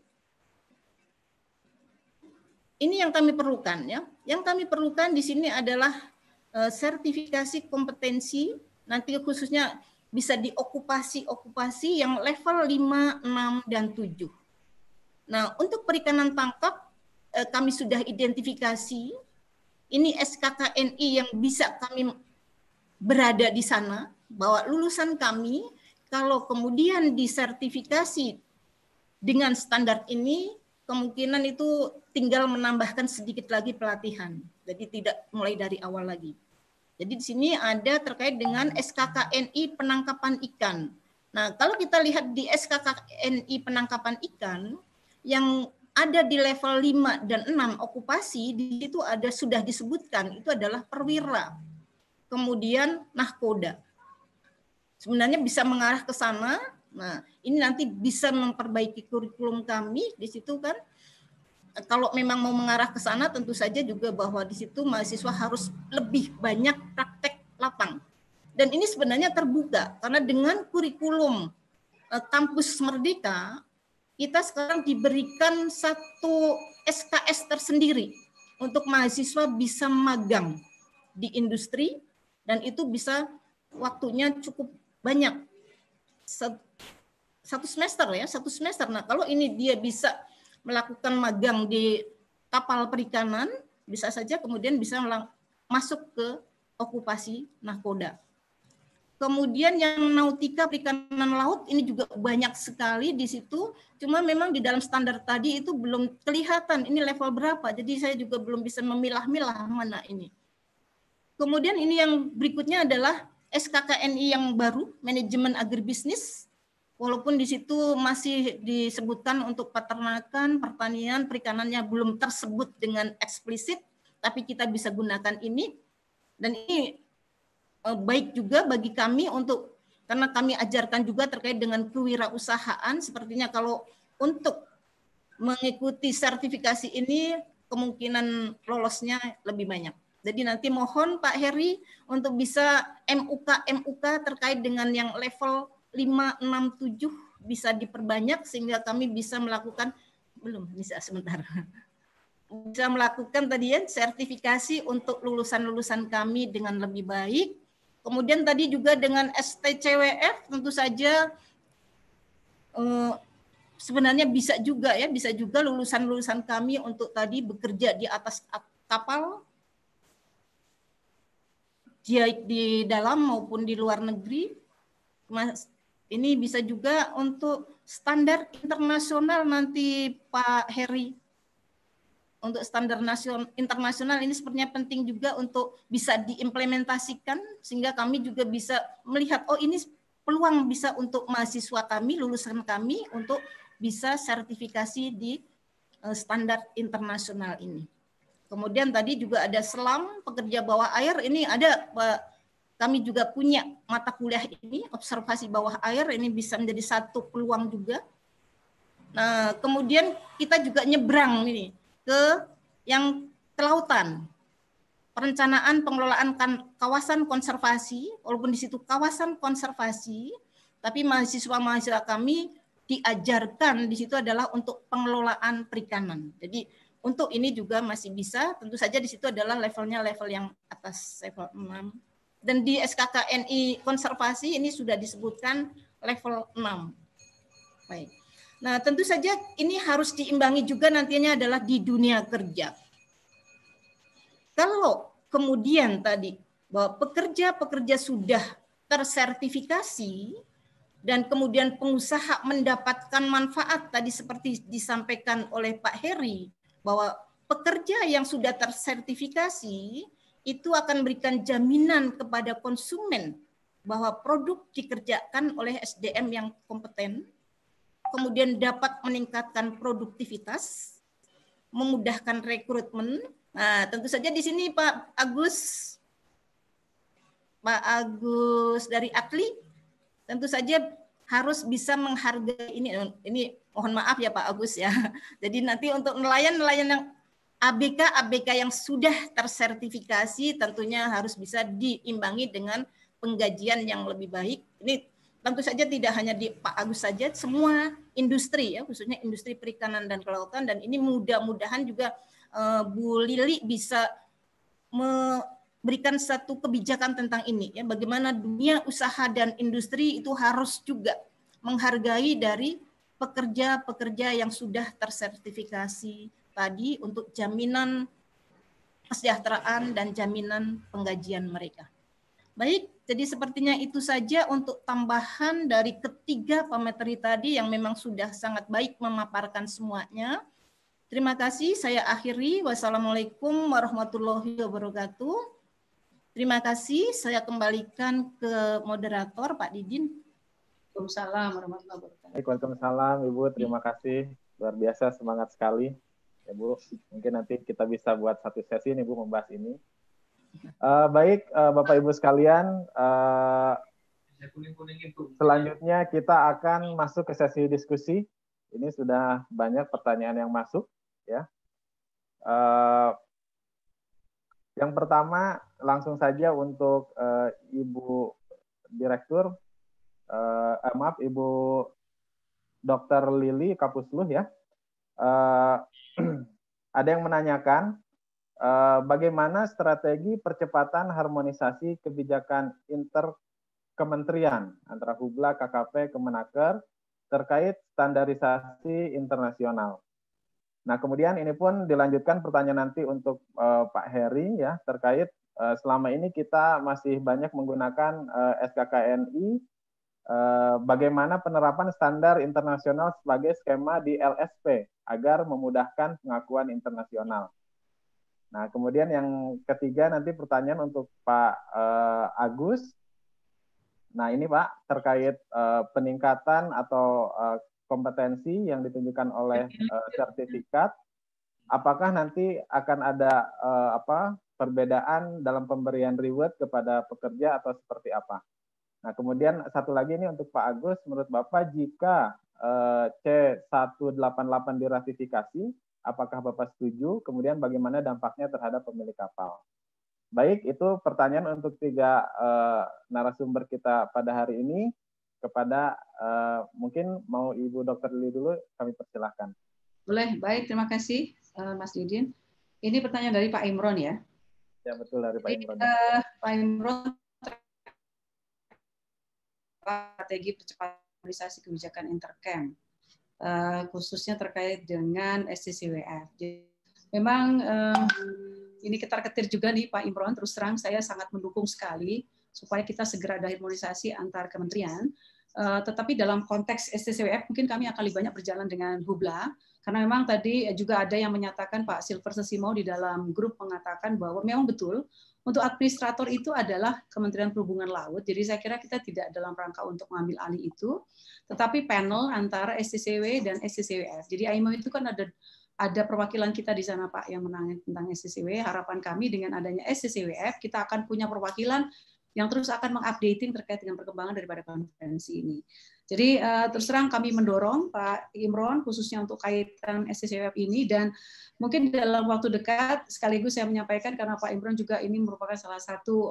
Ini yang kami perlukan ya. Yang kami perlukan di sini adalah sertifikasi kompetensi, nanti khususnya bisa di okupasi yang level 5, 6, dan 7. Nah, untuk perikanan tangkap kami sudah identifikasi, ini SKKNI yang bisa kami berada di sana, bahwa lulusan kami kalau kemudian disertifikasi dengan standar ini, kemungkinan itu tinggal menambahkan sedikit lagi pelatihan. Jadi tidak mulai dari awal lagi. Jadi di sini ada terkait dengan SKKNI penangkapan ikan. Nah, kalau kita lihat di SKKNI penangkapan ikan, yang ada di level 5 dan 6 okupasi, di situ ada sudah disebutkan, itu adalah perwira. Kemudian nahkoda. Sebenarnya bisa mengarah ke sana. Nah, ini nanti bisa memperbaiki kurikulum kami di situ kan. Kalau memang mau mengarah ke sana, tentu saja juga bahwa di situ mahasiswa harus lebih banyak praktek lapang. Dan ini sebenarnya terbuka karena dengan kurikulum kampus Merdeka, kita sekarang diberikan satu SKS tersendiri untuk mahasiswa bisa magang di industri, dan itu bisa waktunya cukup banyak, satu semester ya, satu semester. Nah, kalau ini dia bisa melakukan magang di kapal perikanan, bisa saja kemudian bisa masuk ke okupasi nahkoda. Kemudian yang nautika perikanan laut ini juga banyak sekali di situ, cuma memang di dalam standar tadi itu belum kelihatan ini level berapa, jadi saya juga belum bisa memilah-milah mana ini. Kemudian ini yang berikutnya adalah SKKNI yang baru, manajemen agribisnis. Walaupun di situ masih disebutkan untuk peternakan, pertanian, perikanannya belum tersebut dengan eksplisit, tapi kita bisa gunakan ini. Dan ini baik juga bagi kami untuk, karena kami ajarkan juga terkait dengan kewirausahaan, sepertinya kalau untuk mengikuti sertifikasi ini kemungkinan lolosnya lebih banyak. Jadi nanti mohon Pak Heri untuk bisa MUK terkait dengan yang level 5, 6, 7 bisa diperbanyak sehingga kami bisa melakukan, bisa melakukan tadi ya sertifikasi untuk lulusan-lulusan kami dengan lebih baik. Kemudian tadi juga dengan STCWF tentu saja sebenarnya bisa juga ya, bisa juga lulusan-lulusan kami untuk tadi bekerja di atas kapal, baik di dalam maupun di luar negeri. Ini bisa juga untuk standar internasional nanti Pak Heri. Untuk standar internasional ini sepertinya penting juga untuk bisa diimplementasikan sehingga kami juga bisa melihat, oh ini peluang bisa untuk mahasiswa kami, lulusan kami untuk bisa sertifikasi di standar internasional ini. Kemudian tadi juga ada selam, pekerja bawah air, ini ada kami juga punya mata kuliah ini, observasi bawah air, ini bisa menjadi satu peluang juga. Nah, kemudian kita juga nyebrang ini ke yang kelautan. Perencanaan pengelolaan kawasan konservasi, walaupun di situ kawasan konservasi, tapi mahasiswa-mahasiswa kami diajarkan di situ adalah untuk pengelolaan perikanan. Jadi untuk ini juga masih bisa, tentu saja di situ adalah levelnya level yang atas, level 6. Dan di SKKNI konservasi ini sudah disebutkan level 6. Baik. Nah, tentu saja ini harus diimbangi juga nantinya adalah di dunia kerja. Kalau kemudian tadi bahwa pekerja-pekerja sudah tersertifikasi dan kemudian pengusaha mendapatkan manfaat tadi seperti disampaikan oleh Pak Heri, bahwa pekerja yang sudah tersertifikasi itu akan memberikan jaminan kepada konsumen bahwa produk dikerjakan oleh SDM yang kompeten, kemudian dapat meningkatkan produktivitas, memudahkan rekrutmen. Nah, tentu saja di sini Pak Agus dari AKLI tentu saja harus bisa menghargai ini mohon maaf ya Pak Agus ya. Jadi nanti untuk nelayan-nelayan yang ABK yang sudah tersertifikasi tentunya harus bisa diimbangi dengan penggajian yang lebih baik. Ini tentu saja tidak hanya di Pak Agus saja, semua industri ya, khususnya industri perikanan dan kelautan, dan ini mudah-mudahan juga Bu Lili bisa memberikan satu kebijakan tentang ini ya, bagaimana dunia usaha dan industri itu harus juga menghargai dari pekerja-pekerja yang sudah tersertifikasi tadi untuk jaminan kesejahteraan dan jaminan penggajian mereka. Baik, jadi sepertinya itu saja untuk tambahan dari ketiga pemateri tadi yang memang sudah sangat baik memaparkan semuanya. Terima kasih, saya akhiri. Wassalamualaikum warahmatullahi wabarakatuh. Terima kasih, saya kembalikan ke moderator Pak Didin. Waalaikumsalam warahmatullahi wabarakatuh. Waalaikumsalam Ibu, terima kasih luar biasa, semangat sekali ya Bu. Mungkin nanti kita bisa buat satu sesi nih Bu membahas ini. Baik Bapak Ibu sekalian, selanjutnya kita akan masuk ke sesi diskusi. Ini sudah banyak pertanyaan yang masuk ya. Yang pertama langsung saja untuk Ibu Direktur, maaf Ibu Dr. Lili Kapusluh ya. Ada yang menanyakan bagaimana strategi percepatan harmonisasi kebijakan interkementerian antara Hubla, KKP, Kemenaker terkait standarisasi internasional. Nah, kemudian ini pun dilanjutkan pertanyaan nanti untuk Pak Heri ya terkait selama ini kita masih banyak menggunakan SKKNI, bagaimana penerapan standar internasional sebagai skema di LSP agar memudahkan pengakuan internasional. Nah, kemudian yang ketiga nanti pertanyaan untuk Pak Agus. Nah, ini Pak terkait peningkatan atau kompetensi yang ditunjukkan oleh sertifikat. Apakah nanti akan ada perbedaan dalam pemberian reward kepada pekerja atau seperti apa? Nah, kemudian satu lagi ini untuk Pak Agus, menurut Bapak jika C188 diratifikasi, apakah Bapak setuju? Kemudian bagaimana dampaknya terhadap pemilik kapal? Baik, itu pertanyaan untuk tiga narasumber kita pada hari ini. Kepada mungkin mau Ibu Dr. Lili dulu, kami persilahkan. Boleh, baik, terima kasih Mas Didin. Ini pertanyaan dari Pak Imron ya? Ya, betul dari Pak Imron. Pak Imron, strategi percepatan harmonisasi kebijakan intercam, khususnya terkait dengan SCCWF. Jadi, memang ini ketar-ketir juga nih Pak Imron, terus terang saya sangat mendukung sekali supaya kita segera ada harmonisasi antar kementerian. Tetapi dalam konteks SCCWF mungkin kami akan lebih banyak berjalan dengan Hubla, karena memang tadi juga ada yang menyatakan Pak Silver Sesimo di dalam grup mengatakan bahwa memang betul untuk administrator itu adalah Kementerian Perhubungan Laut, jadi saya kira kita tidak dalam rangka untuk mengambil alih itu, tetapi panel antara SCCW dan SCCWF. Jadi AIMO itu kan ada perwakilan kita di sana Pak yang menangani tentang SCCW. Harapan kami dengan adanya SCCWF kita akan punya perwakilan yang terus akan mengupdating terkait dengan perkembangan daripada konferensi ini. Jadi terus terang kami mendorong Pak Imron khususnya untuk kaitan SCCWF ini, dan mungkin dalam waktu dekat sekaligus saya menyampaikan karena Pak Imron juga ini merupakan salah satu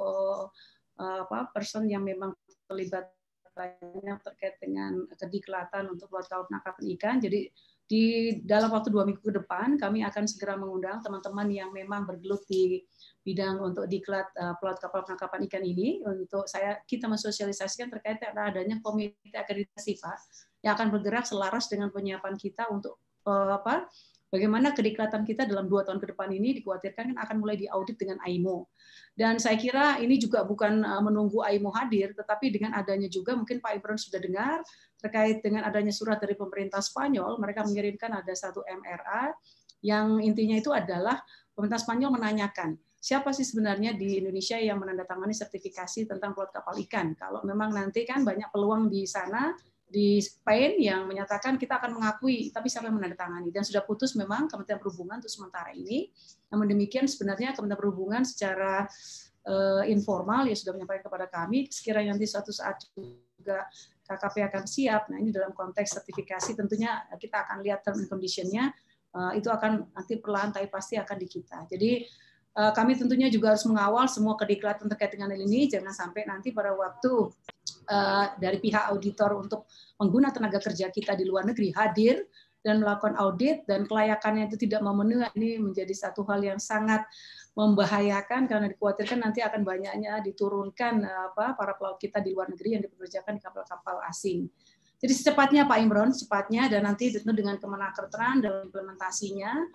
person yang memang terlibat banyak terkait dengan kediklatan untuk pelaut penangkapan ikan. Jadi di dalam waktu 2 minggu ke depan kami akan segera mengundang teman-teman yang memang bergelut di bidang untuk diklat pelaut kapal penangkapan ikan ini untuk kita mensosialisasikan terkait dengan adanya komite akreditasi Pak yang akan bergerak selaras dengan penyiapan kita untuk bagaimana kediklatan kita dalam 2 tahun ke depan ini dikhawatirkan kan akan mulai diaudit dengan AIMO. Dan saya kira ini juga bukan menunggu AIMO hadir, tetapi dengan adanya juga mungkin Pak Imron sudah dengar terkait dengan adanya surat dari pemerintah Spanyol, mereka mengirimkan ada satu MRA yang intinya itu adalah pemerintah Spanyol menanyakan siapa sih sebenarnya di Indonesia yang menandatangani sertifikasi tentang pelaut kapal ikan. Kalau memang nanti kan banyak peluang di sana, di Spain yang menyatakan kita akan mengakui, tapi siapa yang menandatangani? Dan sudah putus memang Kementerian Perhubungan untuk sementara ini. Namun demikian sebenarnya Kementerian Perhubungan secara informal ya sudah menyampaikan kepada kami, sekiranya nanti suatu saat juga KKP akan siap. Nah ini dalam konteks sertifikasi tentunya kita akan lihat term and condition-nya, itu akan nanti perlahan tapi pasti akan di kita. Jadi kami tentunya juga harus mengawal semua kediklatan terkait dengan ini, jangan sampai nanti pada waktu dari pihak auditor untuk pengguna tenaga kerja kita di luar negeri hadir dan melakukan audit dan kelayakannya itu tidak memenuhi, ini menjadi satu hal yang sangat membahayakan karena dikhawatirkan nanti akan banyaknya diturunkan para pelaut kita di luar negeri yang dipekerjakan di kapal-kapal asing. Jadi secepatnya Pak Imron, secepatnya, dan nanti tentu dengan Kemenaker dalam implementasinya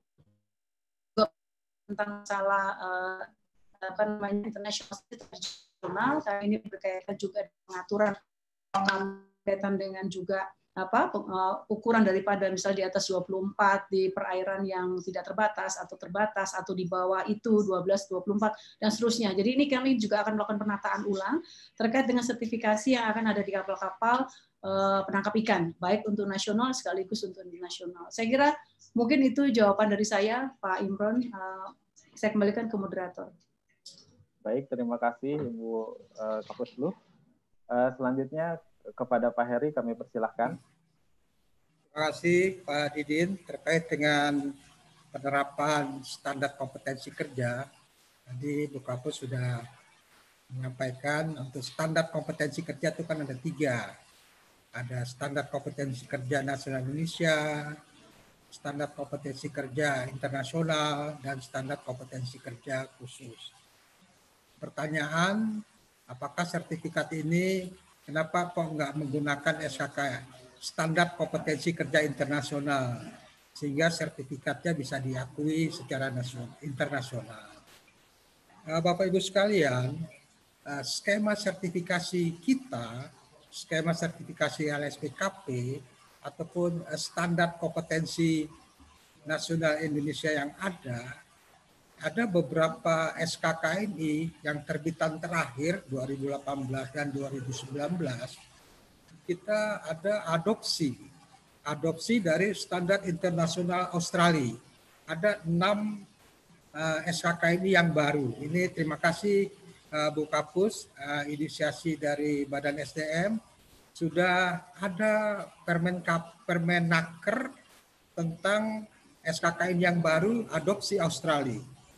tentang masalah internasional, kami ini berkaitan juga dengan pengaturan berkaitan dengan juga ukuran daripada misalnya di atas 24 di perairan yang tidak terbatas atau di bawah itu 12, 24 dan seterusnya. Jadi ini kami juga akan melakukan penataan ulang terkait dengan sertifikasi yang akan ada di kapal-kapal penangkap ikan, baik untuk nasional sekaligus untuk internasional. Saya kira mungkin itu jawaban dari saya, Pak Imron. Saya kembalikan ke moderator. Baik, terima kasih Ibu Kapus Lu. Selanjutnya kepada Pak Heri kami persilahkan. Terima kasih Pak Didin terkait dengan penerapan standar kompetensi kerja. Tadi Bu Kapus sudah menyampaikan untuk standar kompetensi kerja itu kan ada 3. Ada standar kompetensi kerja nasional Indonesia, standar kompetensi kerja internasional, dan standar kompetensi kerja khusus. Pertanyaan, apakah sertifikat ini, kenapa kok nggak menggunakan SKK, standar kompetensi kerja internasional, sehingga sertifikatnya bisa diakui secara internasional. Bapak Ibu sekalian, skema sertifikasi kita, skema sertifikasi LSPKP, ataupun standar kompetensi nasional Indonesia yang ada beberapa SKKNI yang terbitan terakhir 2018 dan 2019, kita ada adopsi dari standar internasional Australia. Ada 6 SKKNI yang baru. Ini terima kasih Bu Kapus, inisiasi dari Badan SDM, sudah ada Permenaker tentang SKKN yang baru adopsi Australia.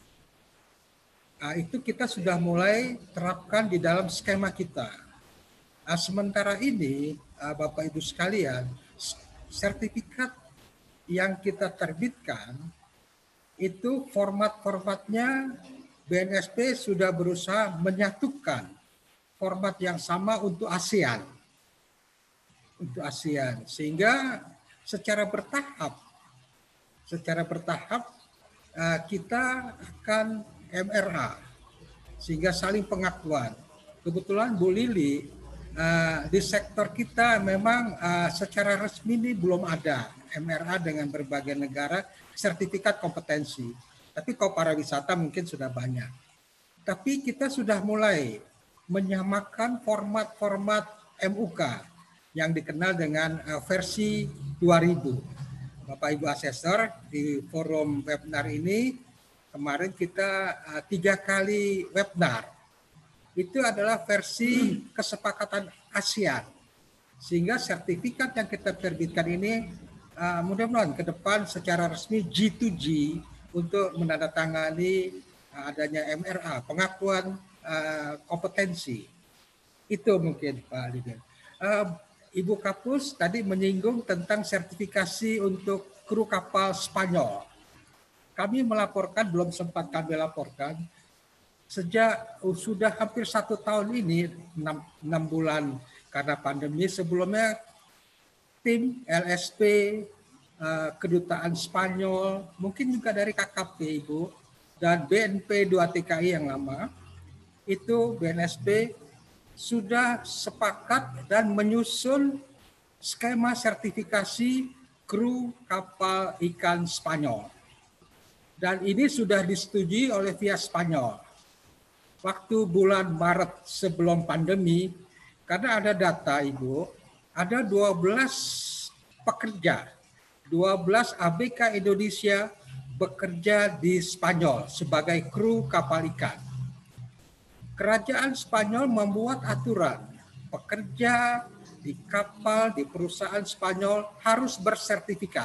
Itu kita sudah mulai terapkan di dalam skema kita. Sementara ini, Bapak Ibu sekalian, sertifikat yang kita terbitkan itu format-formatnya BNSP sudah berusaha menyatukan format yang sama untuk ASEAN. Sehingga secara bertahap kita akan MRA, sehingga saling pengakuan. Kebetulan Bu Lili di sektor kita memang secara resmi ini belum ada MRA dengan berbagai negara sertifikat kompetensi. Tapi kalau pariwisata mungkin sudah banyak. Tapi kita sudah mulai menyamakan format-format MUK yang dikenal dengan versi 2000. Bapak Ibu Asesor, di forum webinar ini kemarin kita 3 kali webinar. Itu adalah versi kesepakatan ASEAN. Sehingga sertifikat yang kita terbitkan ini mudah-mudahan ke depan secara resmi G2G untuk menandatangani adanya MRA, pengakuan kompetensi. Itu mungkin Pak Lidin. Ibu Kapus tadi menyinggung tentang sertifikasi untuk kru kapal Spanyol. Kami melaporkan, belum sempat kami laporkan, sejak sudah hampir 1 tahun ini, 6 bulan karena pandemi, sebelumnya tim LSP, Kedutaan Spanyol, mungkin juga dari KKP Ibu, dan BNP 2 TKI yang lama, itu BNSP sudah sepakat dan menyusun skema sertifikasi kru kapal ikan Spanyol. Dan ini sudah disetujui oleh pihak Spanyol. Waktu bulan Maret sebelum pandemi, karena ada data Ibu, ada 12 pekerja, 12 ABK Indonesia bekerja di Spanyol sebagai kru kapal ikan. Kerajaan Spanyol membuat aturan, pekerja di kapal, di perusahaan Spanyol harus bersertifikat.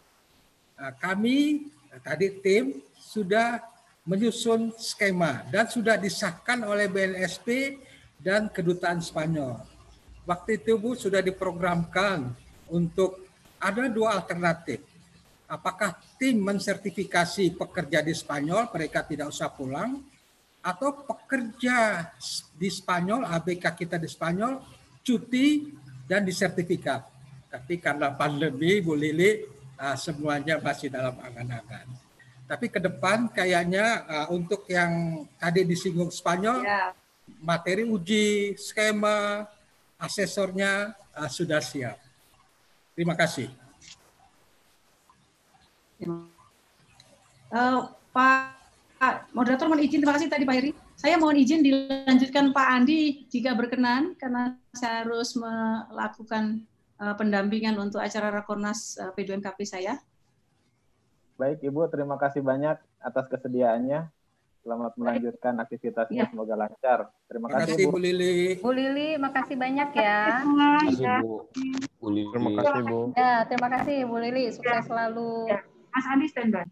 Kami, tadi tim, sudah menyusun skema dan sudah disahkan oleh BNSP dan Kedutaan Spanyol. Waktu itu Bu sudah diprogramkan untuk ada 2 alternatif. Apakah tim mensertifikasi pekerja di Spanyol, mereka tidak usah pulang, atau pekerja di Spanyol, ABK kita di Spanyol, cuti dan disertifikat. Tapi karena pandemi, Bu Lili, semuanya masih dalam angan-angan. Tapi ke depan kayaknya untuk yang tadi disinggung Spanyol, materi uji, skema, asesornya sudah siap. Terima kasih. Pak Moderator mohon izin, terima kasih tadi Pak Heri. Saya mohon izin dilanjutkan Pak Andi jika berkenan, karena saya harus melakukan pendampingan untuk acara Rakornas P2MKP saya. Baik Ibu, terima kasih banyak atas kesediaannya. Selamat melanjutkan aktivitasnya, semoga lancar. Terima kasih Bu Lili. Bu Lili, makasih banyak ya. Terima kasih Bu Lili. Terima kasih Bu. Ya, terima kasih Bu Lili, sukses selalu. Mas Andi standby.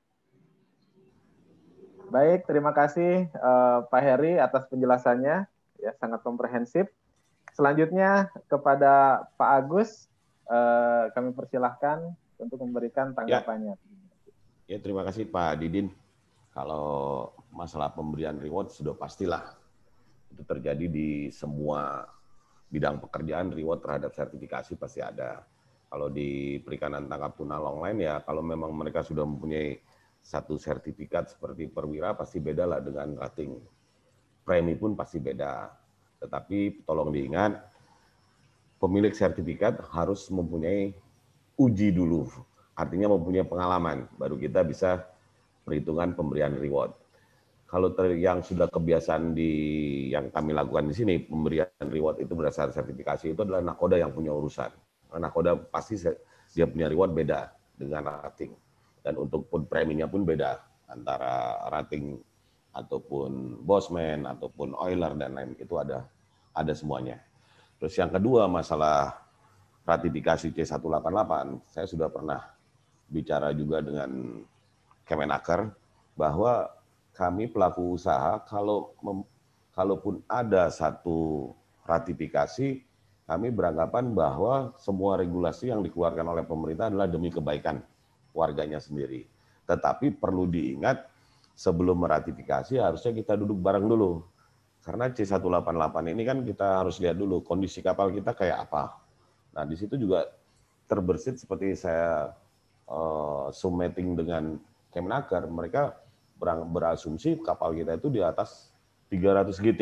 Baik, terima kasih Pak Heri atas penjelasannya, ya sangat komprehensif. Selanjutnya kepada Pak Agus, kami persilahkan untuk memberikan tanggapannya. Ya, terima kasih Pak Didin. Kalau masalah pemberian reward sudah pastilah itu terjadi di semua bidang pekerjaan, reward terhadap sertifikasi pasti ada. Kalau di perikanan tangkap tuna longline ya kalau memang mereka sudah mempunyai satu sertifikat seperti perwira pasti beda lah dengan rating. Premi pun pasti beda. Tetapi tolong diingat, pemilik sertifikat harus mempunyai uji dulu. Artinya mempunyai pengalaman, baru kita bisa perhitungan pemberian reward. Kalau yang sudah kebiasaan yang kami lakukan di sini, pemberian reward itu berdasarkan sertifikasi itu adalah nakoda yang punya urusan. Nakoda pasti dia punya reward beda dengan rating. Dan untuk pun preminya pun beda antara rating ataupun Bosman ataupun Oiler dan lain itu ada semuanya. Terus yang kedua masalah ratifikasi C188, saya sudah pernah bicara juga dengan Kemenaker bahwa kami pelaku usaha kalaupun ada satu ratifikasi, kami beranggapan bahwa semua regulasi yang dikeluarkan oleh pemerintah adalah demi kebaikan warganya sendiri. Tetapi perlu diingat sebelum meratifikasi harusnya kita duduk bareng dulu. Karena C188 ini kan kita harus lihat dulu kondisi kapal kita kayak apa. Nah di situ juga terbersit seperti saya summating dengan Kemenaker, mereka berasumsi kapal kita itu di atas 300 GT.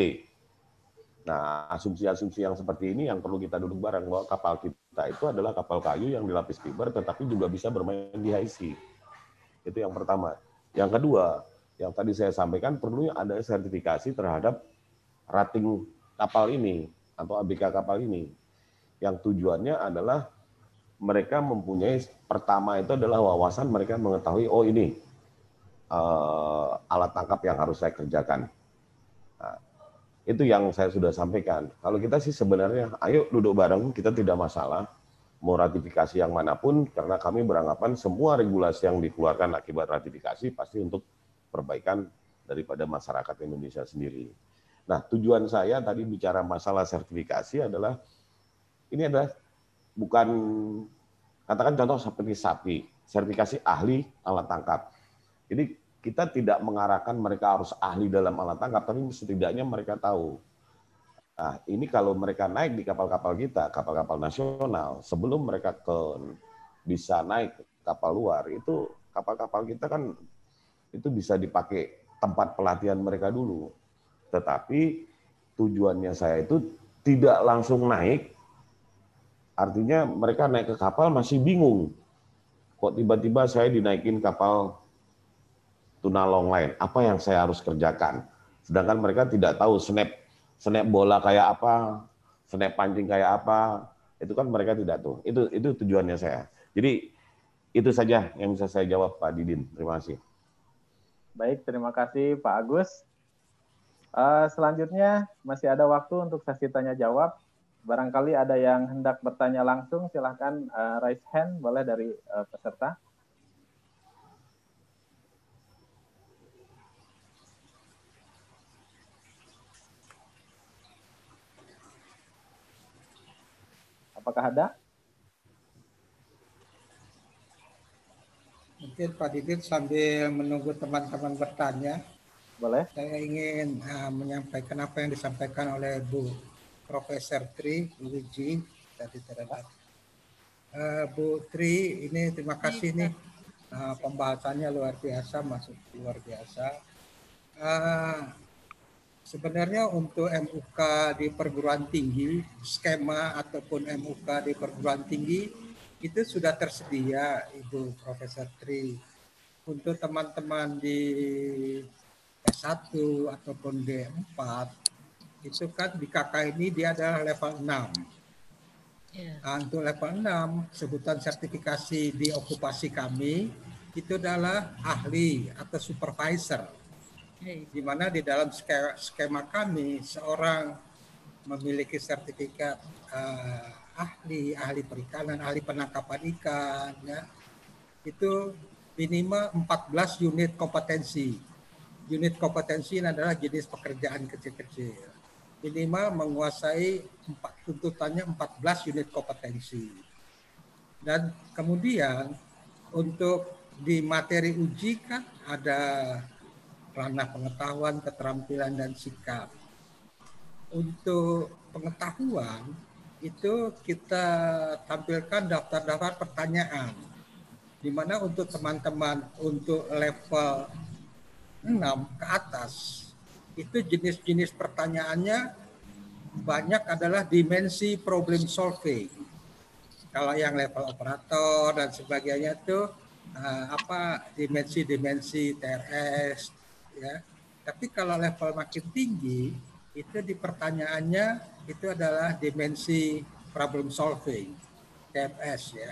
Nah, asumsi-asumsi yang seperti ini yang perlu kita duduk bareng bahwa kapal kita itu adalah kapal kayu yang dilapis fiber tetapi juga bisa bermain di high sea. Itu yang pertama. Yang kedua, yang tadi saya sampaikan perlu ada sertifikasi terhadap rating kapal ini atau ABK kapal ini. Yang tujuannya adalah mereka mempunyai, pertama itu adalah wawasan mereka mengetahui, oh ini alat tangkap yang harus saya kerjakan. Nah, itu yang saya sudah sampaikan. Kalau kita sih sebenarnya, ayo duduk bareng, kita tidak masalah. Mau ratifikasi yang manapun, karena kami beranggapan semua regulasi yang dikeluarkan akibat ratifikasi pasti untuk perbaikan daripada masyarakat Indonesia sendiri. Nah, tujuan saya tadi bicara masalah sertifikasi adalah, ini adalah bukan, katakan contoh seperti sapi, sertifikasi ahli alat tangkap. Jadi kita tidak mengarahkan mereka harus ahli dalam alat tangkap, tapi setidaknya mereka tahu. Nah, ini kalau mereka naik di kapal-kapal kita, kapal-kapal nasional, sebelum mereka bisa naik ke kapal luar, itu kapal-kapal kita kan itu bisa dipakai tempat pelatihan mereka dulu. Tetapi tujuannya saya itu tidak langsung naik, artinya mereka naik ke kapal masih bingung. Kok tiba-tiba saya dinaikin kapal tuna longline, apa yang saya harus kerjakan? Sedangkan mereka tidak tahu snap bola kayak apa, snap pancing kayak apa, itu kan mereka tidak tahu. Itu tujuannya saya. Jadi itu saja yang bisa saya jawab Pak Didin. Terima kasih. Baik, terima kasih Pak Agus. Selanjutnya masih ada waktu untuk sesi tanya jawab. Barangkali ada yang hendak bertanya langsung, silahkan raise hand, boleh dari peserta. Apakah ada? Mungkin Pak Didin sambil menunggu teman-teman bertanya, boleh. Saya ingin menyampaikan apa yang disampaikan oleh Bu Profesor Tri, Bu Wiji, tadi terhadap Bu Tri, ini terima kasih nih pembahasannya luar biasa, masuk luar biasa. Sebenarnya untuk MUK di perguruan tinggi, skema ataupun MUK di perguruan tinggi itu sudah tersedia, Ibu Profesor Tri. Untuk teman-teman di D1 ataupun D4, itu kan di KK ini dia adalah level 6. Nah, untuk level 6, sebutan sertifikasi di okupasi kami, itu adalah ahli atau supervisor. Di mana di dalam skema kami, seorang memiliki sertifikat ahli perikanan, ahli penangkapan ikan, ya, itu minimal 14 unit kompetensi. Unit kompetensi ini adalah jenis pekerjaan kecil-kecil. Minimal menguasai tuntutannya 14 unit kompetensi. Dan kemudian untuk di materi uji kan ada ranah pengetahuan, keterampilan, dan sikap. Untuk pengetahuan itu kita tampilkan daftar-daftar pertanyaan, di mana untuk teman-teman untuk level 6 ke atas itu jenis-jenis pertanyaannya banyak adalah dimensi problem solving. Kalau yang level operator dan sebagainya itu dimensi-dimensi TRS, ya. Tapi kalau level makin tinggi itu di pertanyaannya itu adalah dimensi problem solving, TFS, ya.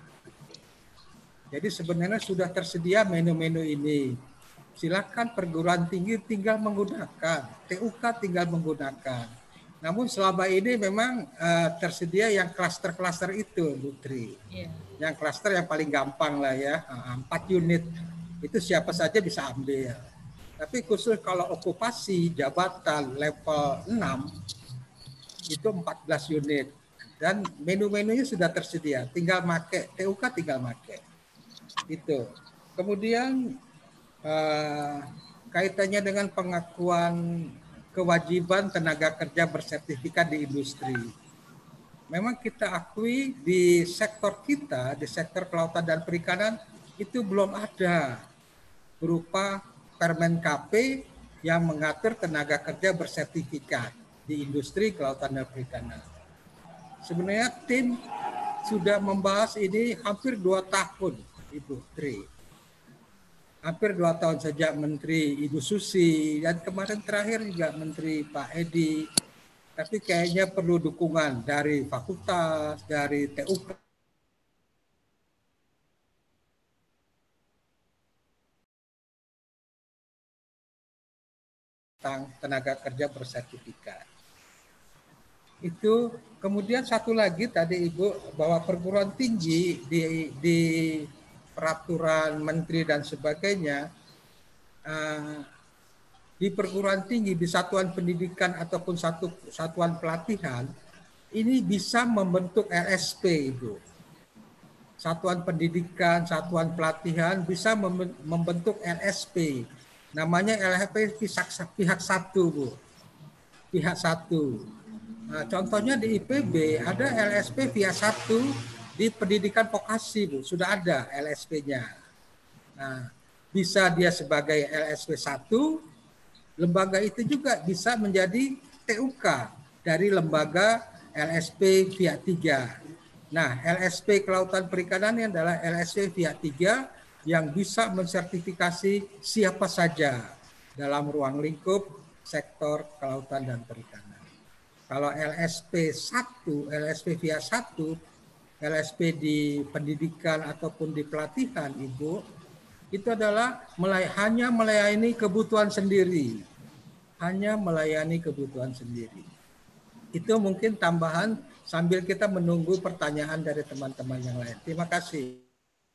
Jadi sebenarnya sudah tersedia menu-menu ini. Silakan perguruan tinggi tinggal menggunakan, TUK tinggal menggunakan. Namun selama ini memang tersedia yang klaster-klaster itu, Bu Tri. Yang klaster yang paling gampang lah ya, 4 unit. Itu siapa saja bisa ambil. Tapi khusus kalau okupasi jabatan level 6, itu 14 unit. Dan menu-menunya sudah tersedia, tinggal make, TUK tinggal make. Itu. Kemudian kaitannya dengan pengakuan kewajiban tenaga kerja bersertifikat di industri. Memang kita akui di sektor kita, di sektor kelautan dan perikanan itu belum ada berupa Permen KP yang mengatur tenaga kerja bersertifikat di industri kelautan dan perikanan. Sebenarnya tim sudah membahas ini hampir 2 tahun, Ibu Tri. Hampir 2 tahun sejak Menteri Ibu Susi dan kemarin terakhir juga Menteri Pak Edi. Tapi kayaknya perlu dukungan dari fakultas, dari TUK. Tentang tenaga kerja bersertifikat. Itu kemudian satu lagi tadi Ibu bahwa perguruan tinggi di peraturan menteri dan sebagainya, di perguruan tinggi, di satuan pendidikan ataupun satuan pelatihan, ini bisa membentuk LSP, Ibu. Satuan pendidikan, satuan pelatihan bisa membentuk LSP. Namanya LSP pihak satu, Bu. Pihak satu. Nah, contohnya di IPB ada LSP pihak satu di pendidikan vokasi, Bu, sudah ada LSP-nya. Nah, bisa dia sebagai LSP 1, lembaga itu juga bisa menjadi TUK dari lembaga LSP pihak 3. Nah, LSP Kelautan Perikanan ini adalah LSP pihak 3 yang bisa mensertifikasi siapa saja dalam ruang lingkup sektor kelautan dan perikanan. Kalau LSP 1, LSP pihak 1, LSP di pendidikan ataupun di pelatihan, Ibu, itu adalah hanya melayani kebutuhan sendiri. Hanya melayani kebutuhan sendiri. Itu mungkin tambahan sambil kita menunggu pertanyaan dari teman-teman yang lain. Terima kasih.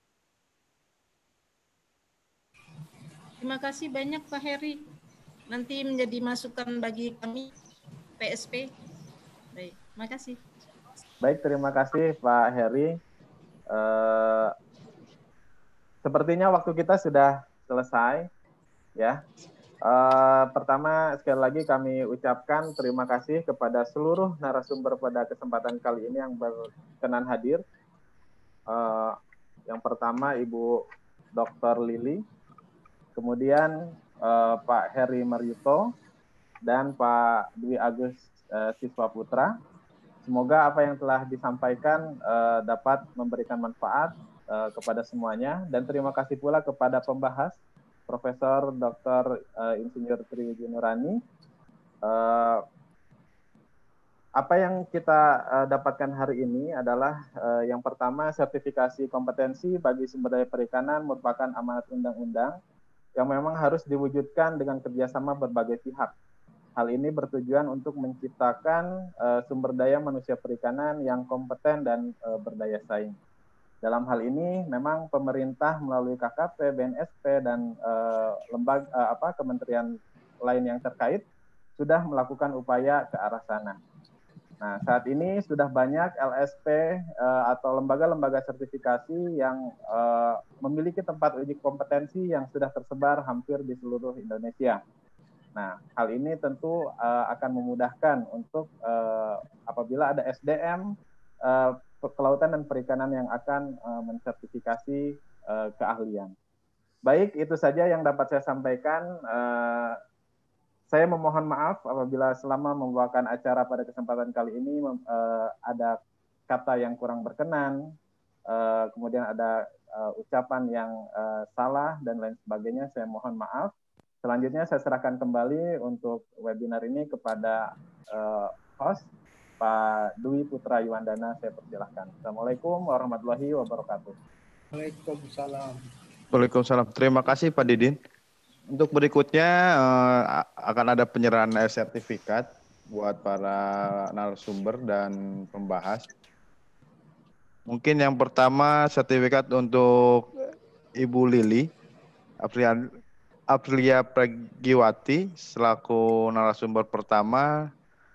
Terima kasih banyak Pak Heri. Nanti menjadi masukan bagi kami PSP. Baik, terima kasih. Baik, terima kasih Pak Heri. Sepertinya waktu kita sudah selesai, ya. Pertama, sekali lagi kami ucapkan terima kasih kepada seluruh narasumber pada kesempatan kali ini yang berkenan hadir. Yang pertama, Ibu Dr. Lili, kemudian Pak Heri Maryuto, dan Pak Dwi Agus Siswa Putra. Semoga apa yang telah disampaikan dapat memberikan manfaat kepada semuanya, dan terima kasih pula kepada pembahas Profesor Dr. Insinyur Triwijaya Nurani. Apa yang kita dapatkan hari ini adalah yang pertama, sertifikasi kompetensi bagi sumber daya perikanan merupakan amanat undang-undang yang memang harus diwujudkan dengan kerjasama berbagai pihak. Hal ini bertujuan untuk menciptakan sumber daya manusia perikanan yang kompeten dan berdaya saing. Dalam hal ini memang pemerintah melalui KKP, BNSP, dan lembaga kementerian lain yang terkait sudah melakukan upaya ke arah sana. Nah, saat ini sudah banyak LSP atau lembaga-lembaga sertifikasi yang memiliki tempat uji kompetensi yang sudah tersebar hampir di seluruh Indonesia. Nah, hal ini tentu akan memudahkan untuk apabila ada SDM kelautan dan perikanan yang akan mensertifikasi keahlian. Baik, itu saja yang dapat saya sampaikan. Saya memohon maaf apabila selama membawakan acara pada kesempatan kali ini ada kata yang kurang berkenan, kemudian ada ucapan yang salah dan lain sebagainya. Saya mohon maaf. Selanjutnya saya serahkan kembali untuk webinar ini kepada host Pak Dwi Putra Yuwandana. Saya persilahkan. Assalamualaikum warahmatullahi wabarakatuh. Waalaikumsalam. Waalaikumsalam. Terima kasih Pak Didin. Untuk berikutnya akan ada penyerahan sertifikat buat para narasumber dan pembahas. Mungkin yang pertama sertifikat untuk Ibu Lili Aprilia Pragiwati selaku narasumber pertama.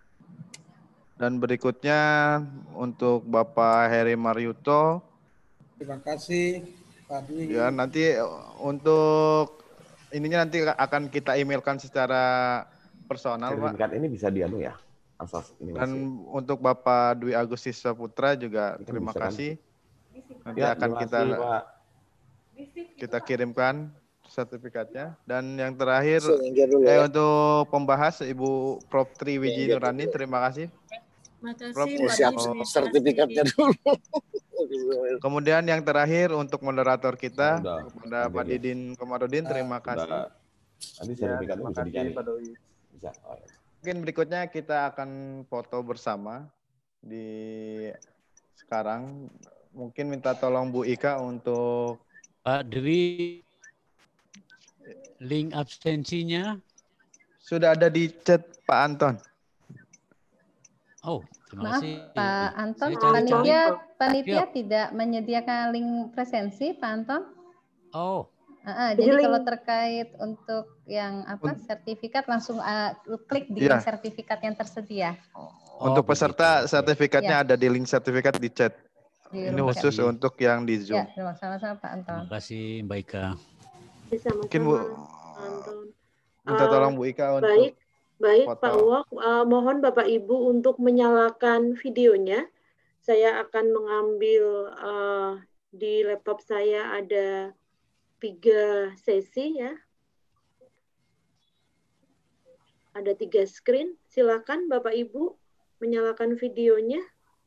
Dan berikutnya untuk Bapak Heri Maryuto. Terima kasih Pak Dwi. Ya, nanti untuk ininya nanti akan kita emailkan secara personal, Pak. Sertifikat ini bisa dianu ya. Dan untuk Bapak Dwi Agustis Saputra juga terima kasih. Nanti ya, akan kasih, kita kirimkan sertifikatnya. Dan yang terakhir untuk pembahas Ibu Prof. Triwijaya Nurani, terima kasih. Terima kasih Pak sertifikatnya dulu. Kemudian yang terakhir untuk moderator kita, kepada Pak Didin Komarudin, terima kasih. Nanti sertifikatnya bisa dicari. Bisa. Mungkin berikutnya kita akan foto bersama di sekarang. Mungkin minta tolong Bu Ika untuk Pak Dwi, link absensinya sudah ada di chat Pak Anton. Oh, terima Maaf kasih. Pak Anton, panitia tidak menyediakan link presensi, Pak Anton. Oh. Jadi kalau terkait untuk yang sertifikat langsung klik di link sertifikat yang tersedia. Untuk peserta sertifikatnya ada di link sertifikat di chat. Ini khusus untuk yang di Zoom. Ya, terima kasih sama Pak Anton. Terima kasih Mbak Ika. Mungkin Bu minta tolong Bu Ika untuk Baik, Pak Uwok, mohon Bapak Ibu untuk menyalakan videonya. Saya akan mengambil di laptop saya ada 3 sesi ya. Ada 3 screen. Silakan Bapak Ibu menyalakan videonya.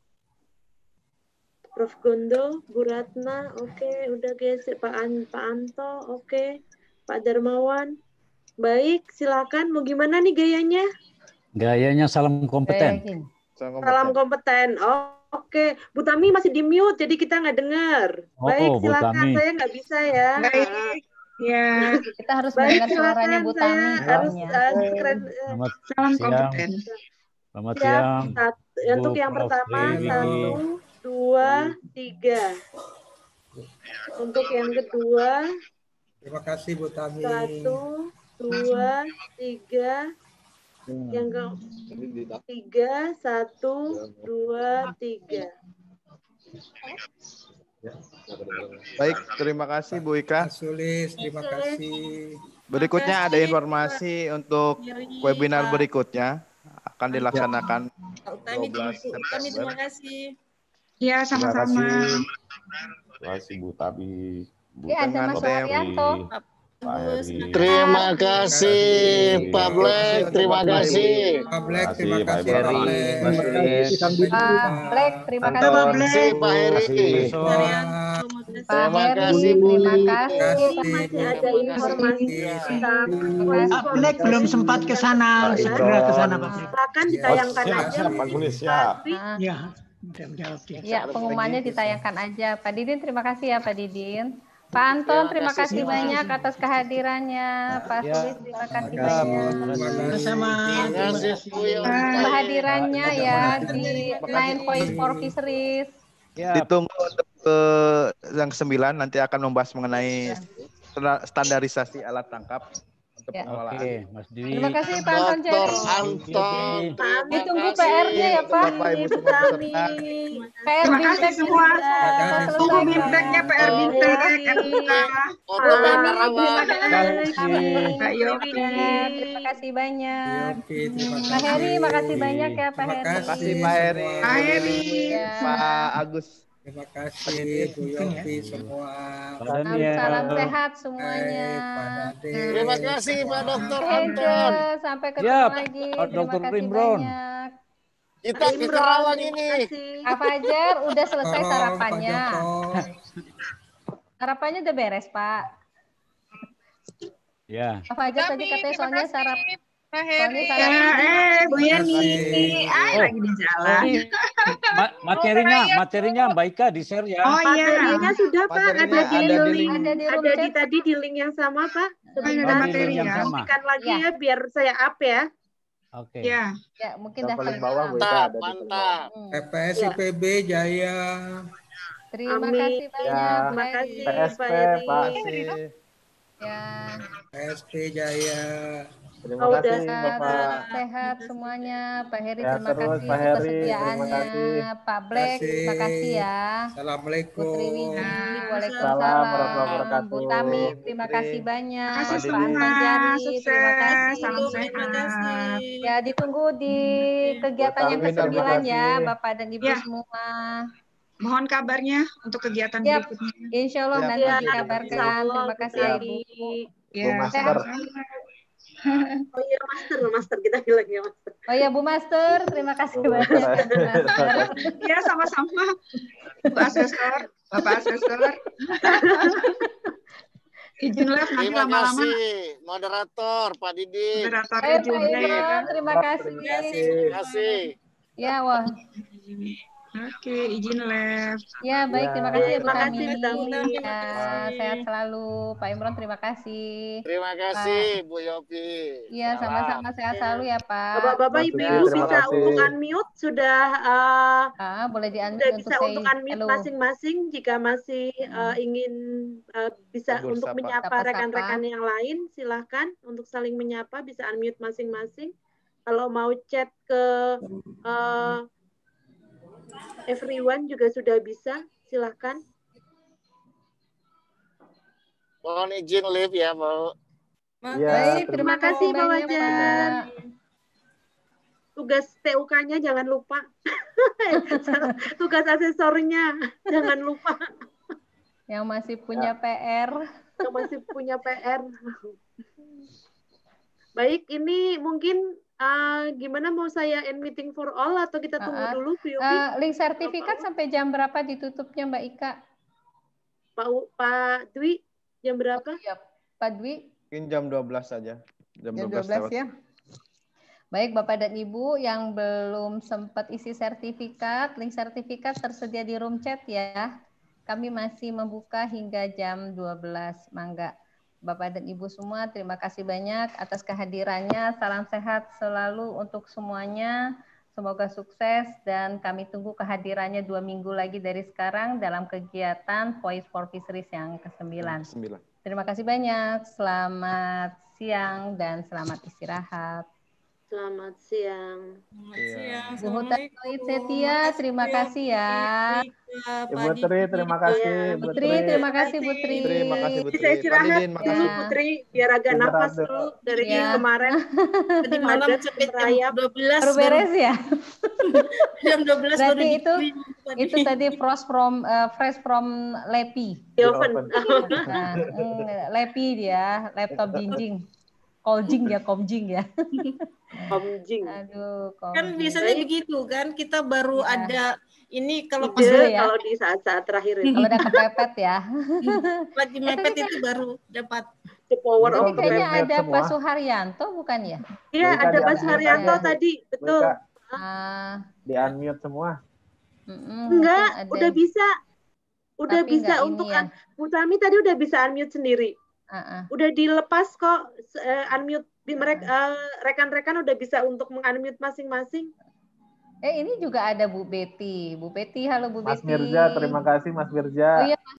Prof. Gondo, Bu Ratna, oke, udah guys. Pak Anto, oke. Pak Darmawan. Baik, silakan. Mau gimana nih gayanya? Gayanya salam kompeten. Salam kompeten. Oh, oke. Bu Tami masih di mute, jadi kita nggak dengar. Baik, silakan. Saya nggak bisa ya. Baik. Ya, kita harus mendengar suaranya Bu Tami. Harus salam kompeten. Selamat siang. Untuk yang pertama, 1, 2, 3. Untuk yang kedua. Terima kasih Bu Tami. 1, 2, 3. Yang ketiga 1, 2, 3. Baik, terima kasih Bu Ika. Sulis, terima kasih. Berikutnya ada informasi untuk webinar berikutnya akan dilaksanakan 12 September. Terima kasih. Ya, sama-sama. Terima kasih Bu Tami. Ya, ada Mas Haryanto. Terima kasih Pak Black, terima kasih. Pak Black, terima kasih. Pak Black, terima kasih. Terima kasih Pak Heri. Pak Heri, terima kasih. Masih ada informasi tentang Black belum sempat ke sana, segera ke sana Pak. Silakan ditayangkan aja. Siap, Pak Gulis, siap. Ya, udah menjawab dia. Ya, pengumumannya ditayangkan aja. Pak Didin, terima kasih ya Pak Didin. Pak Anton, terima kasih banyak atas kehadirannya. Pak Sulis, terima kasih banyak. Sama. Kehadirannya ya di Nine Voice for Fisheries. Ditunggu untuk yang ke-9 nanti akan membahas mengenai standarisasi alat tangkap untuk pengelolaan. Oke, Mas Dwi. Terima kasih Pak Anton Jerry. Anton. Ditunggu PR-nya ya Pak. PR Bimtek semua. Tunggu Bimteknya PR Bimtek. Pak Yopi, terima kasih banyak. Pak Heri, makasih banyak ya Pak Heri. Terima kasih Pak Heri. Pak Heri. Pak Agus. Terima kasih Bu Yopi semua. Salam sehat semuanya. Terima kasih Pak Dr. Hege, Anton. sampai ketemu lagi. Pak Terima Dr. kasih Imron. banyak. Kita ke Kerawang ini. Pak Fajar, udah selesai sarapannya. Sarapannya udah beres Pak. Ya. Pak Fajar tadi katanya soalnya sarap. Pak Heri. Bu Yani. Lagi di jalan. Materinya Mbak Ika di-share ya. Oh iya. Materinya sudah Pak, ada di link. Ada di tadi di link yang sama Pak. Sebentar pastikan lagi ya biar saya up ya. Oke. Ya. Ya, mungkin Yang dah paling bawah Bu Ika ada di Mantap. PPS IPB Jaya. Terima kasih banyak. Ya. Terima kasih PSP Pak Si. Ya. PSP Jaya. Terima kasih Bapak. Sehat semuanya. Pak Heri, Ya, terima terus, kasih Pak Heri, kesediaannya. terima kasih. Pak Black, terima kasih ya. Assalamualaikum. Putri Widi, Salam waalaikumsalam. warahmatullahi wabarakatuh. Bu Tami, terima kasih banyak. Terima kasih Pak Anton Jari, terima kasih. Salam sehat. Ya, ditunggu di kegiatan yang Terima ke-9 kasih. ya, Bapak dan Ibu Ya. semua. Mohon kabarnya untuk kegiatan Siap. berikutnya. Insya Allah Siap. nanti Ya, dikabarkan. Terima kasih ya Ibu. Ya, Bu Master. Oh iya master kita bilang ya master. Oh ya Bu Master, terima kasih banyak. Bu Master. Ya, sama-sama. Bu Asesor, Bapak Asesor. Izin live nanti Terima lama-lama. kasih moderator Pak Didi. Moderator Pak izin Imron, live. terima kasih. Terima kasih. Ya, wah. Oke, izin live. Ya, baik. Terima kasih ya Bu Terima Tami. kasih, Bu Tami. Ya, sehat selalu. Pak Imron, terima kasih. Terima kasih Bu Yopi. Iya, sama-sama sehat selalu ya, Pak. Bapak-bapak, Mas ibu-ibu Didi, terima bisa kasih. untuk unmute sudah Boleh sudah di-unmute untuk bisa say untuk unmute hello. masing-masing jika masih ingin bisa Tegur untuk sapa. menyapa Sapa-sapa. rekan-rekan yang lain, silahkan untuk saling menyapa bisa unmute masing-masing. Kalau mau chat ke everyone juga sudah bisa, silahkan. Mohon izin live ya, Bu. Ya, Baik, terima kasih Pak banyak, Wajar. Pak. Tugas TUK-nya jangan lupa. Tugas asesornya jangan lupa. Yang masih punya PR. Yang masih punya PR. Baik, ini mungkin gimana mau saya end meeting for all atau kita tunggu dulu, Bu Yopi? Link sertifikat sampai jam berapa ditutupnya, Mbak Ika? Pak Dwi, jam berapa? Ya, Pak Dwi. Mungkin jam 12 saja. Jam 12 lewat. ya. Baik, Bapak dan Ibu yang belum sempat isi sertifikat, link sertifikat tersedia di room chat ya. Kami masih membuka hingga jam 12. Mangga. Bapak dan Ibu semua, terima kasih banyak atas kehadirannya. Salam sehat selalu untuk semuanya. Semoga sukses dan kami tunggu kehadirannya 2 minggu lagi dari sekarang dalam kegiatan Voice for Fisheries yang ke-9. Terima kasih banyak. Selamat siang dan selamat istirahat. Selamat siang. Bu Huta Soid Setia, terima kasih ya. Ibu Tri, terima kasih. Bu Tri, terima kasih Bu Tri. Terima kasih Bu Tri. Saya istirahat Pak Didin, dulu makasih. Putri, biar agak nafas dulu dari kemarin. Tadi malam sampai jam 12 Baru beres ya? Jam 12 baru Berarti itu tadi fresh from Lepi. Di oven. Nah, Lepi dia, laptop jinjing. Komjing ya. Komjing. Aduh, kan biasanya begitu kan, kita baru ada Ini kalau pas Ide ya. kalau di saat-saat terakhir itu. Kalau udah kepepet ya. lagi mepet itu baru dapat. The power Tapi of kayaknya mute ada semua. Pak Suharyanto bukan ya? Iya, Wika ada Pak di-unmute Suharyanto aja. tadi, betul. Wika. Di-unmute semua. Enggak, udah bisa. Udah Tapi bisa nggak untuk ini ya. Bu Tami tadi udah bisa unmute sendiri. Udah dilepas kok unmute mereka rekan-rekan udah bisa untuk mengunmute masing-masing. Ini juga ada Bu Betty. Bu Betty, halo Bu Mas Betty. Mirza, terima kasih Mas Mirza. Oh iya,